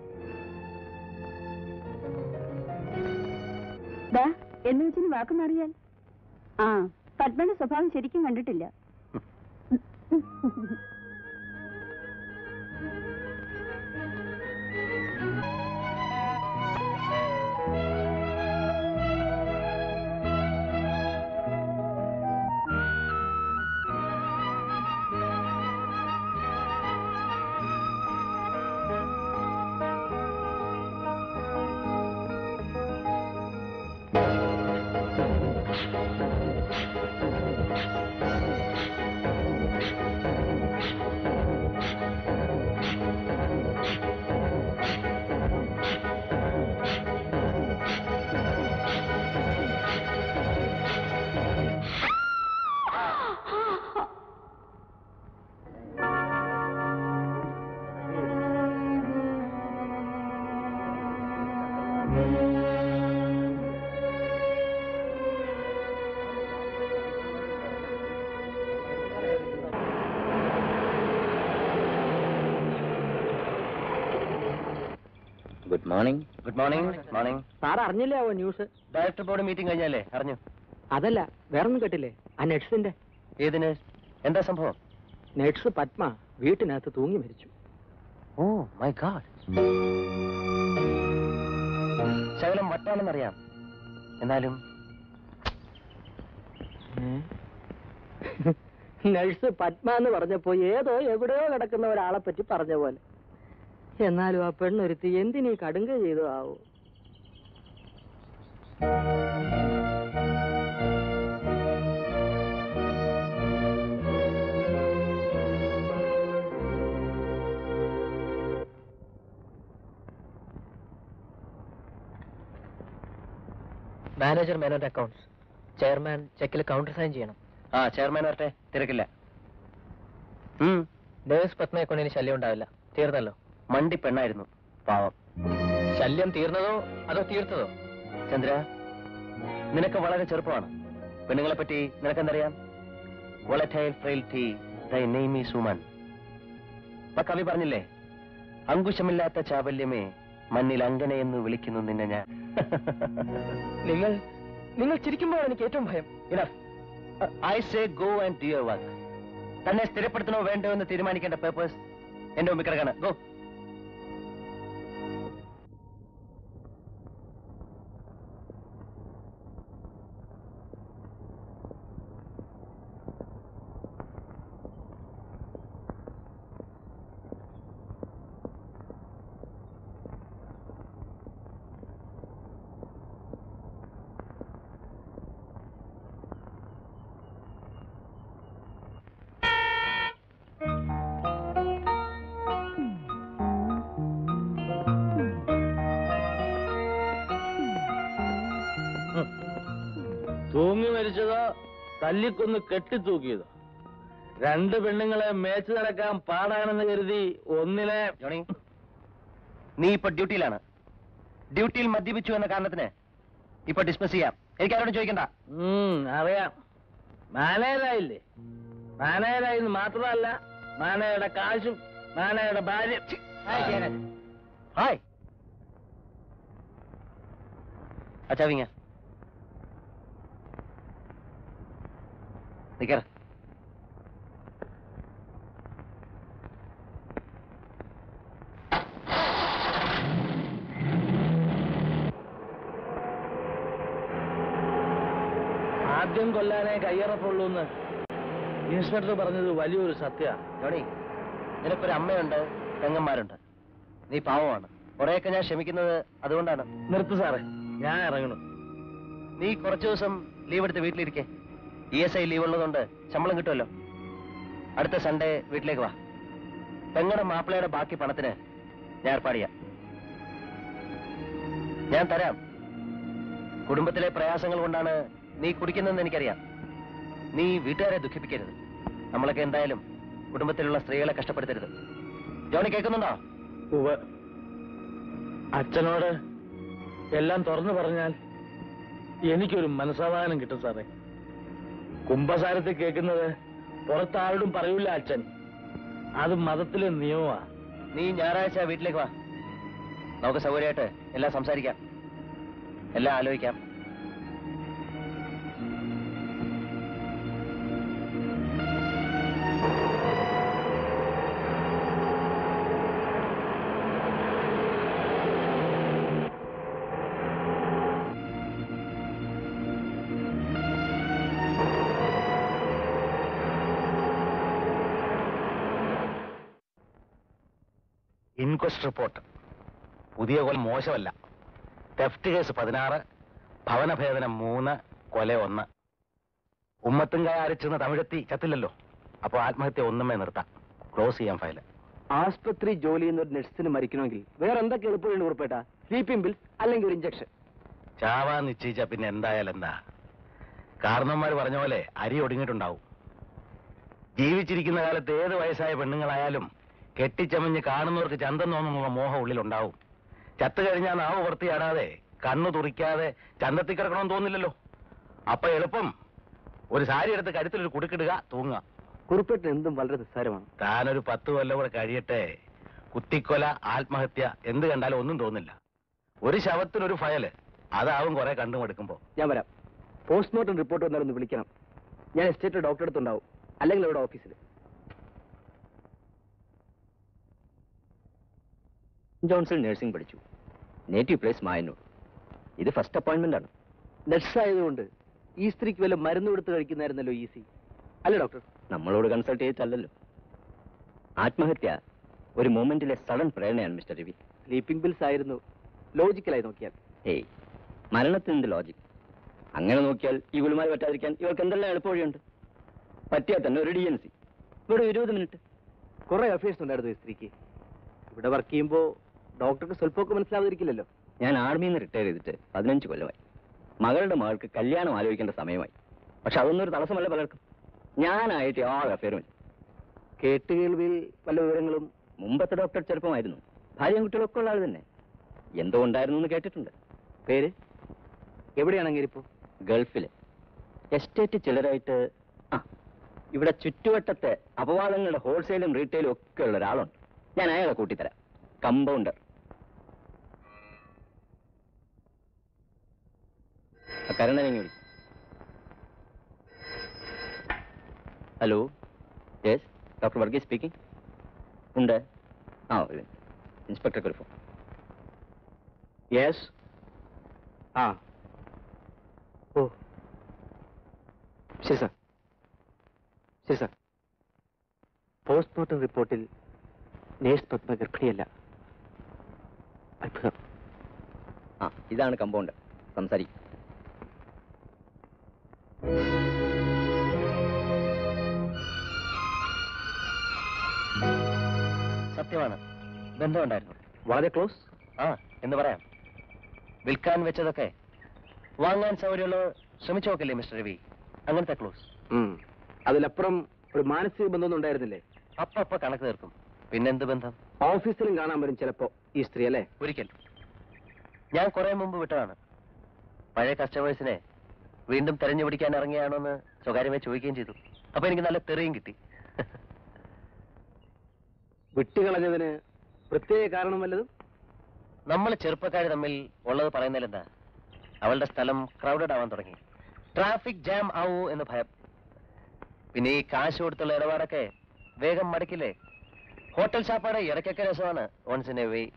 ദാ എന്ന് വെച്ചിന് വാക്ക് മാറിയാൽ. ആ, പത്മയുടെ സ്വഭാവം ശരിക്കും കണ്ടിട്ടില്ല. Good morning. Good morning. Morning. Sir അറിഞ്ഞില്ലാവോ ന്യൂസ്? ഡയറക്ടർ ബോർഡ് മീറ്റിംഗ് കഴിഞ്ഞാലേ അറിഞ്ഞു. അതല്ല, വേറൊന്നും കേട്ടില്ലേ? ആ നഴ്സിന്റെ. ഏത് നഴ്സ്? എന്താ സംഭവം? നഴ്സ് പത്മ വീട്ടിനകത്ത് തൂങ്ങി മരിച്ചു. Oh my god. ശകലം വട്ടാണെന്നറിയാം, എന്നാലും നഴ്സ് പത്മ എന്ന് പറഞ്ഞപ്പോ ഏതോ എവിടെയോ കിടക്കുന്ന ഒരാളെ പറ്റി പറഞ്ഞ പോലെ. എന്നാലും ആ പെണ്ണൊരുത്തി എന്തിനീ കടുങ്ക ചെയ്തു ആവോ? മാനേജർ മേനോന്റെ അക്കൗണ്ട്സ്. ചെയർമാൻ ചെക്കിൽ കൗണ്ടർ സൈൻ ചെയ്യണം. ആ, ചെയർമാൻ വരട്ടെ, തിരക്കില്ല. നേഴ്സ് പത്മയെ കൊണ്ടിന് ശല്യം ഉണ്ടാവില്ല. തീർന്നല്ലോ. മണ്ടി പെണ്ണായിരുന്നു, പാവം. ശല്യം തീർന്നതോ അതോ തീർത്തതോ? ചന്ദ്ര, നിനക്ക് വളരെ ചെറുപ്പമാണ്. പെണ്ണുങ്ങളെ പറ്റി നിനക്കെന്തറിയാം? വോളറ്റൈൽ ഫ്രെയിൽറ്റി, ദൈ നെയിം ഈസ് വുമൻ. ഇപ്പൊ കവി പറഞ്ഞില്ലേ, അങ്കുശമില്ലാത്ത ചാബല്യമേ മണ്ണിൽ അങ്ങനെ എന്ന് വിളിക്കുന്നു നിന്നെ ഞാൻ. നിങ്ങൾ നിങ്ങൾ ചിരിക്കുമ്പോൾ എനിക്ക് ഏറ്റവും ഭയം. I say go and do your work. തന്നെ സ്ഥിരപ്പെടുത്തണോ വേണ്ടോ എന്ന് തീരുമാനിക്കേണ്ട പേപ്പേഴ്സ് എന്റെ മുമ്പിൽ കിടക്കാണ്. ഗോ. തൂങ്ങി മരിച്ചതോ തല്ലിക്കൊന്ന് കെട്ടിത്തൂക്കിയതോ? രണ്ട് പെണ്ണുങ്ങളെ മേച്ചു നടക്കാൻ പാടാണെന്ന് കരുതി ഒന്നിനെ... ജോണി, നീ ഇപ്പൊ ഡ്യൂട്ടിയിലാണ്. ഡ്യൂട്ടിയിൽ മദ്യപിച്ചു എന്ന കാരണത്തിന് ഇപ്പൊ ഡിസ്മിസ് ചെയ്യാം. എനിക്ക് ആരോടും ചോദിക്കണ്ട. അറിയാം, മാനേജരായില്ലേ? മാനേജരായി മാത്രമല്ല, മാനേജരുടെ കാശും മാനേജരുടെ ഭാര്യ... ഹായ് അച്ചാവിങ്ങ നിക്കറ. ആദ്യം കൊല്ലാനേ കയ്യറപ്പുള്ളൂ എന്ന് ഇൻസ്പെക്ടർ പറഞ്ഞത് വലിയൊരു സത്യ. ജോണി, നിനക്കൊരു അമ്മയുണ്ട്, പെങ്ങന്മാരുണ്ട്. നീ പാവമാണ്. കുറെയൊക്കെ ഞാൻ ക്ഷമിക്കുന്നത് അതുകൊണ്ടാണ്. നിർത്ത് സാറേ, ഞാൻ ഇറങ്ങണു. നീ കുറച്ചു ദിവസം ലീവ് എടുത്ത് വീട്ടിലിരിക്കേ. ഇ എസ് ഐ ലീവ് ഉള്ളതുകൊണ്ട് ശമ്പളം കിട്ടുമല്ലോ. അടുത്ത സൺഡേ വീട്ടിലേക്ക് വാ. പെങ്ങളുടെ മാപ്പിളയുടെ ബാക്കി പണത്തിന് ഞാൻ ഏർപ്പാട് ചെയ്യാം. ഞാൻ തരാം. കുടുംബത്തിലെ പ്രയാസങ്ങൾ കൊണ്ടാണ് നീ കുടിക്കുന്നതെന്ന് എനിക്കറിയാം. നീ വീട്ടുകാരെ ദുഃഖിപ്പിക്കരുത്. നമ്മളൊക്കെ എന്തായാലും കുടുംബത്തിലുള്ള സ്ത്രീകളെ കഷ്ടപ്പെടുത്തരുത്. ജോണി, കേൾക്കുന്നുണ്ടോ? ഉവ്വ്. അച്ഛനോട് എല്ലാം തുറന്നു പറഞ്ഞാൽ എനിക്കൊരു മനസ്സമാധാനം കിട്ടും സാറേ. കുംഭസാരത്തിൽ കേൾക്കുന്നത് പുറത്താരോടും പറയൂല അച്ഛൻ. അത് മതത്തിലെ നിയമമാ. നീ ഞായറാഴ്ച വീട്ടിലേക്ക് വാ. നമുക്ക് സൗകര്യമായിട്ട് എല്ലാം സംസാരിക്കാം, എല്ലാം ആലോചിക്കാം. Inquest report. പുതിയ കൊല മോശമല്ല. തെഫ്റ്റ് കേസ് പതിനാറ്, ഭവനഭേദനം മൂന്ന്, കൊല ഒന്ന്. ഉമ്മത്തുംകായ അരച്ചെന്ന് തമിഴെത്തി ചത്തില്ലല്ലോ. അപ്പോൾ ആത്മഹത്യ ഒന്നുമേ നിർത്താം. ക്ലോസ് ചെയ്യാം ഫയല്. ആസ്പത്രി ജോലി ചെയ്യുന്ന ഒരു നഴ്സിന് മരിക്കണമെങ്കിൽ വേറെ എന്തൊക്കെ എളുപ്പമുണ്ട് ഉറപ്പേട്ട? സ്ലീപ്പിംഗ് ബിൽസ് അല്ലെങ്കിൽ ഒരു ഇഞ്ചക്ഷൻ. ചാവാൻ നിശ്ചയിച്ച പിന്നെ എന്തായാലും എന്താ? കാരണവന്മാർ പറഞ്ഞ പോലെ അരി ഒടുങ്ങിയിട്ടുണ്ടാവും. ജീവിച്ചിരിക്കുന്ന കാലത്ത് ഏത് വയസ്സായ പെണ്ണുങ്ങളായാലും കെട്ടിച്ചമഞ്ഞ് കാണുന്നവർക്ക് ചന്തം തോന്നുന്നുള്ള മോഹം ഉള്ളിലുണ്ടാവും. ചത്തു കഴിഞ്ഞാൽ നാവ് വൃത്തിയാടാതെ കണ്ണു തുറിക്കാതെ ചന്തത്തിൽ കിടക്കണമെന്ന് തോന്നില്ലല്ലോ. അപ്പൊ എളുപ്പം ഒരു സാരി എടുത്ത് കരുത്തിലൊരു കുടുക്കിടുക, തൂങ്ങുക. കുറിപ്പിട്ട് എന്തും വളരെ നിസ്സാരമാണ്. താനൊരു പത്ത് കൊല്ലം കൂടെ കഴിയട്ടെ. കുത്തിക്കൊല, ആത്മഹത്യ എന്ത് കണ്ടാലും ഒന്നും തോന്നില്ല. ഒരു ശവത്തിനൊരു ഫയല്, അതാവും കുറെ കണ്ടുമെടുക്കുമ്പോ. ഞാൻ വരാം. പോസ്റ്റ്മോർട്ടം റിപ്പോർട്ട് വന്നാലൊന്ന് വിളിക്കണം. ഞാൻ എസ്റ്റേറ്റ് ഡോക്ടറെ അടുത്തുണ്ടാവും, അല്ലെങ്കിൽ ഇവിടെ ഓഫീസിൽ. ജോൺസൺ നഴ്സിംഗ് പഠിച്ചു. Native place Mayannur. ഇത് ഫസ്റ്റ് അപ്പോയിന്റ്മെന്റ് ആണ്. നഴ്സ് ആയതുകൊണ്ട് ഈ സ്ത്രീക്ക് വല്ല മരുന്ന് കൊടുത്ത് കഴിക്കുന്നായിരുന്നല്ലോ ഈസി, അല്ലേ ഡോക്ടർ? നമ്മളോട് കൺസൾട്ട് ചെയ്തിട്ടല്ലല്ലോ. ആത്മഹത്യ ഒരു മൂമെന്റിലെ സഡൻ പ്രേരണയാണ് മിസ്റ്റർ രവി. സ്ലീപ്പിംഗ് ബിൽസ് ആയിരുന്നു ലോജിക്കലായി നോക്കിയാൽ. ഏയ്, മരണത്തിന്റെ ലോജിക് അങ്ങനെ നോക്കിയാൽ ഇവളുമായി പറ്റാതിരിക്കാൻ ഇവർക്ക് എന്തെല്ലാം എളുപ്പവഴിയുണ്ട്. പറ്റിയാൽ തന്നെ ഒരു ഡി എൻ സി, ഇവിടെ ഇരുപത് മിനിറ്റ്. കുറെ അഫയേഴ്സ് ഉണ്ടായിരുന്നു ഈ സ്ത്രീക്ക്. ഇവിടെ വർക്ക് ചെയ്യുമ്പോൾ ഡോക്ടർക്ക് സ്വല്പമൊക്കെ മനസ്സിലാവാതിരിക്കില്ലല്ലോ. ഞാൻ ആർമിയിൽ നിന്ന് റിട്ടയർ ചെയ്തിട്ട് പതിനഞ്ച് കൊല്ലമായി. മകളുടെ മകൾക്ക് കല്യാണം ആലോചിക്കേണ്ട സമയമായി. പക്ഷെ അതൊന്നും ഒരു തടസ്സമല്ല പലർക്കും. ഞാനായിട്ട് ആ അഫയറുമില്ല. കേട്ടുകേൾവിയിൽ പല വിവരങ്ങളും. മുമ്പത്തെ ഡോക്ടർ ചെറുപ്പമായിരുന്നു. ഭാര്യയും കുട്ടികളൊക്കെ ഉള്ള ആൾ തന്നെ. എന്തോ ഉണ്ടായിരുന്നു എന്ന് കേട്ടിട്ടുണ്ട്. പേര് എവിടെയാണെങ്കിൽ ഇപ്പോൾ? ഗൾഫില് എസ്റ്റേറ്റ് ചിലരായിട്ട്. ആ, ഇവിടെ ചുറ്റുവട്ടത്തെ അപവാദങ്ങളുടെ ഹോൾസെയിലും റീറ്റെയിലും ഒക്കെ ഉള്ള ഒരാളുണ്ട്. ഞാൻ അയാളെ കൂട്ടിത്തരാം. കമ്പൗണ്ടർ. കരുണനെ വിളി. Hello, yes, doctor Varghese speaking. ഉണ്ട്. ആ, ഇൻസ്പെക്ടർക്ക് ഒരു ഫോൺ. യെസ്. ആ, ഓ ശരി സാർ, ശരി സാർ. പോസ്റ്റ്മോർട്ടം റിപ്പോർട്ടിൽ നേഴ്സ് പത്മ ഗർഭിണിയല്ല. അത്ഭുതം. ആ, ഇതാണ് കമ്പൗണ്ടർ. സംസാരിക്കും. സത്യമാണ്, ബന്ധമുണ്ടായിരുന്നു. വളരെ ക്ലോസ്. ആ, എന്ന് പറയാം. വിൽക്കാൻ വെച്ചതൊക്കെ വാങ്ങാൻ സൗകര്യമുള്ള ശ്രമിച്ചു നോക്കല്ലേ മിസ്റ്റർ രവി? അങ്ങനത്തെ ക്ലോസ്. അതിലപ്പുറം ഒരു മാനസിക ബന്ധമൊന്നും ഉണ്ടായിരുന്നില്ലേ? അപ്പ അപ്പ കണക്ക് തീർക്കും. പിന്നെന്ത് ബന്ധം? ഓഫീസിലും കാണാൻ വരും ചിലപ്പോ ഈ സ്ത്രീ അല്ലേ? ഒരിക്കൽ ഞാൻ കുറെ മുമ്പ് വിട്ടതാണ്. പഴയ കസ്റ്റമേഴ്സിനെ വീണ്ടും തെരഞ്ഞു പിടിക്കാൻ ഇറങ്ങിയാണോ എന്ന് സ്വകാര്യമായി ചോദിക്കുകയും ചെയ്തു. അപ്പൊ എനിക്ക് നല്ല തെറിയും കിട്ടി. വിട്ടുകളഞ്ഞതിന് പ്രത്യേക കാരണം വല്ലതും? നമ്മൾ ചെറുപ്പക്കാർ തമ്മിൽ ഉള്ളത് പറയുന്നതിലെന്താ, അവളുടെ സ്ഥലം ക്രൗഡഡ് ആവാൻ തുടങ്ങി. ട്രാഫിക് ജാം ആവൂ എന്ന് ഭയം. പിന്നെ ഈ കാശ് കൊടുത്തുള്ള ഇടപാടൊക്കെ വേഗം മടക്കില്ലേ. ഹോട്ടൽ ഷാപ്പാടെ ഇടയ്ക്കൊക്കെ രസമാണ്, once in a way.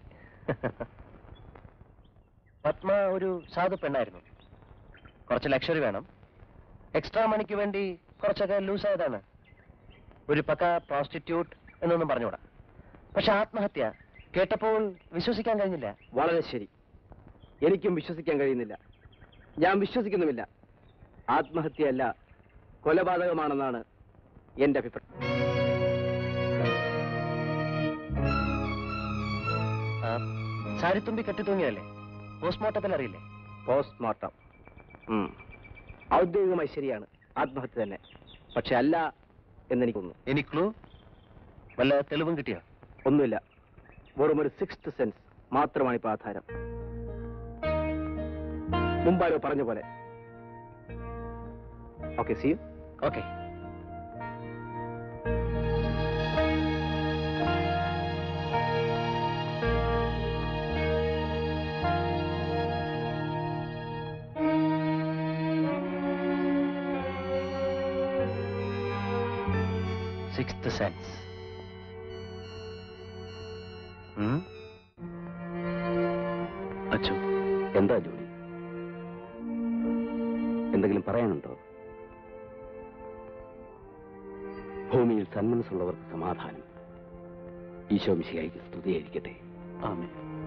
Padma ഒരു സാധു പെണ്ണായിരുന്നു. കുറച്ച് ലക്ഷറി വേണം. എക്സ്ട്രാ മണിക്ക് വേണ്ടി കുറച്ചൊക്കെ ലൂസായതാണ്. ഒരു പക്ക പ്രോസ്റ്റിറ്റ്യൂട്ട് എന്നൊന്നും പറഞ്ഞുകൂടാ. പക്ഷെ ആത്മഹത്യ കേട്ടപ്പോൾ വിശ്വസിക്കാൻ കഴിഞ്ഞില്ല. വളരെ ശരി, എനിക്കും വിശ്വസിക്കാൻ കഴിയുന്നില്ല. ഞാൻ വിശ്വസിക്കുന്നുമില്ല. ആത്മഹത്യയല്ല, കൊലപാതകമാണെന്നാണ് എന്റെ അഭിപ്രായം. സാരിത്തുമ്പി കെട്ടിത്തൂങ്ങിയതല്ലേ? പോസ്റ്റ്മോർട്ടത്തിൽ അറിയില്ലേ? പോസ്റ്റ്മോർട്ടം ഔദ്യോഗികമായി ശരിയാണ്, ആത്മഹത്യ തന്നെ. പക്ഷെ അല്ല എന്നെനിക്ക് തോന്നുന്നു. എനി ക്ലൂ വല്ല തെളിവും കിട്ടിയോ? ഒന്നുമില്ല, വെറും ഒരു സിക്സ്ത് സെൻസ് മാത്രമാണ് ഇപ്പൊ ആധാരം. മുമ്പാരോ പറഞ്ഞ പോലെ. Okay, see you. Okay. Sixth sense. അച്ഛൻ എന്താ ജോലി? എന്തെങ്കിലും പറയാനുണ്ടോ? ഭൂമിയിൽ സന്മനസ്സുള്ളവർക്ക് സമാധാനം. ഈശോ മിശിഹായ്ക്ക് സ്തുതിയായിരിക്കട്ടെ. ആമേൻ.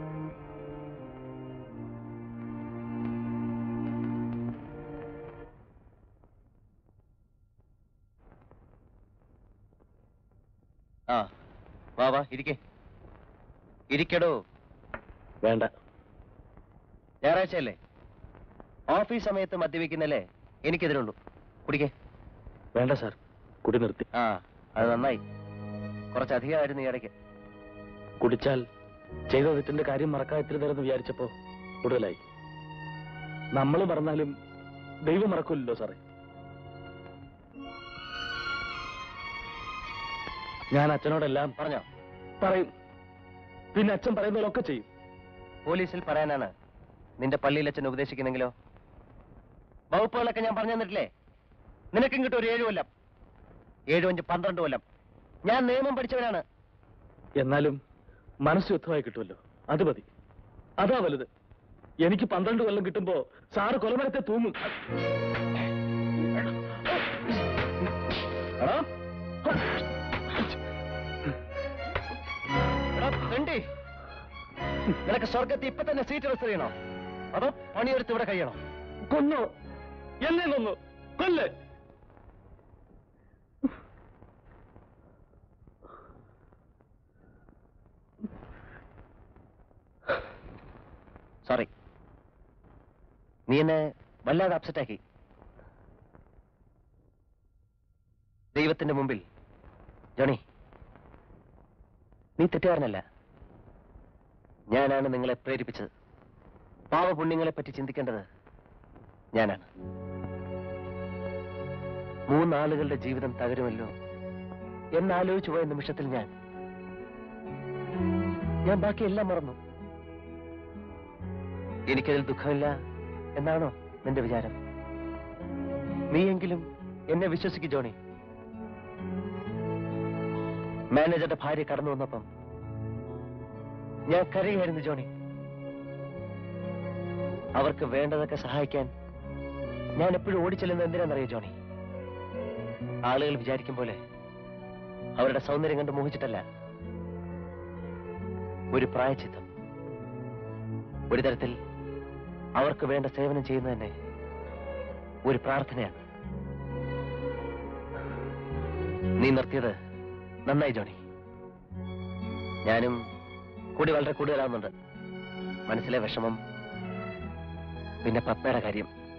ആ വാ വാ ഇരിക്കേ. ഇരിക്കടോ. വേണ്ട. ഞായറാഴ്ചയല്ലേ? ഓഫീസ് സമയത്ത് മദ്യപിക്കുന്നല്ലേ എനിക്കെതിരുള്ളൂ. കുടിക്കേ. വേണ്ട സാർ, കുടി നിർത്തി. ആ അത് നന്നായി. കുറച്ചധികമായിരുന്നു ഈ ഇടയ്ക്ക്. കുടിച്ചാൽ ചെയ്ത തെറ്റിന്റെ കാര്യം മറക്കാൻ ഇത്തിരി നേരം വിചാരിച്ചപ്പോ കൂടുതലായി. നമ്മൾ മറന്നാലും ദൈവം മറക്കില്ലല്ലോ സാറേ. ഞാൻ അച്ഛനോടെല്ലാം പറഞ്ഞോ? പറയും. പിന്നെ അച്ഛൻ പറയുന്നതൊക്കെ ചെയ്യും. പോലീസിൽ പറയാനാണ് നിന്റെ പള്ളിയിൽ അച്ഛൻ ഉപദേശിക്കുന്നെങ്കിലോ? വകുപ്പുകളൊക്കെ ഞാൻ പറഞ്ഞു തന്നിട്ടില്ലേ? നിനക്കും കിട്ടും ഒരു ഏഴു കൊല്ലം. ഏഴു അഞ്ച് പന്ത്രണ്ട് കൊല്ലം. ഞാൻ നിയമം പഠിച്ചവനാണ്. എന്നാലും മനസ്സ് യുദ്ധമായി കിട്ടുമല്ലോ, അത് മതി. അതാ വലുത്. എനിക്ക് പന്ത്രണ്ട് കൊല്ലം കിട്ടുമ്പോ സാറ് കൊലമരത്തെ തൂങ്ങും. നിനക്ക് സ്വർഗത്തിൽ ഇപ്പൊ തന്നെ സീറ്റ് റിസർവ് ചെയ്യണോ, അതോ പണിയെടുത്ത് ഇവിടെ കഴിയണോ? കൊന്നോ? എന്നെ കൊന്നു. കൊല്ല്. സോറി, നീ എന്നെ വല്ലാതെ അപ്സെറ്റാക്കി. ദൈവത്തിന്റെ മുമ്പിൽ ജോണി, നീ തെറ്റുകാരനല്ല. ഞാനാണ് നിങ്ങളെ പ്രേരിപ്പിച്ചത്. പാവപുണ്യങ്ങളെ പറ്റി ചിന്തിക്കേണ്ടത് ഞാനാണ്. മൂന്നാളുകളുടെ ജീവിതം തകരുമല്ലോ എന്നാലോചിച്ചു പോയ നിമിഷത്തിൽ ഞാൻ ഞാൻ ബാക്കിയെല്ലാം മറന്നു. എനിക്കതിൽ ദുഃഖമില്ല എന്നാണോ നിന്റെ വിചാരം? നീയെങ്കിലും എന്നെ വിശ്വസിക്കു ജോണി. മാനേജറുടെ ഭാര്യ കടന്നു വന്നപ്പം ഞാൻ കരയായിരുന്നു ജോണി. അവർക്ക് വേണ്ടതൊക്കെ സഹായിക്കാൻ ഞാൻ എപ്പോഴും ഓടിച്ചെല്ലുന്നത് എന്തിനാണെന്നറിയോ ജോണി? ആളുകൾ വിചാരിക്കും പോലെ അവരുടെ സൗന്ദര്യം കണ്ട് മോഹിച്ചിട്ടല്ല. ഒരു പ്രായച്ചിത്തം, ഒരു തരത്തിൽ അവർക്ക് വേണ്ട സേവനം ചെയ്യുന്നത് തന്നെ ഒരു പ്രാർത്ഥനയാണ്. നീ നിർത്തിയത് നന്നായി ജോണി. ഞാനും കൂടി വളരെ കൂടുതലാവുന്നുണ്ട്. മനസ്സിലെ വിഷമം, പിന്നെ പത്മയുടെ കാര്യം.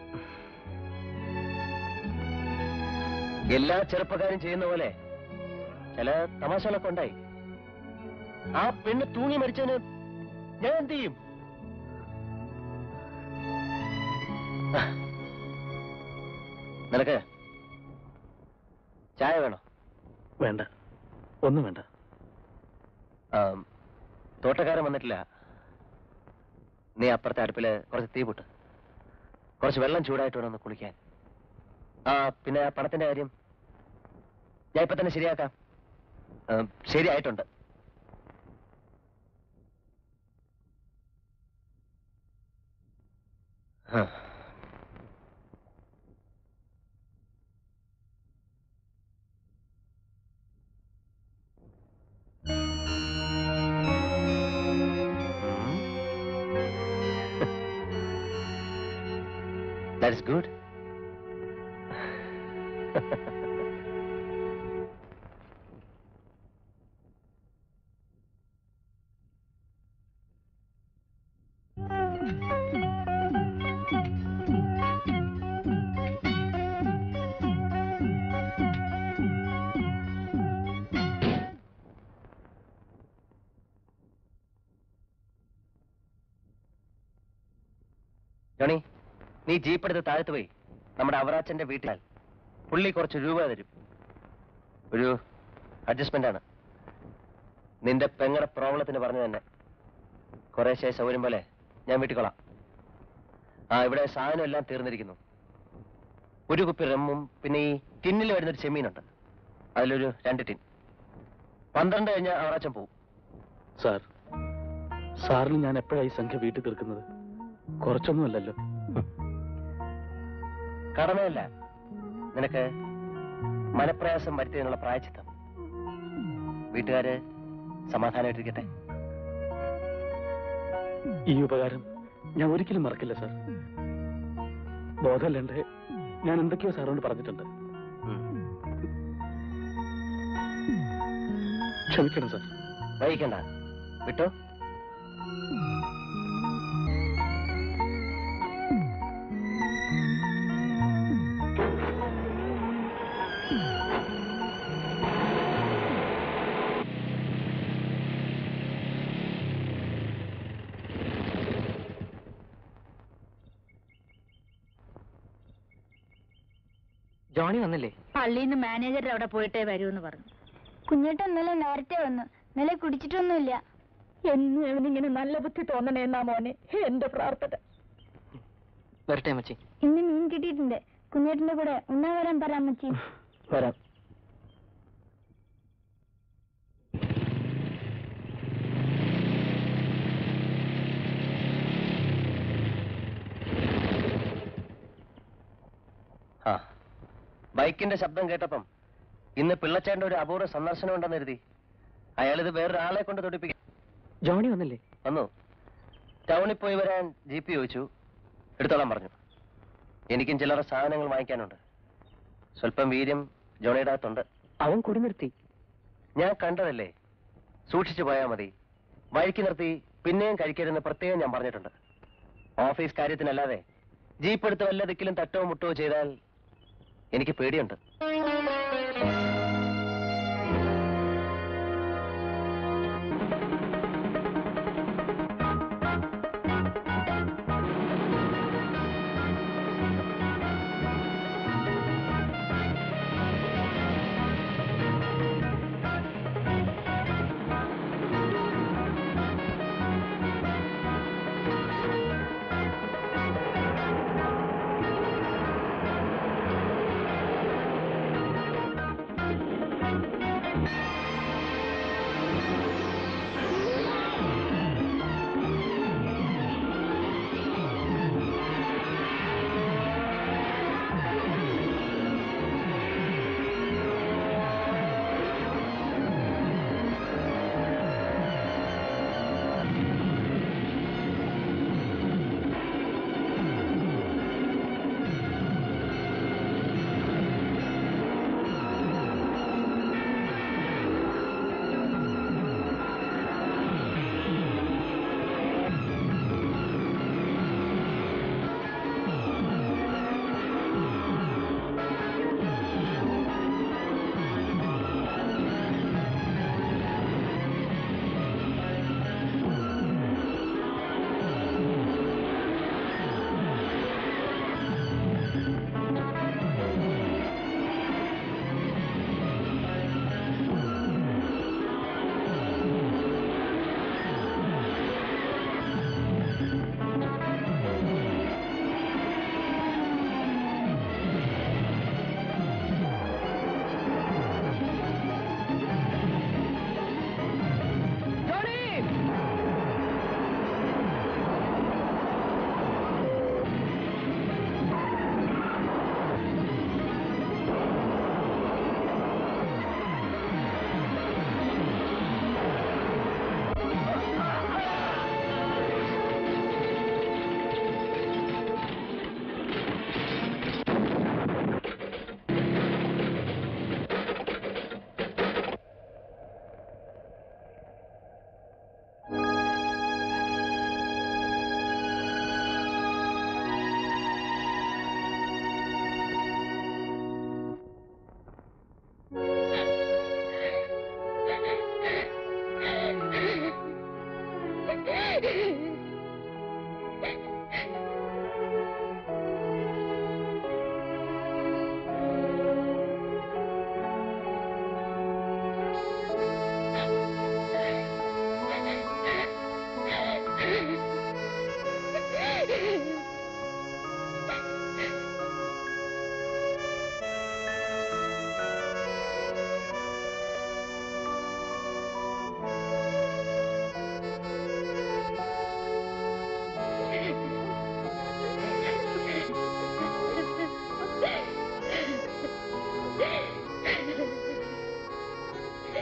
എല്ലാ ചെറുപ്പക്കാരും ചെയ്യുന്ന പോലെ ചില തമാശകളൊക്കെ ഉണ്ടായി. ആ പെണ്ണ് തൂങ്ങി മരിച്ചതിന് ഞാൻ എന്ത് ചെയ്യും? നിനക്ക് ചായ വേണോ? വേണ്ട, ഒന്നും വേണ്ട. തോട്ടക്കാരൻ വന്നിട്ടില്ല. നീ അപ്പുറത്തെ അടുപ്പില് കുറച്ച് തീ പൊട്ട്, കുറച്ച് വെള്ളം ചൂടായിട്ട് വേണം ഒന്ന് കുളിക്കാൻ. ആ പിന്നെ പണത്തിന്റെ കാര്യം ഞാൻ ഇപ്പൊ തന്നെ ശരിയാക്കാം. ശരിയായിട്ടുണ്ട്. That is good. ജോണി, നീ ജീപ്പ് എടുത്ത് താഴത്ത് പോയി നമ്മുടെ അവറാച്ചന്റെ വീട്ടിൽ പുള്ളി കുറച്ച് രൂപ തരും. ഒരു അഡ്ജസ്റ്റ്മെന്റ് ആണ്. നിന്റെ പെങ്ങടെ പ്രോബ്ലത്തിന് പറഞ്ഞു തന്നെ. കുറേശ്ശെ സൗകര്യം പോലെ ഞാൻ വീട്ടിക്കൊള്ളാം. ആ ഇവിടെ സാധനം എല്ലാം തീർന്നിരിക്കുന്നു. ഒരു കുപ്പി റമ്മും പിന്നെ ഈ ടിന്നിൽ വരുന്നൊരു ചെമ്മീനുണ്ട്, അതിലൊരു രണ്ട് ടിൻ. പന്ത്രണ്ട് കഴിഞ്ഞാൽ അവറാച്ചൻ പോവും. സാർ, സാറിന് ഞാൻ എപ്പോഴായി സംഖ്യ വീട്ടിൽ തീർക്കുന്നത്? കുറച്ചൊന്നുമല്ലല്ലോ. കടമയല്ല, നിനക്ക് മനപ്രയാസം വരുത്തിയതിനുള്ള പ്രായച്ചിത്തം. വീട്ടുകാര് സമാധാനമായിട്ടിരിക്കട്ടെ. ഈ ഉപകാരം ഞാൻ ഒരിക്കലും മറക്കില്ല സാർ. ബോധമല്ലേ, ഞാൻ എന്തൊക്കെയോ സാറിനോട് പറഞ്ഞിട്ടുണ്ട്. ക്ഷമിക്കണം സാർ. വൈകിക്കണ്ട, വിട്ടോ. ജോണി വന്നില്ലേ? പള്ളിയിൽ നിന്ന് മാനേജർ അവിടെ പോയിട്ടേ വരൂന്ന് പറഞ്ഞു. കുഞ്ഞേട്ടൻ ഇന്നലെ നേരത്തെ വന്നു. ഇന്നലെ കുടിച്ചിട്ടൊന്നുമില്ല. എന്നും ഇവനിങ്ങനെ നല്ല ബുദ്ധി തോന്നണേന്നാ മോനെ എന്റെ പ്രാർത്ഥന. വരട്ടെ അമ്മച്ചി. ഇന്ന് മീൻ കിട്ടിയിട്ടുണ്ട്. കുഞ്ഞേട്ടന്റെ കൂടെ ഉണ്ണാൻ വരാൻ പറ അമ്മച്ചി. വരാം. ആ ബൈക്കിന്റെ ശബ്ദം കേട്ടപ്പം ഇന്ന് പിള്ളച്ചേട്ടന്റെ ഒരു അപൂർവ സന്ദർശനം ഉണ്ടെന്ന് കരുതി. അയാളിത് വേറൊരാളെ കൊണ്ട് തൊടിപ്പിക്കും. ജോണി വന്നില്ലേ? വന്നു. ടൗണിൽ പോയി വരാൻ ജീപ്പ് ചോദിച്ചു, എടുത്തോളാൻ പറഞ്ഞു. എനിക്കും ചില്ലറ സാധനങ്ങൾ വാങ്ങിക്കാനുണ്ട്. സ്വല്പം വീര്യം ജോണിയുടെ അകത്തുണ്ട്. അവൻ കുടി നിർത്തി. ഞാൻ കണ്ടതല്ലേ, സൂക്ഷിച്ചു പോയാൽ മതി. വഴിക്ക് നിർത്തി പിന്നെയും കഴിക്കരുതെന്ന് പ്രത്യേകം ഞാൻ പറഞ്ഞിട്ടുണ്ട്. ഓഫീസ് കാര്യത്തിനല്ലാതെ ജീപ്പ് എടുത്ത് വല്ല ദിക്കിലും തട്ടോ മുട്ടോ ചെയ്താൽ എനിക്ക് പേടിയുണ്ട്.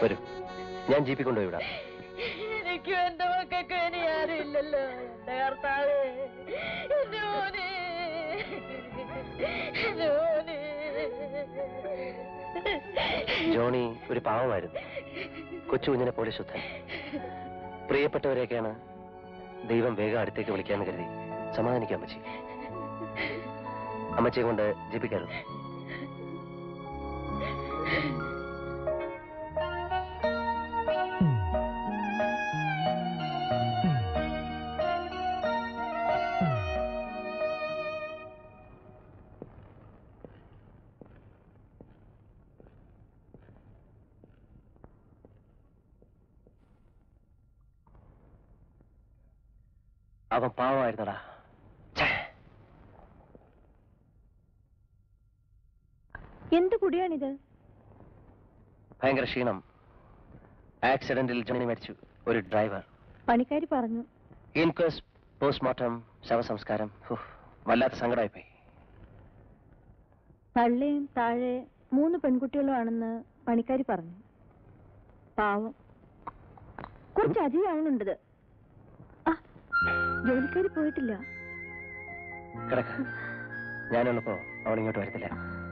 വരൂ, ഞാൻ ജീപ്പിൽ കൊണ്ടുപോയി വിടാം. എനിക്കും എന്റെ മക്കൾക്കും ഇനി ആരും ഇല്ലല്ലോ. എന്റെ കർത്താവേ, എന്റെ മോനെ, എന്റെ മോനെ. ജോണി ഒരു പാവമായിരുന്നു, കൊച്ചു കുഞ്ഞിനെ പോലെ ശുദ്ധൻ. പ്രിയപ്പെട്ടവരെയൊക്കെയാണ് ദൈവം വേഗം അടുത്തേക്ക് വിളിക്കാന്ന് കരുതി സമാധാനിക്കാം അമ്മച്ചി. അമ്മച്ചിയെ കൊണ്ട് ജപിക്കായിരുന്നു. അവൻ പാവമായിരുന്നടാ. എന്ത് കുടിയാണിത്? ഭയങ്കര ക്ഷീണം. ആക്സിഡന്റിൽ ജോണി മരിച്ചു. ഒരു ഡ്രൈവർ. പണിക്കാരി പറഞ്ഞു. ഇൻക്വസ്റ്റ്, പോസ്റ്റ്മോർട്ടം, ശവസംസ്കാരം. വല്ലാത്ത സങ്കടമായിപ്പോയി. തള്ളയും താഴെ മൂന്ന് പെൺകുട്ടികളുമാണെന്ന് പണിക്കാരി പറഞ്ഞു. പാവം, കുറച്ച് അധികമാണുണ്ടത്. ജോലിക്കാരി പോയിട്ടില്ല. കിടക്ക, ഞാനുള്ളപ്പോ അവൾ ഇങ്ങോട്ട് വരത്തില്ല.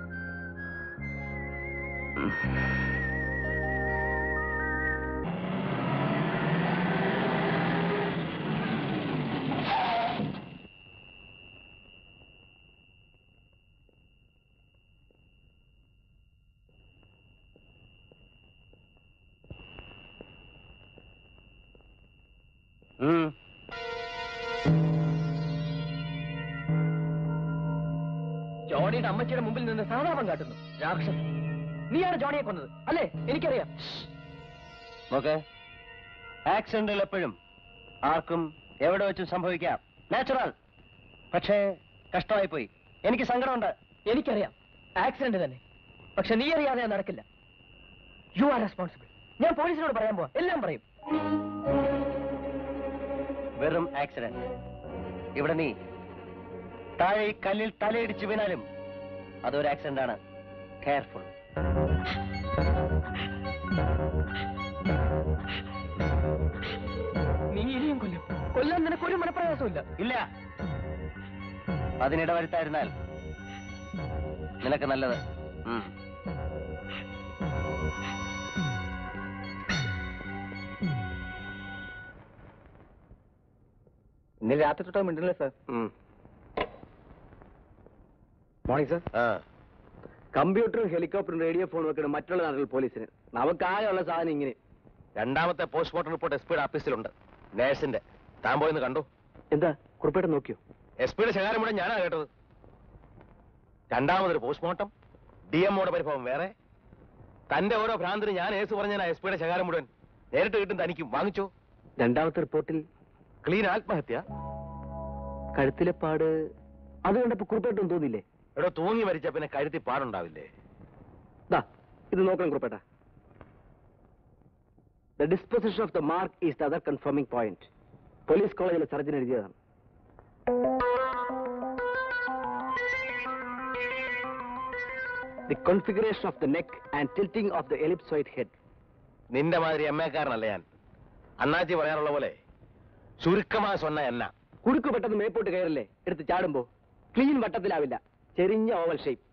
ജോണിയുടെ അമ്മച്ചിയുടെ മുമ്പിൽ നിന്ന് സഹതാപം കാട്ടുന്നു. രാക്ഷസൻ, നീയാണ് ജോണിയെ കൊന്നത് അല്ലേ? എനിക്കറിയാം. നോക്ക്, ആക്സിഡന്റുകൾ എപ്പോഴും ആർക്കും എവിടെ വെച്ചും സംഭവിക്കാം. നാച്ചുറൽ. പക്ഷേ കഷ്ടമായി പോയി. എനിക്ക് സങ്കടമുണ്ട്. എനിക്കറിയാം, ആക്സിഡന്റ് തന്നെ. പക്ഷെ നീ അറിയാതെ നടക്കില്ല. You are responsible. ഞാൻ പോലീസിനോട് പറയാൻ പോവാ, എല്ലാം പറയും. വെറും ആക്സിഡന്റ്. ഇവിടെ നീ താഴെ കല്ലിൽ തലയിടിച്ച് വീണാലും അതൊരു ആക്സിഡന്റ് ആണ്. കെയർഫുൾ. നീ ഇനിയും കൊല്ലും. കൊല്ലാൻ നിനക്ക് ഒരു മനപ്രയാസമില്ല. ഇല്ല, അതിനിട വരുത്തായിരുന്നാൽ നിനക്ക് നല്ലത്. ഇന്നലെ രാത്രി തൊട്ടാ മിണ്ടല്ലേ സാർ? Morning sir. കമ്പ്യൂട്ടറും ഹെലികോപ്റ്ററും റേഡിയോ ഫോണും ഒക്കെ മറ്റുള്ള നാട്ടിൽ പോലീസിന്. നമുക്കാകെയുള്ള സാധനം ഇങ്ങനെ. രണ്ടാമത്തെ പോസ്റ്റ്മോർട്ടം റിപ്പോർട്ട് എസ് പിയുടെ ഓഫീസിലുണ്ട്. നേഴ്സിന്റെ. താൻ പോയെന്ന് കണ്ടു? എന്താ കുറിപ്പേട്ട നോക്കിയോ? എസ് പിയുടെ ശകാരം മുഴുവൻ ഞാനാ കേട്ടത്. രണ്ടാമതൊരു പോസ്റ്റ്മോർട്ടം, ഡി എമ്മോടെ പരിഭവം വേറെ. തന്റെ ഓരോ ഭ്രാന്തിന് ഞാൻ ഏസ് പറഞ്ഞാ എസ് പിയുടെ ശകാരം മുഴുവൻ. നേരിട്ട് കിട്ടും തനിക്കും. വാങ്ങിച്ചോ? രണ്ടാമത്തെ റിപ്പോർട്ടിൽ ക്ലീൻ ആത്മഹത്യ. കഴുത്തിലെ പാട് അത് കണ്ടപ്പോ കുറിപ്പേട്ടും തോന്നില്ലേ? എടോ, തൂങ്ങി മരിച്ച പിന്നെ കഴുത്തി പാടുണ്ടാവില്ലേ? ഇത് നോക്കണം കുറിപ്പേട്ട. The disposition of the mark is the other confirming point. Police കോളേജിലെ സർജൻ എഴുതിയതാണ്. The configuration of the neck and tilting of the ellipsoid head. നിന്റെ മാതിരി എം എക്കാരനല്ല ഞാൻ. അണ്ണാച്ചി പറയാറുള്ള പോലെ ചുരുക്കമാ സ്വന്ന എണ്ണ. കുടുക്ക് പെട്ടെന്ന് മേപ്പോട്ട് കയറില്ലേ, എടുത്ത് ചാടുമ്പോ ക്ലീൻ വട്ടത്തിലാവില്ല, ചെരിഞ്ഞ ഓവൽ ഷേപ്പ്.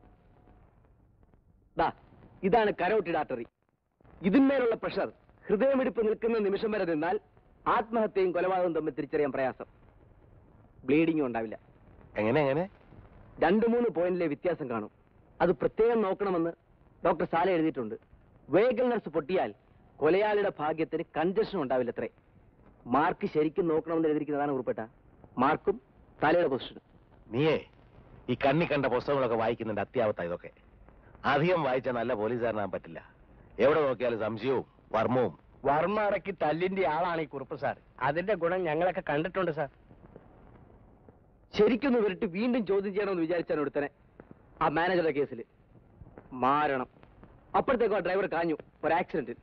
ദാ ഇതാണ് കരോട്ടിഡ് ആർട്ടറി. ഇതിന്മേലുള്ള പ്രഷർ ഹൃദയമിടിപ്പ് നിൽക്കുന്ന നിമിഷം വരെ നിന്നാൽ ആത്മഹത്യയും കൊലപാതകവും തമ്മിൽ തിരിച്ചറിയാൻ പ്രയാസം. ബ്ലീഡിങ്ങും ഉണ്ടാവില്ല. എങ്ങനെ എങ്ങനെ രണ്ടു മൂന്ന് പോയിന്റിലെ വ്യത്യാസം കാണും. അത് പ്രത്യേകം നോക്കണമെന്ന് ഡോക്ടർ സാല എഴുതിയിട്ടുണ്ട്. വേഗൽ നർസ് പൊട്ടിയാൽ കൊലയാളിയുടെ ഭാഗ്യത്തിന് കൺജഷൻ ഉണ്ടാവില്ലത്രേ. മാർക്ക് ശരിക്കും നോക്കണമെന്ന് എഴുതിയിരിക്കുന്നതാണ് ഉറപ്പെട്ട. മാർക്കും തലയുടെ പൊസിഷനും. നീയേ ഈ കണ്ണി കണ്ട പുസ്തകങ്ങളൊക്കെ വായിക്കുന്നുണ്ട്. അത്യാവത്ത ഇതൊക്കെ അധികം വായിച്ചാൽ നല്ല പോലീസുകാരനാൻ പറ്റില്ല. എവിടെ നോക്കിയാലും സംശയവും വർമ്മവും. വർമ്മ അടക്കി തല്ലിന്റെ ആളാണ് ഈ കുറുപ്പ് സാർ. അതിന്റെ ഗുണം ഞങ്ങളൊക്കെ കണ്ടിട്ടുണ്ട് സാർ. ശരിക്കൊന്ന് വരട്ട് വീണ്ടും ചോദ്യം ചെയ്യണമെന്ന് വിചാരിച്ചാണ് ഒരുത്തനെ ആ മാനേജറുടെ കേസിൽ. മാരണം. അപ്പോഴത്തേക്കും ആ ഡ്രൈവർ കാഞ്ഞു. ഒരു ആക്സിഡന്റ്,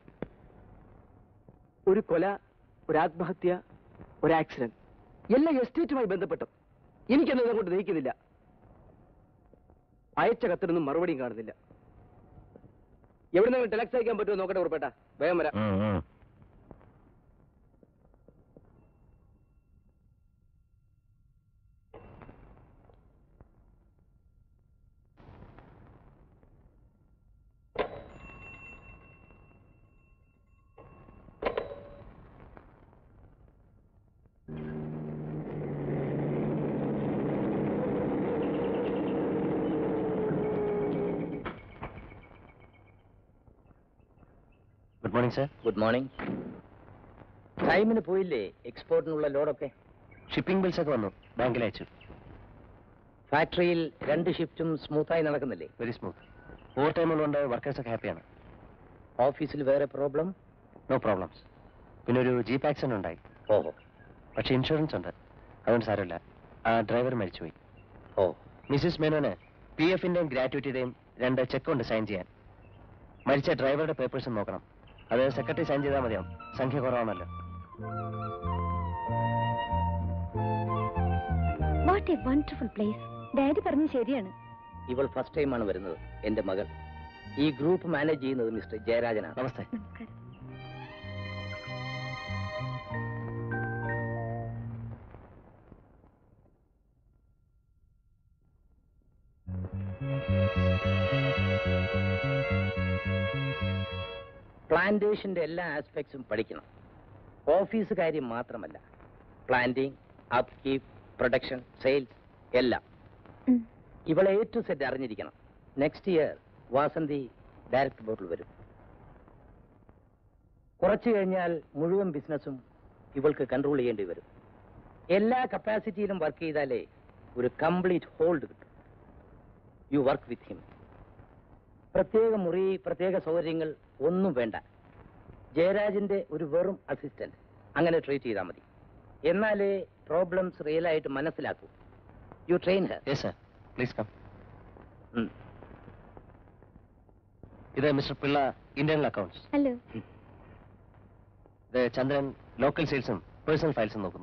ഒരു കൊല, ഒരു ആത്മഹത്യ, ഒരു ആക്സിഡന്റ്, എല്ലാം എസ്റ്റേറ്റുമായി ബന്ധപ്പെട്ടു. എനിക്കെന്നത് അങ്ങോട്ട് ദഹിക്കുന്നില്ല. അയച്ച കത്തിനൊന്നും മറുപടിയും കാണുന്നില്ല. എവിടെ നിങ്ങൾ ടെലക്സ് അയക്കാൻ പറ്റുമോ നോക്കട്ടെ ഉറപ്പേട്ടാ. വേഗം വരാം. Good morning sir. Good morning. ടൈമിന് പോയില്ലേ എക്സ്പോർട്ടിനുള്ള ലോഡൊക്കെ? ഷിപ്പിംഗ് ബിൽസ് ഒക്കെ വന്നു, ബാങ്കിൽ അയച്ചു. ഫാക്ടറിയിൽ രണ്ട് ഷിഫ്റ്റും സ്മൂത്തായി നടക്കുന്നില്ലേ? Very smooth. ഓവർ ടൈം ഉള്ളതുകൊണ്ട് വർക്കേഴ്സ് ഒക്കെ ഹാപ്പിയാണ്. ഓഫീസിൽ വേറെ പ്രോബ്ലം? No problems. പിന്നെ ഒരു ജീപ്പ് ആക്സിഡന്റ് ഉണ്ടായി. ഓഹോ. പക്ഷെ ഇൻഷുറൻസ് ഉണ്ട്, അതുകൊണ്ട് സാരമില്ല. ആ ഡ്രൈവർ മരിച്ചുപോയി. ഓ. മിസ്സിസ് മേനോന് പി എഫിന്റെയും ഗ്രാറ്റുവിറ്റിയുടെയും രണ്ട് ചെക്ക് ഉണ്ട് സൈൻ ചെയ്യാൻ. മരിച്ച ഡ്രൈവറുടെ പേപ്പേഴ്സും നോക്കണം. അത് സെക്രട്ടറി സൈൻ ചെയ്താൽ മതിയാവും, സംഖ്യ കുറവാണല്ലോ. What a wonderful place. Daddy പറഞ്ഞത് ശരിയാണ്. ഇവൾ ഫസ്റ്റ് ടൈമാണ് വരുന്നത്, എന്റെ മകൾ. ഈ ഗ്രൂപ്പ് മാനേജ് ചെയ്യുന്നത് മിസ്റ്റർ ജയരാജനാണ്. നമസ്തേ. പ്ലാന്റേഷന്റെ എല്ലാ ആസ്പെക്ട്സും പഠിക്കണം. ഓഫീസ് കാര്യം മാത്രമല്ല, planting, upkeep, production, sales എല്ലാം. ഇവളെ എ ടു സെറ്റ് അറിഞ്ഞിരിക്കണം. നെക്സ്റ്റ് ഇയർ വാസന്തി ഡയറക്ടർ ബോർഡിൽ വരും. കുറച്ചു കഴിഞ്ഞാൽ മുഴുവൻ ബിസിനസ്സും ഇവൾക്ക് കൺട്രോൾ ചെയ്യേണ്ടി വരും. എല്ലാ കപ്പാസിറ്റിയിലും വർക്ക് ചെയ്താലേ ഒരു കംപ്ലീറ്റ് ഹോൾഡ് കിട്ടും. You work with him. പ്രത്യേക മുറി, പ്രത്യേക സൗകര്യങ്ങൾ ഒന്നും വേണ്ട. ജയരാജിന്റെ ഒരു വെറും അസിസ്റ്റന്റ് അങ്ങനെ ട്രീറ്റ് ചെയ്താൽ മതി. എന്നാലേ പ്രോബ്ലംസ് റിയൽ ആയിട്ട് മനസ്സിലാക്കൂ. You train her. Yes sir. Please come. ഇത് mister Pillai, internal accounts. Hello. ഇത് ചന്ദ്രൻ, ലോക്കൽ സെയിൽസും പേഴ്സണൽ ഫയൽസും നോക്കുന്നു.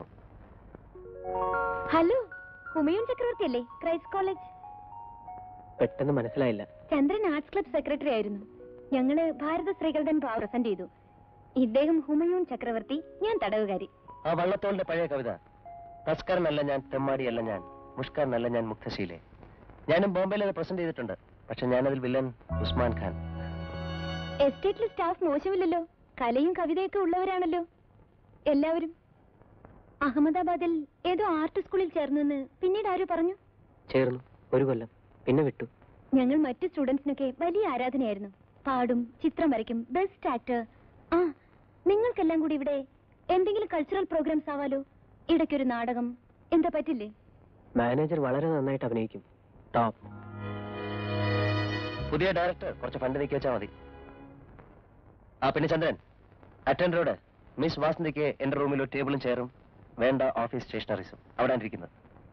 ഹലോ, ഹുമയൂൺ ചക്രവർത്തി അല്ലേ, ക്രൈസ്റ്റ് കോളേജ്? പെട്ടെന്ന് മനസ്സിലായില്ല. ചന്ദ്രൻ ആർട്സ് ക്ലബ് സെക്രട്ടറി ആയിരുന്നു. ഞങ്ങള് ഭാരത സ്ത്രീകളുടെ പ്രസന്റ് ചെയ്തു. ഇദ്ദേഹം ഹുമയൂൺ ചക്രവർത്തി, ഞാൻ തടവുകാരി. ആ വള്ളത്തോളിന്റെ പഴയ കവിത, തസ്കരനല്ല ഞാൻ, തെമ്മാടിയല്ല ഞാൻ, മുഷ്കരനല്ല ഞാൻ, മുക്തശീലെ. ഞാനും ബോംബെയിൽ അത് പ്രസന്റ് ചെയ്തിട്ടുണ്ട്. പക്ഷെ ഞാനതിൽ വില്ലൻ ഉസ്മാൻ ഖാൻ. എസ്റ്റേറ്റിലെ സ്റ്റാഫ് മോശമില്ലല്ലോ, കലയും കവിതയൊക്കെ ഉള്ളവരാണല്ലോ എല്ലാവരും. അഹമ്മദാബാദിൽ ഏതോ ആർട്ട് സ്കൂളിൽ ചേർന്നെന്ന് പിന്നീട് ആരോ പറഞ്ഞു. ചേർന്നു ഒരു കൊല്ലം, പിന്നെ വിട്ടു. ഞങ്ങൾ മറ്റു സ്റ്റുഡൻസിനൊക്കെ വലിയ ആരാധനയായിരുന്നു. പാടും, ചിത്രം വരയ്ക്കും, ബെസ്റ്റ് ആക്ടർ. ആ, നിങ്ങൾക്കെല്ലാം കൂടി ഇവിടെ എന്തെങ്കിലും കൾച്ചറൽ പ്രോഗ്രാംസ് ആവാലോ. ഇടയ്ക്കൊരു നാടകം, എന്താ പറ്റില്ലേ? മാനേജർ വളരെ നന്നായിട്ട് അഭിനയിക്കും. ടോപ്പ്. പുതിയ ഡയറക്ടർ കുറച്ച് ഫണ്ട് നീക്കി വെച്ചാൽ മതി. ആ പിന്നെ ചന്ദ്രൻ, അറ്റൻഡറോട് മിസ് വാസന്തിക്ക് എന്റെ റൂമിൽ ഒരു ടേബിളും ചെയറും വേണ്ട ഓഫീസ് സ്റ്റേഷനറീസും അവിടെ ഇരിക്കുന്നത്.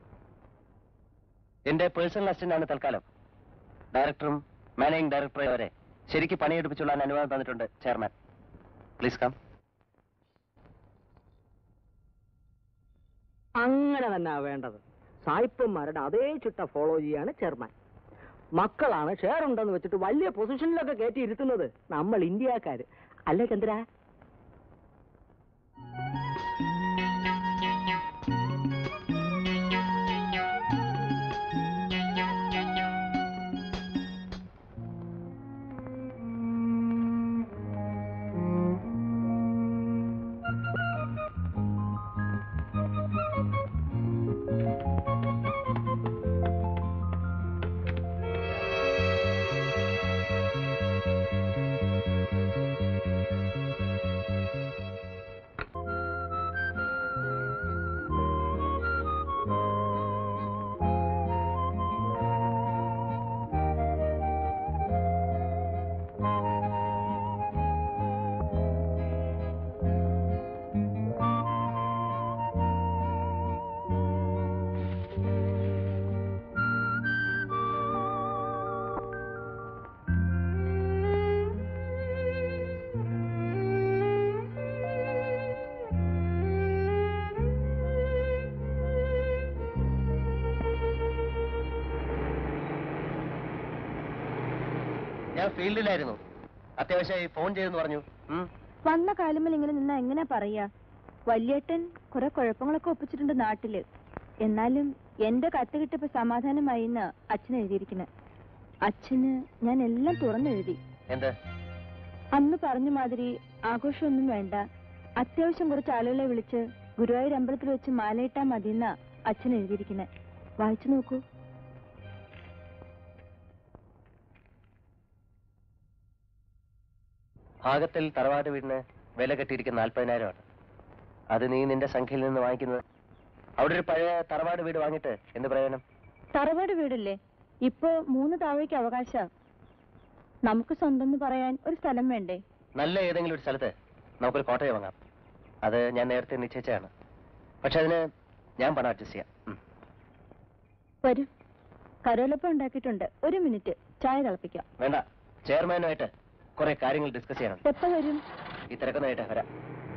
എന്റെ പേഴ്സണൽ അസിസ്റ്റന്റ് ആണ് തൽക്കാലം. ഡയറക്ടറും മാനേജിംഗ് ഡയറക്ടറെ വരെ ശരിക്ക് പണിയെടുപ്പിച്ചുള്ള അനുവാദം തന്നിട്ടുണ്ട് ചെയർമാൻ. Please come. അങ്ങനെ തന്നെ വേണ്ടത്. സായിപ്പന്മാരുടെ അതേ ചിട്ട ഫോളോ ചെയ്യാണ് ചെയർമാൻ. മക്കളാണ് ഷെയർ ഉണ്ടെന്ന് വെച്ചിട്ട് വലിയ പൊസിഷനിലൊക്കെ കയറ്റി ഇരുത്തുന്നത് നമ്മൾ ഇന്ത്യക്കാര് അല്ലേ ചന്ദ്ര? ഞാൻ ഫീൽഡിലായിരുന്നു. അത്യാവശ്യമായി ഫോൺ ചെയ്തെന്ന് പറഞ്ഞു. വന്ന കാലമിൽ ഇങ്ങനെ നിന്നാ എങ്ങനെ പറയാ? വല്യേട്ടൻ കുറെ കുഴപ്പങ്ങളൊക്കെ ഒപ്പിച്ചിട്ടുണ്ട് നാട്ടില്. എന്നാലും എന്റെ കത്ത് കിട്ടിയപ്പോ സമാധാനമായി എന്ന് അച്ഛൻ എഴുതിയിരിക്കുന്നത്. അച്ഛന് ഞാൻ എല്ലാം തുറന്നെഴുതി. എന്താ? അന്ന് പറഞ്ഞ മാതിരി ആഘോഷമൊന്നും വേണ്ട, അത്യാവശ്യം കുറച്ച് ആളുകളെ വിളിച്ച് ഗുരുവായൂർ അമ്പലത്തിൽ വെച്ച് മാലയിട്ടാ മതിയെന്നാ അച്ഛൻ എഴുതിയിരിക്കുന്നത്. വായിച്ചു നോക്കൂ. ഭാഗത്തിൽ തറവാട് വീടിന് വില കെട്ടിയിരിക്കുന്ന നാൽപ്പതിനായിരമാണ്. അത് നീ നിന്റെ സംഖ്യയിൽ നിന്ന് വാങ്ങിക്കുന്നത്. അവിടെ ഒരു പഴയ തറവാട് വീട് വാങ്ങിയിട്ട് എന്ത് പ്രയോജനം? തറവാട് വീടല്ലേ, ഇപ്പൊ മൂന്ന് താഴേക്ക് അവകാശ. നമുക്ക് സ്വന്തം എന്ന് പറയാൻ ഒരു സ്ഥലം വേണ്ടേ? നല്ല ഏതെങ്കിലും ഒരു സ്ഥലത്ത് നമുക്കൊരു കോട്ടയം വാങ്ങാം. അത് ഞാൻ നേരത്തെ നിശ്ചയിച്ചതാണ്. പക്ഷെ അതിന് ഞാൻ പണം അഡ്ജസ്റ്റ് ചെയ്യാം. വരൂ, കരോലപ്പം ഉണ്ടാക്കിയിട്ടുണ്ട്. ഒരു മിനിറ്റ് ചായ തിളപ്പിക്കാം. വേണ്ട, ചെയർമാനുമായിട്ട് കുറെ കാര്യങ്ങൾ ഡിസ്കസ് ചെയ്യണം. എപ്പോ വരും? ഈ തിരക്കൊന്നായിട്ട് വരാം.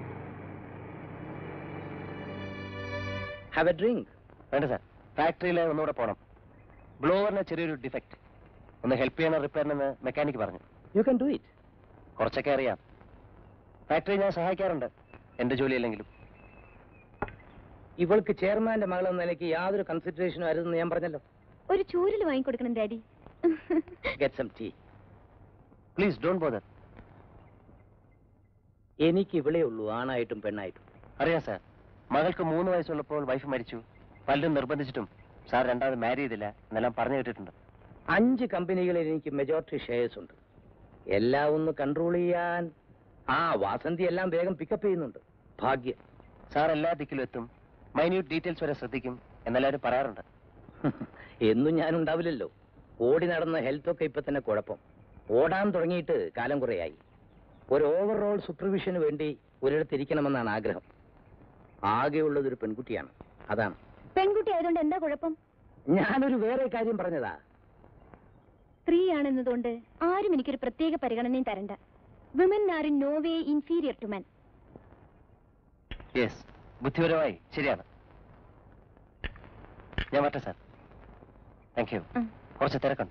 Have a drink? വേണ്ട സാർ, ഫാക്ടറിയിൽ ഒന്നുകൂടെ പോകണം. ബ്ലോവറിന് ചെറിയൊരു ഡിഫക്റ്റ്, ഒന്ന് ഹെൽപ്പ് ചെയ്യണം റിപ്പയറിനെന്ന് മെക്കാനിക് പറഞ്ഞു. You can do it. കുറച്ചൊക്കെ അറിയാം. ഫാക്ടറി ഞാൻ സഹായിക്കാറുണ്ട്, എന്റെ ജോലിയല്ലെങ്കിലും. ഇവൾക്ക് ചെയർമാന്റെ മകളെന്ന നിലയ്ക്ക് യാതൊരു കൺസിഡറേഷനും അരുതെന്ന് ഞാൻ പറഞ്ഞല്ലോ. ഒരു ചൂരിൽ വാങ്ങിക്കൊടുക്കണം daddy. Get some tea please, don't bother. എനിക്ക് ഇവിളേ ഉള്ളൂ, ആണായിട്ടും പെണ്ണായിട്ടും. അറിയാം സാർ, മകൾക്ക് മൂന്ന് വയസ്സുള്ളപ്പോൾ വൈഫ് മരിച്ചു. പലരും നിർബന്ധിച്ചിട്ടും സാർ രണ്ടാമത് മാരി ചെയ്തില്ല എന്നെല്ലാം പറഞ്ഞു കേട്ടിട്ടുണ്ട്. അഞ്ച് കമ്പനികളിൽ എനിക്ക് മെജോറിറ്റി ഷെയർസ് ഉണ്ട്. എല്ലാം ഒന്ന് കൺട്രോൾ ചെയ്യാൻ ആ വാസന്തി എല്ലാം വേഗം പിക്കപ്പ് ചെയ്യുന്നുണ്ട്. ഭാഗ്യം. സാർ എല്ലാ ദിക്കിലും എത്തും, മൈന്യൂട്ട് ഡീറ്റെയിൽസ് വരെ ശ്രദ്ധിക്കും എന്നെല്ലാവരും പറയാറുണ്ട്. എന്നും ഞാനുണ്ടാവില്ലല്ലോ. ഓടി നടന്ന ഹെൽത്തൊക്കെ ഇപ്പൊ തന്നെ കുഴപ്പം. ഓടാൻ തുടങ്ങിയിട്ട് കാലം കുറയായി. ഒരു ഓവറോൾ സൂപ്പർവിഷന് വേണ്ടി ഒരിടത്തിരിക്കണമെന്നാണ് ആഗ്രഹം. ആകെയുള്ളത് ഒരു പെൺകുട്ടിയാണ്, അതാണ്. പെൺകുട്ടി ആയതുകൊണ്ട് എന്താ കുഴപ്പം? ഞാനൊരു വേറെ കാര്യം പറഞ്ഞതാ. സ്ത്രീയാണെന്നതുകൊണ്ട് ആരും എനിക്കൊരു പ്രത്യേക പരിഗണനയും തരണ്ട. Women are in no way inferior to men. Yes, ബുദ്ധിപരമായി ശരിയാണ്. ഞാൻ വരട്ടെ സാർ. Thank you. കുറച്ച് തിരക്കുണ്ട്.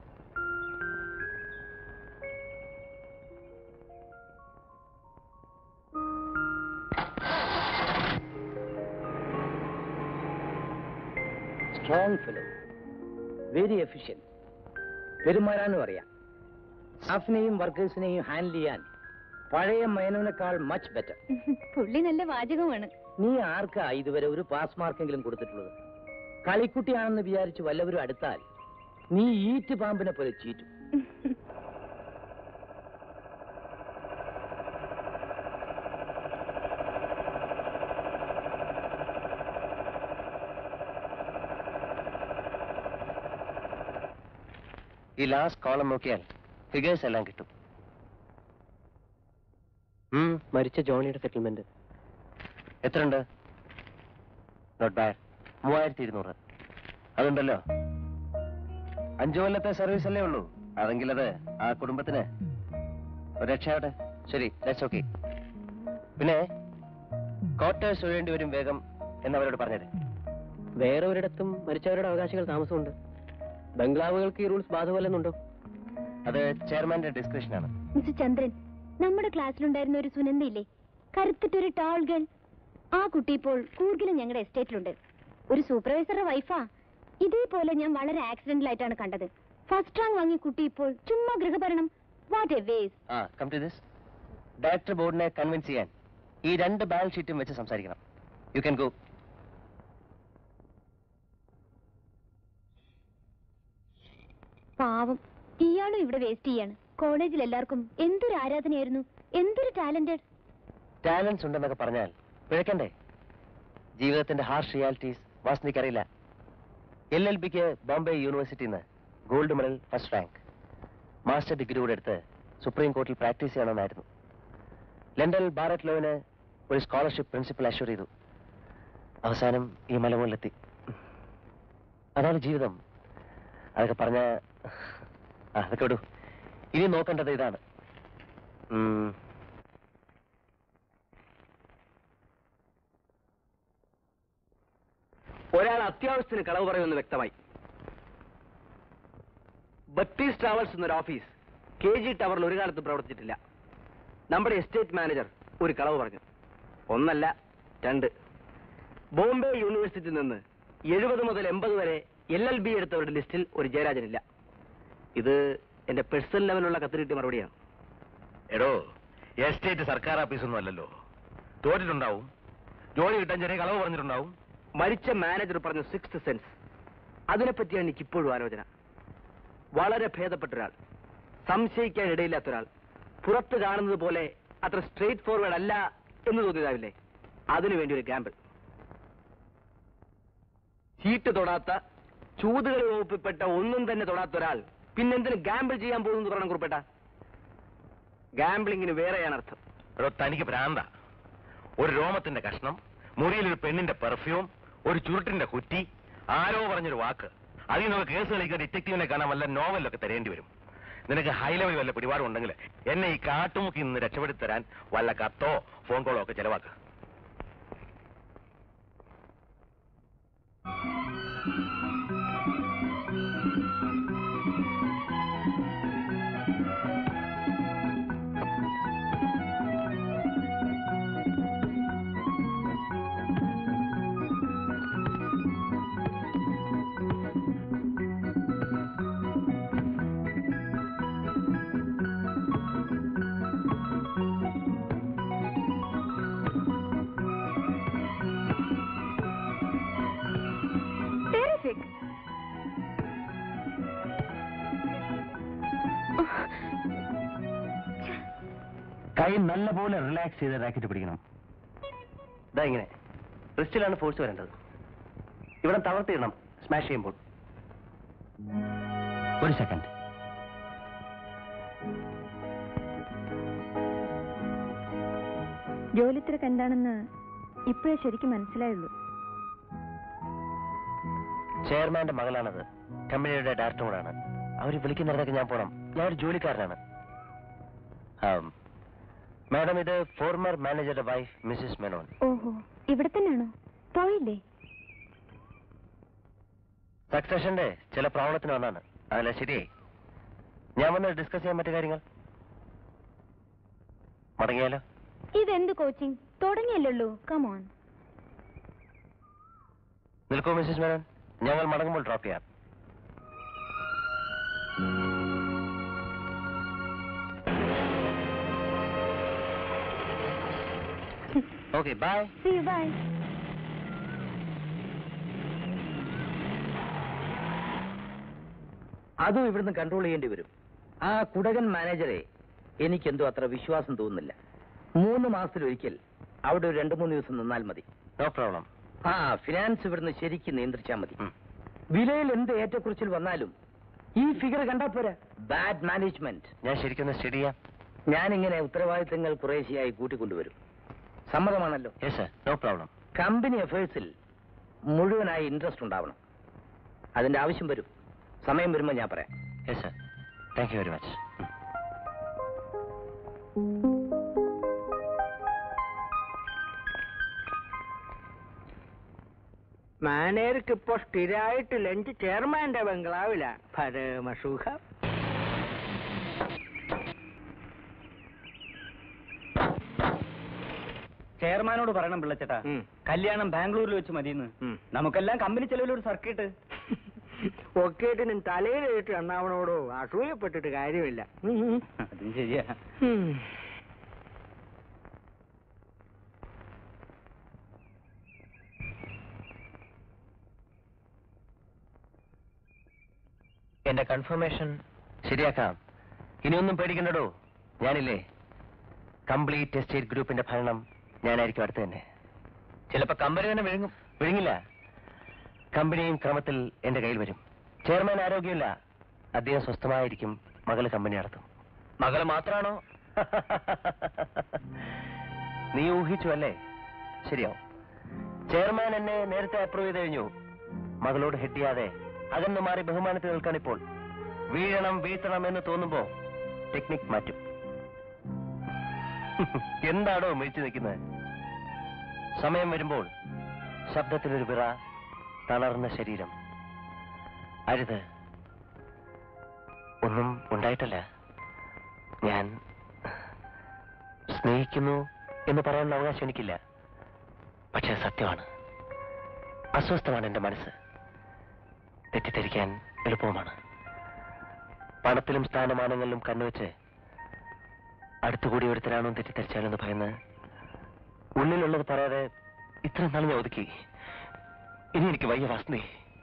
Strong fellow, very efficient. പെരുമാറാനും അറിയാം. സ്റ്റാഫിനെയും വർക്കേഴ്സിനെയും ഹാൻഡിൽ ചെയ്യാൻ പഴയ മേനോനേക്കാൾ മച്ച് ബെറ്റർ. പുള്ളി നല്ല വാചകമാണ്. നീ ആർക്കാ ഇതുവരെ ഒരു പാസ് മാർക്കെങ്കിലും കൊടുത്തിട്ടുള്ളത്? കളിക്കുട്ടിയാണെന്ന് വിചാരിച്ച് വല്ലവരും അടുത്താൽ നീ ഈറ്റ് പാമ്പിനെ പോലെ ചീറ്റും. ഈ ലാസ്റ്റ് കോളം നോക്കിയാൽ ഫിഗേഴ്സ് എല്ലാം കിട്ടും. മരിച്ച ജോണിയുടെ സെറ്റിൽമെന്റ് എത്രയുണ്ട്? Not bad. മൂവായിരത്തി ഇരുന്നൂറ്. അതുണ്ടല്ലോ. അഞ്ചു കൊല്ലത്തെ സർവീസ് അല്ലേ ഉള്ളൂ. അതെങ്കിൽ അത് ആ കുടുംബത്തിന് ഒരു രക്ഷയാവട്ടെ. ശരി, ദാറ്റ്സ് ഓക്കെ. പിന്നെ ക്വാർട്ടേഴ്സ് ഒഴിയേണ്ടി വരും വേഗം എന്നവരോട് പറഞ്ഞത്. വേറെ ഒരിടത്തും മരിച്ചവരുടെ അവകാശികൾ താമസമുണ്ട്. ബംഗ്ലാവുകൾക്ക് ഈ റൂൾസ് ബാധകമല്ലെന്നുണ്ടോ? അത് ചെയർമാന്റെ ഡിസ്ക്രിപ്ഷനാണ്. മിസ്റ്റർ ചന്ദ്രൻ, നമ്മുടെ ക്ലാസ്സിലുണ്ടായിരുന്ന ഒരു സുനന്ദയില്ലേ, കരുത്തിട്ടൊരു ടാൾ ഗേൾ. ആ കുട്ടി ഇപ്പോൾ കൂർഗിലും ഞങ്ങളുടെ എസ്റ്റേറ്റിലുണ്ട്. ഒരു സൂപ്പർവൈസറുടെ വൈഫാ. ഇതേപോലെ ഞാൻ വളരെ ആക്സിഡന്റിലായിട്ടാണ് കണ്ടത്. ഫസ്റ്റ് റാങ്ക് വാങ്ങിയ കുട്ടി ഇപ്പോൾ ചുമ്മാ ഗൃഹഭരണം. What a waste. Ah come to this. Director ബോർഡിനെ കൺവിൻസ് ചെയ്യാൻ ഈ രണ്ട് ബാലൻസ് ഷീറ്റും വെച്ച് സംസാരിക്കണം. You can go. പാവം, ഇയാളും ഇവിടെ വേസ്റ്റ് ചെയ്യാണ്. കോളേജിൽ എല്ലാവർക്കും എന്തൊരു ആരാധനയായിരുന്നു, എന്തൊരു ടാലന്റഡ്. ടാലൻസ് ഉണ്ടെന്നൊക്കെ പറഞ്ഞാൽ പിഴക്കണ്ടേ? ജീവിതത്തിന്റെ ഹാർഷ് റിയാലിറ്റീസ് വാസനിക്കറിയില്ല. എൽ എൽ ബിക്ക് ബോംബെ യൂണിവേഴ്സിറ്റിയിൽ നിന്ന് gold medal, first rank. Master degree കൂടെ എടുത്ത് സുപ്രീം കോർട്ടിൽ പ്രാക്ടീസ് ചെയ്യണമെന്നായിരുന്നു. ലണ്ടനിൽ ബാരറ്റ് ലോവിന് ഒരു സ്കോളർഷിപ്പ് പ്രിൻസിപ്പൽ അഷ്യൂർ ചെയ്തു. അവസാനം ഈ മലമുകളിലെത്തി. അതാണ് ജീവിതം. അതൊക്കെ പറഞ്ഞ അതൊക്കെ വിടൂ. ഇനി നോക്കേണ്ടത് ഇതാണ്. ഒരാൾ അത്യാവശ്യത്തിന് കളവ് പറയുമെന്ന് വ്യക്തമായി. ബത്തീസ് ട്രാവൽസ് എന്നൊരു ഓഫീസ് കെ ജി ടവറിൽ ഒരു കാലത്ത് പ്രവർത്തിച്ചിട്ടില്ല. നമ്മുടെ എസ്റ്റേറ്റ് മാനേജർ ഒരു കളവ് പറഞ്ഞു. ഒന്നല്ല, രണ്ട്. ബോംബെ യൂണിവേഴ്സിറ്റിയിൽ നിന്ന് എഴുപത് മുതൽ എൺപത് വരെ എൽ എൽ ബി എടുത്തവരുടെ ലിസ്റ്റിൽ ഒരു ജയരാജനില്ല. ഇത് എന്റെ പേഴ്സണൽ ലെവലുള്ള കത്ത് കിട്ടിയ മറുപടിയാണ്. എടോ, എസ്റ്റേറ്റ് സർക്കാർ ഓഫീസൊന്നും അല്ലല്ലോ. തോറ്റിട്ടുണ്ടാവും, ജോലി കിട്ടാൻ ചെറിയ കളവ് പറഞ്ഞിട്ടുണ്ടാവും. മരിച്ച മാനേജർ പറഞ്ഞ സിക്സ്ത് സെൻസ്, അതിനെപ്പറ്റിയാണ് എനിക്ക് ഇപ്പോഴും ആലോചന. വളരെ ഭേദപ്പെട്ട ഒരാൾ, സംശയിക്കാൻ ഇടയില്ലാത്ത ഒരാൾ, പുറത്ത് കാണുന്നത് പോലെ അത്ര സ്ട്രെയിറ്റ് ഫോർവേഡ് അല്ല എന്ന് തോന്നിയതാവില്ലേ? അതിനുവേണ്ടി ഒരു ഗാമ്പിൾ. ചീട്ട് തൊടാത്ത, ചൂതുകളി വകുപ്പിൽപ്പെട്ട ഒന്നും തന്നെ തൊടാത്ത ഒരാൾ പിന്നെന്തിന് ഗാമ്പിൾ ചെയ്യാൻ പോകുന്നത് പറയണം കുറിപ്പേട്ട? ഗാംബ്ലിങ്ങിന് വേറെയാണ് അർത്ഥം. തനിക്ക് ഭ്രാന്ത. ഒരു രോമത്തിന്റെ കഷ്ണം, മുറിയിലൊരു പെണ്ണിന്റെ പെർഫ്യൂം, ഒരു ചുരുട്ടിന്റെ കുറ്റി, ആരോ പറഞ്ഞൊരു വാക്ക്, അതിൽ നമുക്ക് കേസ് കളിക്കാൻ ഡിറ്റക്റ്റീവിനെ കാണാൻ വല്ല നോവലൊക്കെ തരേണ്ടി വരും. നിനക്ക് ഹൈ ലെവൽ വല്ല പിടിപാടും ഉണ്ടെങ്കിൽ എന്നെ ഈ കാട്ടുമുക്കി നിന്ന് രക്ഷപ്പെടുത്തി തരാൻ വല്ല കത്തോ ഫോൺ കോളോ ഒക്കെ ചെലവാക്കുക. കൈ നല്ലപോലെ റിലാക്സ് ചെയ്ത് റാക്കറ്റ് പിടിക്കണം. ഇതാ ഇങ്ങനെ റിസ്റ്റിലാണ് ഫോഴ്സ് വരേണ്ടത്. ഇവിടെ തളർത്തിയിടണം സ്മാഷ് ചെയ്യുമ്പോൾ. ഒരു സെക്കൻഡ്. ജോലി തിരക്ക് എന്താണെന്ന് ഇപ്പോഴേ ശരിക്കും മനസ്സിലായുള്ളൂ. ചെയർമാന്റെ മകളാണത്, കമ്പനിയുടെ ഡയറക്ടർ കൂടാണ്. അവർ വിളിക്കുന്നിടത്തൊക്കെ ഞാൻ പോണം. ഞാനൊരു ജോലിക്കാരനാണ്. മാഡം, ഇത് ഫോർമർ മാനേജറുടെ വൈഫ് മിസ്സിസ് മേനോൻ. ഓഹോ, ഇവിടെ തന്നെയാണോ? പോയില്ലേ? സക്സഷന്റെ ചില പ്രോബ്ലത്തിന് വന്നാണ്. അതല്ല ശരിയായി. ഞാൻ വന്ന് ഡിസ്കസ് ചെയ്യാൻ പറ്റിയ കാര്യങ്ങൾ മടങ്ങിയാലോ? ഇതെന്ത് കോച്ചിങ്? തുടങ്ങിയല്ലോ. കമോൺ. നിൽക്കൂ മിസ്സിസ് മേനോൻ, ഞങ്ങൾ മടങ്ങുമ്പോൾ ഡ്രോപ്പ് ചെയ്യാം. Okay, bye. See you, bye. അതും ഇവിടുന്ന് കൺട്രോൾ ചെയ്യേണ്ടി വരും. ആ കുടകൻ മാനേജറെ എനിക്കെന്തോ അത്ര വിശ്വാസം തോന്നുന്നില്ല. മൂന്ന് മാസത്തിലൊരിക്കൽ അവിടെ ഒരു രണ്ടു മൂന്ന് ദിവസം നിന്നാൽ മതി. No problem. ആ ഫിനാൻസ് ഇവിടുന്ന് ശരിക്കും നിയന്ത്രിച്ചാൽ മതി. വിലയിൽ എന്ത് ഏറ്റക്കുറിച്ചിൽ വന്നാലും ഈ ഫിഗർ കണ്ടാ പോരാ. Bad management. ഞാൻ ശരിക്കും സ്റ്റഡി ചെയ്യാം. ഞാനിങ്ങനെ ഉത്തരവാദിത്തങ്ങൾ കുറേശ്ശെയായി കൂട്ടിക്കൊണ്ടുവരും. സമ്മതമാണല്ലോ? Yes sir, no problem. Company അഫയേഴ്സിൽ മുഴുവനായി ഇൻട്രസ്റ്റ് ഉണ്ടാവണം. അതിന്റെ ആവശ്യം വരും. സമയം വരുമ്പോൾ ഞാൻ പറയാം. Yes sir, thank you very much. മാനേജർക്ക് ഇപ്പോ സ്ഥിരമായിട്ട് ലഞ്ച് ചെയർമാന്റെ ബംഗ്ലാവില. പരമസുഖം. ചെയർമാനോട് പറയണം പിള്ളച്ചേട്ടാ, കല്യാണം ബാംഗ്ലൂരിൽ വെച്ച് മതിയെന്ന്. നമുക്കെല്ലാം കമ്പനി ചെലവിലൊരു സർക്കിട്ട്. ഒക്കേട്ടിനും തലയിലെഴുട്ട് എണ്ണാവണോടോ അസൂയപ്പെട്ടിട്ട് കാര്യമില്ല. അതും ശരിയാ. എന്റെ കൺഫർമേഷൻ ശരിയാക്കാം. ഇനിയൊന്നും പേടിക്കണ്ടോ. ഞാനില്ലേ, കംപ്ലീറ്റ് എസ്റ്റേറ്റ് ഗ്രൂപ്പിന്റെ ഭരണം ഞാനായിരിക്കും അടുത്ത് തന്നെ. ചിലപ്പോ കമ്പനി തന്നെ വിഴുങ്ങും. വിഴുങ്ങില്ല, കമ്പനിയും ക്രമത്തിൽ എന്റെ കയ്യിൽ വരും. ചെയർമാൻ ആരോഗ്യമില്ല, അദ്ദേഹം സ്വസ്ഥമായിരിക്കും. മകള് കമ്പനി നടത്തും. മകള് മാത്രമാണോ? നീ ഊഹിച്ചു അല്ലേ? ശരിയാവും. ചെയർമാൻ എന്നെ നേരത്തെ അപ്രൂവ് ചെയ്ത് കഴിഞ്ഞു. മകളോട് ഹെഡ് ചെയ്യാതെ അകന്നു മാറി ബഹുമാനത്തിൽ നിൽക്കാണിപ്പോൾ. വീഴണം വീഴ്ത്തണം എന്ന് തോന്നുമ്പോ ടെക്നിക് മാറ്റും. എന്താണോ മിഴിച്ചു നിൽക്കുന്നത്? സമയം വരുമ്പോൾ ശബ്ദത്തിലൊരു വിറ, തളർന്ന ശരീരം. അരുത്, ഒന്നും ഉണ്ടായിട്ടല്ല. ഞാൻ സ്നേഹിക്കുന്നു എന്ന് പറയാനുള്ള അവകാശം എനിക്കില്ല. പക്ഷെ സത്യമാണ്, അസ്വസ്ഥമാണ് എന്റെ മനസ്സ്. തെറ്റിദ്ധരിക്കാൻ എളുപ്പവുമാണ്. പണത്തിലും സ്ഥാനമാനങ്ങളിലും കണ്ണുവെച്ച് അടുത്തുകൂടി ഒരുത്തരാണോ തെറ്റിദ്ധരിച്ചാലെന്ന് ഭയന്ന് ഉള്ളിലുള്ളത് പറയാതെ ഇത്ര നാൾ ഞാൻ ഒതുക്കി. ഇനി എനിക്ക് വയ്യ വാസ്നി.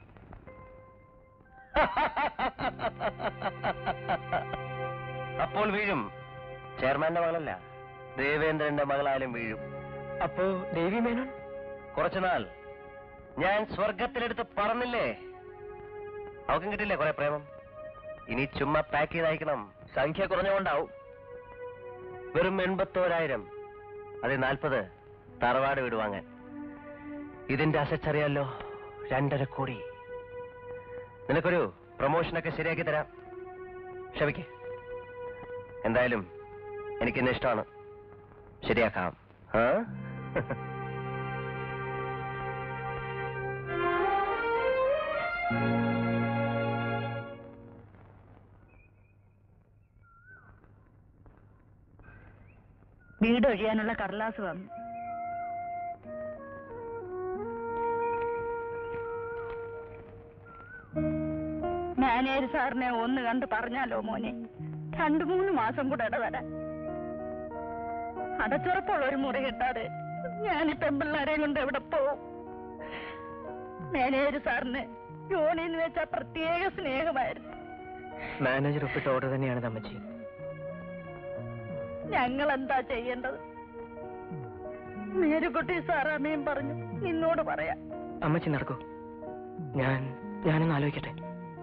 അപ്പോൾ വീഴും. ചെയർമാന്റെ മകളല്ല, ദേവേന്ദ്രന്റെ മകളായാലും വീഴും. അപ്പോ ദേവി മേനോൻ കുറച്ചുനാൾ ഞാൻ സ്വർഗത്തിലെടുത്ത് പറന്നില്ലേ? അവക്കും കിട്ടില്ലേ കുറെ പ്രേമം? ഇനി ചുമ്മാ പാക്ക് ചെയ്ത് അയക്കണം. സംഖ്യ കുറഞ്ഞുകൊണ്ടാവും. വെറും എൺപത്തോരായിരം, അതെ നാൽപ്പത് തറവാട് വീട് വാങ്ങാൻ. ഇതിന്റെ അസച്ചറിയാലോ, രണ്ടര കോടി. നിനക്കൊരു പ്രൊമോഷനൊക്കെ ശരിയാക്കി തരാം. ക്ഷമിക്ക്. എന്തായാലും എനിക്കിന്ന് ഇഷ്ടമാണ്. ശരിയാക്കാം. ആ വീട് ഒഴിയാനുള്ള കടലാസ് വന്നു. മാനേജർ സാറിനെ ഒന്ന് കണ്ട് പറഞ്ഞാലോ മോനെ, രണ്ടു മൂന്ന് മാസം കൂടെ ഇടവരാൻ. അടച്ചുറപ്പുള്ള ഒരു മുറി കിട്ടാതെ ഞാൻ ഈ പെമ്പിള്ളാരെയും കൊണ്ട് എവിടെ പോവും? മാനേജർ സാറിന് ജോലിന്ന് വെച്ചാൽ പ്രത്യേക സ്നേഹമായിരുന്നു. മാനേജർ ഒപ്പിട്ട ഓർഡർ തന്നെയാണ് അമ്മച്ചി. ഞങ്ങൾ എന്താ ചെയ്യേണ്ടത്? മേരുകുട്ടി സാറാമ്മയും പറഞ്ഞു നിന്നോട് പറയാം. അമ്മച്ചി നടക്കൂ, ഞാൻ ഞാനൊന്ന് ആലോചിക്കട്ടെ.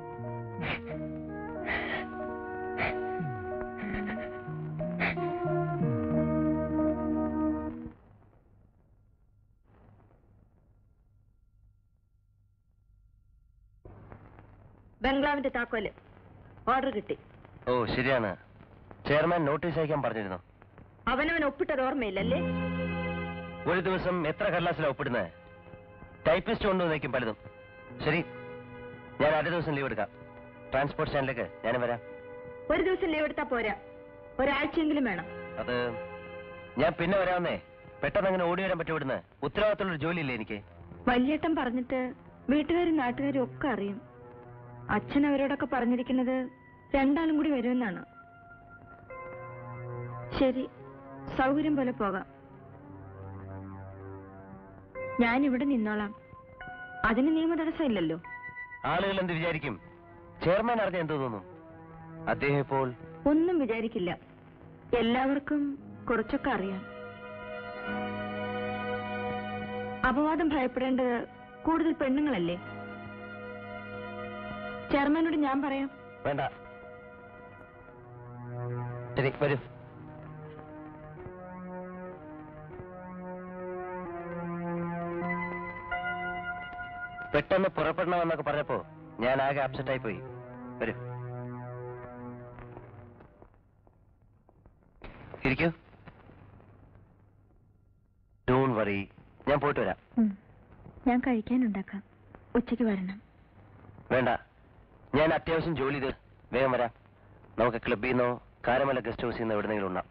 ബംഗ്ലാവിന്റെ താക്കോല് ഓർഡർ കിട്ടി. ഓ ശരിയാണ്. ചെയർമാൻ നോട്ടീസ് അയക്കാൻ പറഞ്ഞിരുന്നു. അവനവൻ ഒപ്പിട്ടത് ഓർമ്മയില്ലല്ലേ? ഒരു ദിവസം എത്ര കടലാസിലാണ് ഒപ്പിടുന്നത്? ടൈപ്പിസ്റ്റ് കൊണ്ടുവന്നേക്കും പലതും. ശരി, ഞാൻ അടുത്ത ദിവസം ലീവ് എടുക്കാം. ട്രാൻസ്പോർട്ട് സ്റ്റാൻഡിലേക്ക് ഞാൻ വരാം. ഒരു ദിവസം ലീവ് എടുത്താ പോരാ, ഒരാഴ്ചയെങ്കിലും വേണം. അത് ഞാൻ പിന്നെ വരാമെന്നേ. പെട്ടെന്ന് അങ്ങനെ ഓടി വരാൻ പറ്റും ഇവിടുന്ന്. ഉത്തരവാദിത്തമുള്ളൊരു ജോലിയില്ലേ എനിക്ക്? വല്യേട്ടൻ പറഞ്ഞിട്ട് വീട്ടുകാരും നാട്ടുകാരും ഒക്കെ അറിയും. അച്ഛൻ അവരോടൊക്കെ പറഞ്ഞിരിക്കുന്നത് രണ്ടാളും കൂടി വരുമെന്നാണ്. ശരി, സൗകര്യം പോലെ പോകാം. ഞാൻ ഇവിടെ നിന്നോളാം. അതിന് നിയമ തടസ്സമില്ലല്ലോ. ആളുകൾ എന്ത് വിചാരിക്കും? ചെയർമാൻ അറിഞ്ഞ എന്ത് തോന്നും? അദ്ദേഹം ഇപ്പോൾ ഒന്നും വിചാരിക്കില്ല. എല്ലാവർക്കും കുറച്ചൊക്കെ അറിയാം. അപവാദം ഭയപ്പെടേണ്ടത് കൂടുതൽ പെണ്ണുങ്ങളല്ലേ? ചെയർമാനോട് ഞാൻ പറയാം. വേണ്ട. ശരി, വരൂ. പെട്ടെന്ന് പുറപ്പെടണമെന്നൊക്കെ പറഞ്ഞപ്പോ ഞാൻ ആകെ അപ്സെറ്റ് ആയി പോയി. വരൂ, ഇരിക്കൂ. ഡോണ്ട് വറി, ഞാൻ പോയിട്ട് വരാം. ഞാൻ കഴിക്കാനുണ്ടാക്കാം. ഉച്ചയ്ക്ക് വരണം. വേണ്ട, ഞാൻ അത്യാവശ്യം ജോലി ചെയ്ത് വേഗം വരാം. നമുക്ക് ക്ലബിൽ നിന്നോ കാരമല ഗസ്റ്റ് ഹൗസിൽ നിന്നോ എവിടെന്നെങ്കിലും ഉണ്ടാം.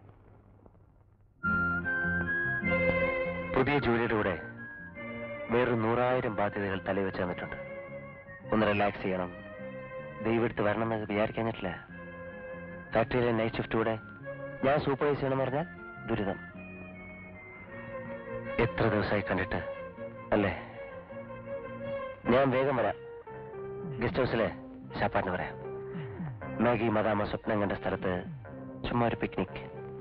പുതിയ ജോലിയുടെ കൂടെ വേറൊരു നൂറായിരം ബാധ്യതകൾ തലവെച്ച് തന്നിട്ടുണ്ട്. ഒന്ന് റിലാക്സ് ചെയ്യണം, ദൈവെടുത്ത് വരണം എന്നൊക്കെ വിചാരിക്കാഞ്ഞിട്ടില്ല. ഫാക്ടറിയിലെ നൈറ്റ് ഷിഫ്റ്റ് കൂടെ ഞാൻ സൂപ്പർവൈസ് ചെയ്യണമെന്ന് പറഞ്ഞാൽ ദുരിതം. എത്ര ദിവസമായി കണ്ടിട്ട് അല്ലേ? ഞാൻ വേഗം വരാം. ഗസ്റ്റ് ഹൗസിലെ ശാപ്പാടിന് പറയാം. മാഗി മദാമ സ്വപ്നം കണ്ട സ്ഥലത്ത് ചുമ്മാ ഒരു പിക്നിക്.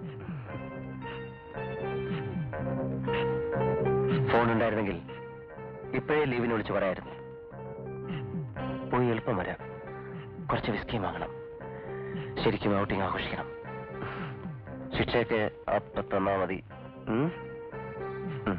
ഫോൺ ഉണ്ടായിരുന്നെങ്കിൽ ഇപ്പോഴേ ലീവിന് വിളിച്ച് പറയായിരുന്നു. പോയി എളുപ്പം വരാം. കുറച്ച് വിസ്കി വാങ്ങണം. ശരിക്കും ഔട്ടിങ് ആഘോഷിക്കണം. ശിക്ഷയൊക്കെ അപ്പൊ തന്നാ മതി. ഉം? ഉം.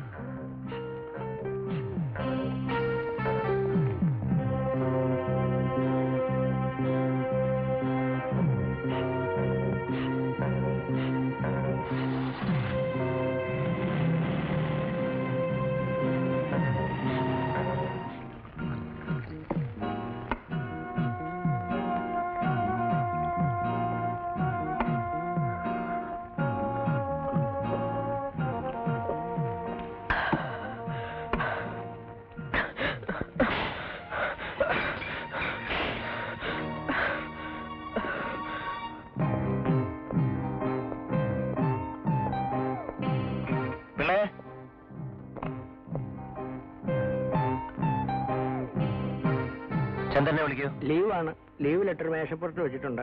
തന്നെ വിളിക്കൂ. ലീവാണ്. ലീവ് ലെറ്റർ മേശപ്പുറത്ത് വെച്ചിട്ടുണ്ട്.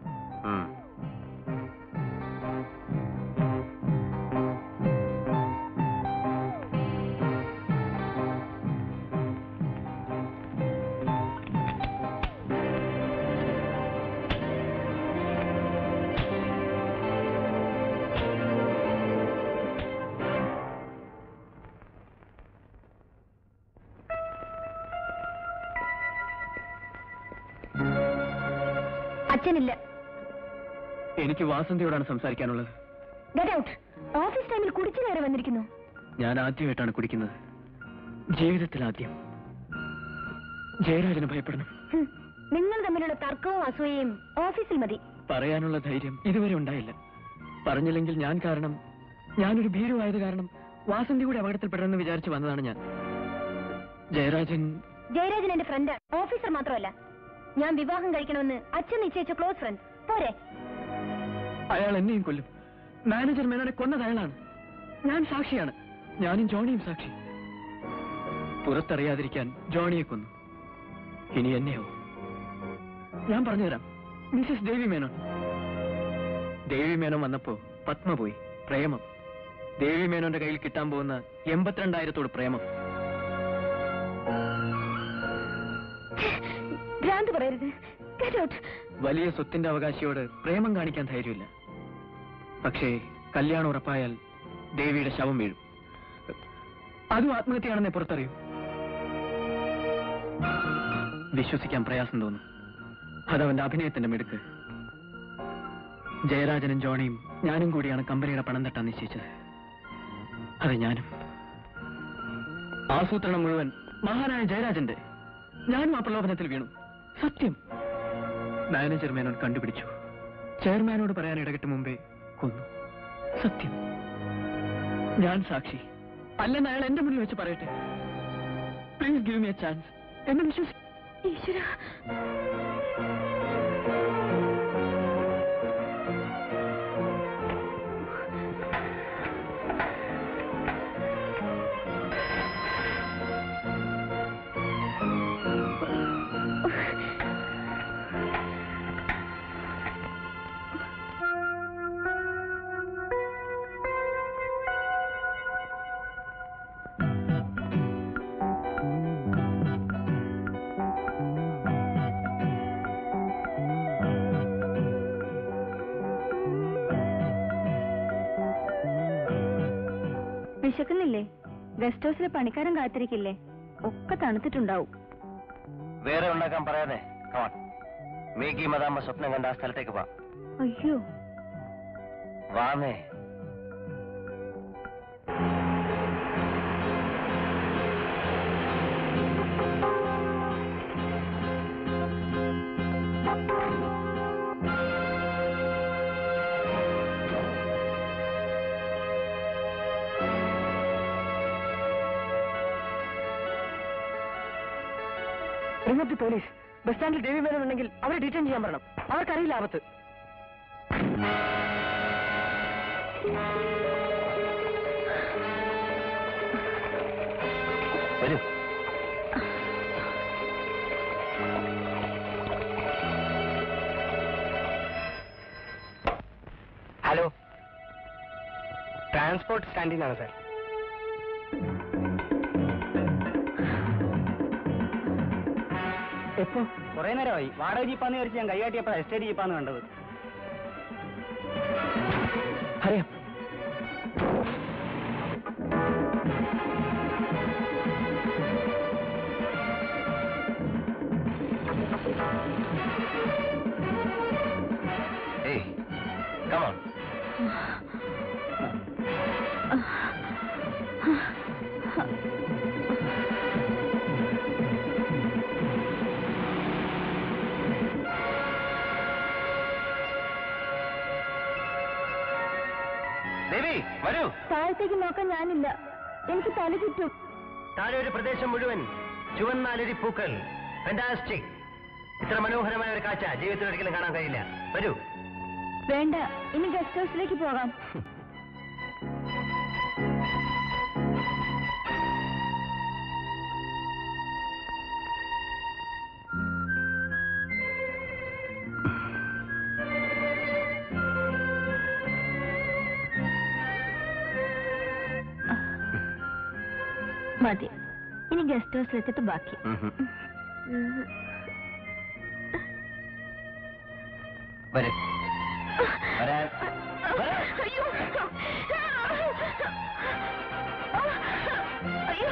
അച്ഛനില്ല. എനിക്ക് വാസന്തിയോടാണ് സംസാരിക്കാനുള്ളത്. Get out. ഓഫീസ് ടൈമിൽ കുടിച്ചു കയറി വന്നിരിക്കുന്നു. ഞാൻ ആദ്യമായിട്ടാണ് കുടിക്കുന്നത്, ജീവിതത്തിൽ ആദ്യം. ജയരാജന് ഭയപ്പെടണം. നിങ്ങൾ തമ്മിലുള്ള തർക്കവും അസൂയയും ഓഫീസിൽ മതി. പറയാനുള്ള ധൈര്യം ഇതുവരെ ഉണ്ടായില്ല. പറഞ്ഞില്ലെങ്കിൽ ഞാൻ കാരണം, ഞാനൊരു ഭീരുവായത് കാരണം വാസന്തി കൂടി അപകടത്തിൽപ്പെടണമെന്ന് വിചാരിച്ചു വന്നതാണ് ഞാൻ. ജയരാജൻ ജയരാജൻ എന്റെ ഫ്രണ്ട്, ഓഫീസർ മാത്രമല്ല. ഞാൻ വിവാഹം കഴിക്കണമെന്ന് അച്ഛൻ നിശ്ചയിച്ച ക്ലോസ് ഫ്രണ്ട്. പോരെ? അയാൾ എന്നെയും കൊല്ലും. മാനേജർ മേനോനെ കൊന്നത് അയാളാണ്. ഞാൻ സാക്ഷിയാണ്. ഞാനും ജോണിയും സാക്ഷി. പുറത്തറിയാതിരിക്കാൻ ജോണിയെ കൊന്നു. ഇനി എന്നെയോ? ഞാൻ പറഞ്ഞുതരാം. മിസസ് ദേവി മേനോൻ. ദേവി മേനോൻ വന്നപ്പോ പത്മ പോയി. പ്രേമം. ദേവി മേനോന്റെ കയ്യിൽ കിട്ടാൻ പോകുന്ന എൺപത്തിരണ്ടായിരത്തോട് പ്രേമം. ഭ്രാന്ത് പറയരുത്. Get out. വലിയ സ്വത്തിന്റെ അവകാശിയോട് പ്രേമം കാണിക്കാൻ ധൈര്യമില്ല. പക്ഷേ കല്യാണം ഉറപ്പായാൽ ദേവിയുടെ ശവം വീഴും. അതും ആത്മഹത്യയാണെന്നേ പുറത്തറിയൂ. വിശ്വസിക്കാൻ പ്രയാസം തോന്നും. അതവന്റെ അഭിനയത്തിന്റെ മിടുക്ക്. ജയരാജനും ജോണിയും ഞാനും കൂടിയാണ് കമ്പനിയുടെ പണം തട്ടാൻ നിശ്ചയിച്ചത്. അതെ, ഞാനും. ആസൂത്രണം മുഴുവൻ മഹാനായ ജയരാജന്റെ. ഞാനും ആ പ്രലോഭനത്തിൽ വീണു. സത്യം. മാനേജർ മേനോൻ കണ്ടുപിടിച്ചു. ചെയർമാനോട് പറയാൻ ഇടകിട്ട് മുമ്പേ കൊന്നു. സത്യം. ഞാൻ സാക്ഷി. അല്ലെന്ന് അയാൾ എന്റെ മുന്നിൽ വെച്ച് പറയട്ടെ. Please give me a chance. എന്നെ വിശ്വസി. ഈശ്വര. വിശക്കുന്നില്ലേ? ഗസ്റ്റ് ഹൗസിലെ പണിക്കാരൻ കാത്തിരിക്കില്ലേ? ഒക്കെ തണുത്തിട്ടുണ്ടാവും. വേറെ ഉണ്ടാക്കാൻ പറയാനേ. കമാൺ. മേഗി മദാമ്മ സ്വപ്നം കണ്ട ആ സ്ഥലത്തേക്ക് വാ. അയ്യോ, വാന്നേ. Remote police. ബസ് സ്റ്റാൻഡിൽ ദേവി മേനോൻ ഉണ്ടെങ്കിൽ അവരെ ഡീറ്റെയിൻ ചെയ്യാൻ പറയണം. അവർക്കറിയില്ല ആപത്ത്. വരൂ. ഹലോ, ട്രാൻസ്പോർട്ട് സ്റ്റാൻഡിൽ നിന്നാണ് സാർ. എപ്പോ? കുറെ നേരമായി. വാടക ജീപ്പാന്ന് വിചാരിച്ച് ഞാൻ കൈകാട്ടിയപ്പോ എസ്റ്റേറ്റ് ജീപ്പാന്ന് കണ്ടത്. അറിയാം. Hey, come on. ദേവി, വരൂ. താഴത്തേക്ക് നോക്കാൻ ഞാനില്ല. എനിക്ക് തല ചുറ്റും. താഴെ ഒരു പ്രദേശം മുഴുവൻ ചുവന്നാലരി പൂക്കൾ. ഫാന്റാസ്റ്റിക്. ഇത്ര മനോഹരമായ ഒരു കാഴ്ച ജീവിതത്തിൽ ഒരിക്കലും കാണാൻ കഴിയില്ല. വരൂ. വേണ്ട, ഇനി ഗസ്റ്റ് ഹൗസിലേക്ക് പോകാം. മതി. ഇനി ഗസ്റ്റ് ഹൗസിലെത്തിട്ട് ബാക്കി. വരെ വരാൻ അയ്യോ അയ്യോ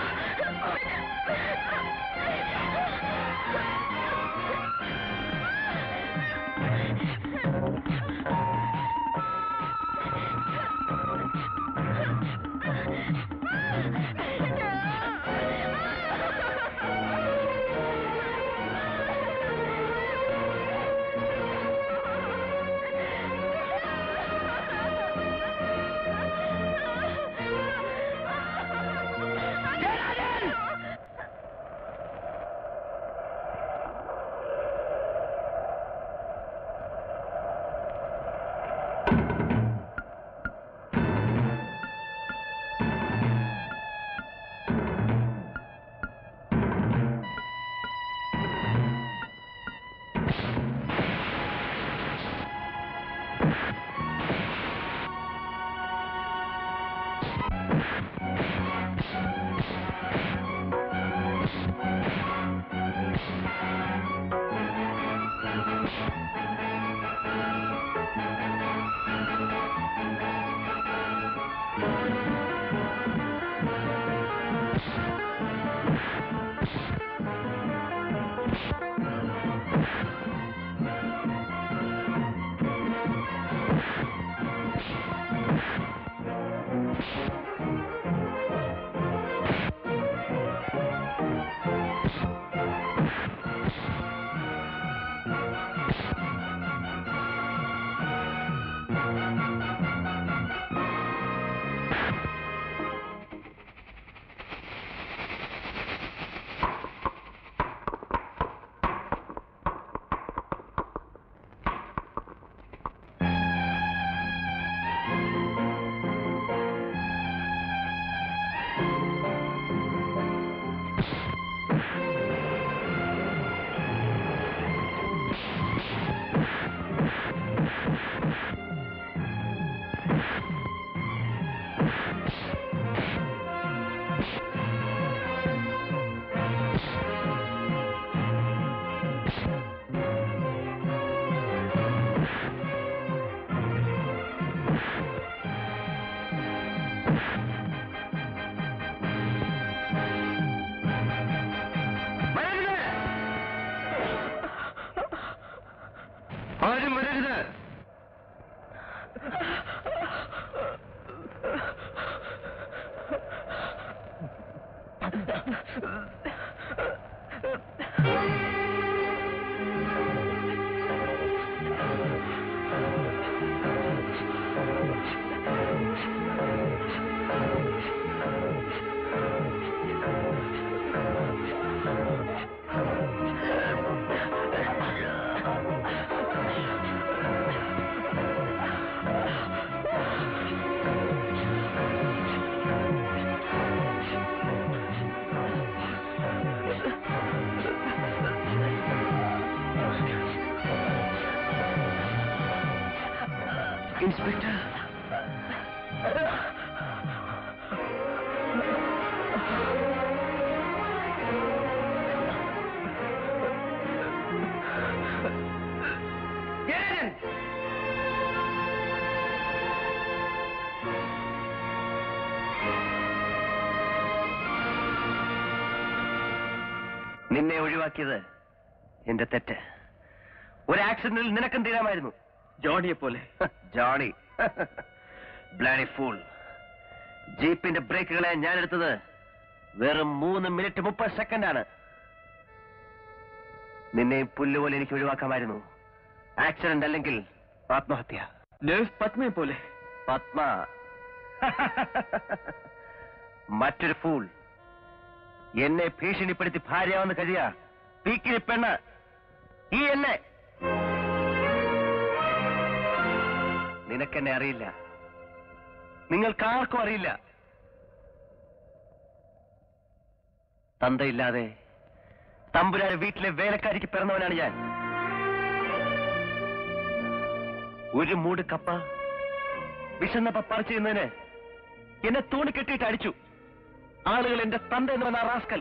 ആരും വരരുത്. ഇൻസ്പെക്ടർ, നിന്നെ ഒഴിവാക്കിയത് എന്റെ തെറ്റ്. ഒരു ആക്സിഡന്റിൽ നിനക്കും തീരാമായിരുന്നു. ജോണിയെ പോലെ. Johnny, bloody fool. ജീപ്പിന്റെ ബ്രേക്കുകളെ ഞാൻ എടുത്തത് വെറും മൂന്ന് മിനിറ്റ് മുപ്പത് സെക്കൻഡാണ്. നിന്നെ പുല്ലുപോലെ എനിക്ക് ഒഴിവാക്കാമായിരുന്നു. ആക്സിഡന്റ് അല്ലെങ്കിൽ ആത്മഹത്യ. നേഴ്സ് പത്മയെ പോലെ. പത്മ മറ്റൊരു ഫൂൾ. എന്നെ ഭീഷണിപ്പെടുത്തി ഭാര്യയാവെന്ന് കഴിയ പീക്കിരി പെണ്ണ് ഈ എന്നെ. നിനക്കെന്നെ അറിയില്ല. നിങ്ങൾക്കാർക്കും അറിയില്ല. തന്തയില്ലാതെ തമ്പുരാന്റെ വീട്ടിലെ വേലക്കാരിക്ക് പിറന്നവനാണ് ഞാൻ. ഒരു മൂട് കപ്പ വിശന്നപ്പ പറിച്ചു തിന്നതിന് എന്നെ തൂണിക്കെട്ടിയിട്ട് അടിച്ചു. ആളുകൾ എന്റെ തന്ത എന്ന് പറഞ്ഞ റാസ്കൽ.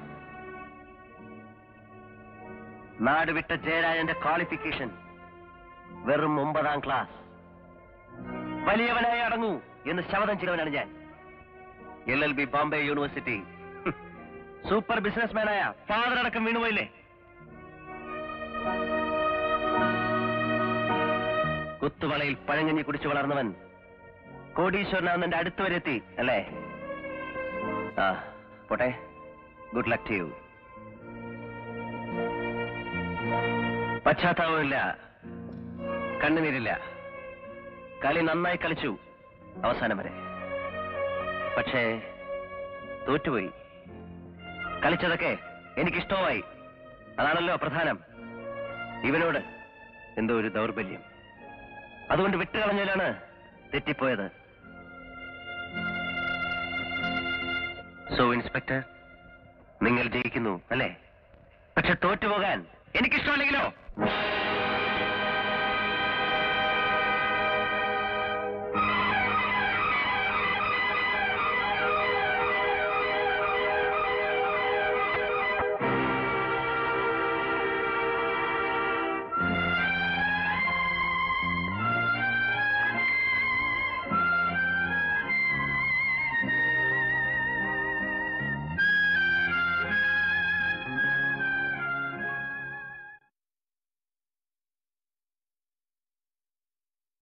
നാട് വിട്ട ജയരാജന്റെ ക്വാളിഫിക്കേഷൻ വെറും ഒമ്പതാം ക്ലാസ്. വലിയവനായി അടങ്ങൂ എന്ന് ശപഥം ചെയ്തവനാണ് ഞാൻ. L L B Bombay university. Super ബിസിനസ്മാനായ ഫാദർ അടക്കം വീണുപോയില്ലേ? കുത്തുവളയിൽ പഴങ്ങഞ്ഞി കുടിച്ചു വളർന്നവൻ കോടീശ്വരനാണെന്ന് എന്റെ അടുത്ത് വരെ എത്തി അല്ലേ? ആ പോട്ടെ, ഗുഡ് ലക്ക് ടു യു. പശ്ചാത്താപമില്ല, കണ്ണുനീരില്ല. കളി നന്നായി കളിച്ചു അവസാനം വരെ. പക്ഷേ തോറ്റുപോയി. കളിച്ചതൊക്കെ എനിക്കിഷ്ടമായി. അതാണല്ലോ പ്രധാനം. ഇവനോട് എന്തോ ഒരു ദൗർബല്യം. അതുകൊണ്ട് വിട്ടുകളഞ്ഞതിലാണ് തെറ്റിപ്പോയത്. സോ ഇൻസ്പെക്ടർ, നിങ്ങൾ ജയിക്കുന്നു അല്ലേ? പക്ഷെ തോറ്റുപോകാൻ എനിക്കിഷ്ടമല്ലെങ്കിലോ?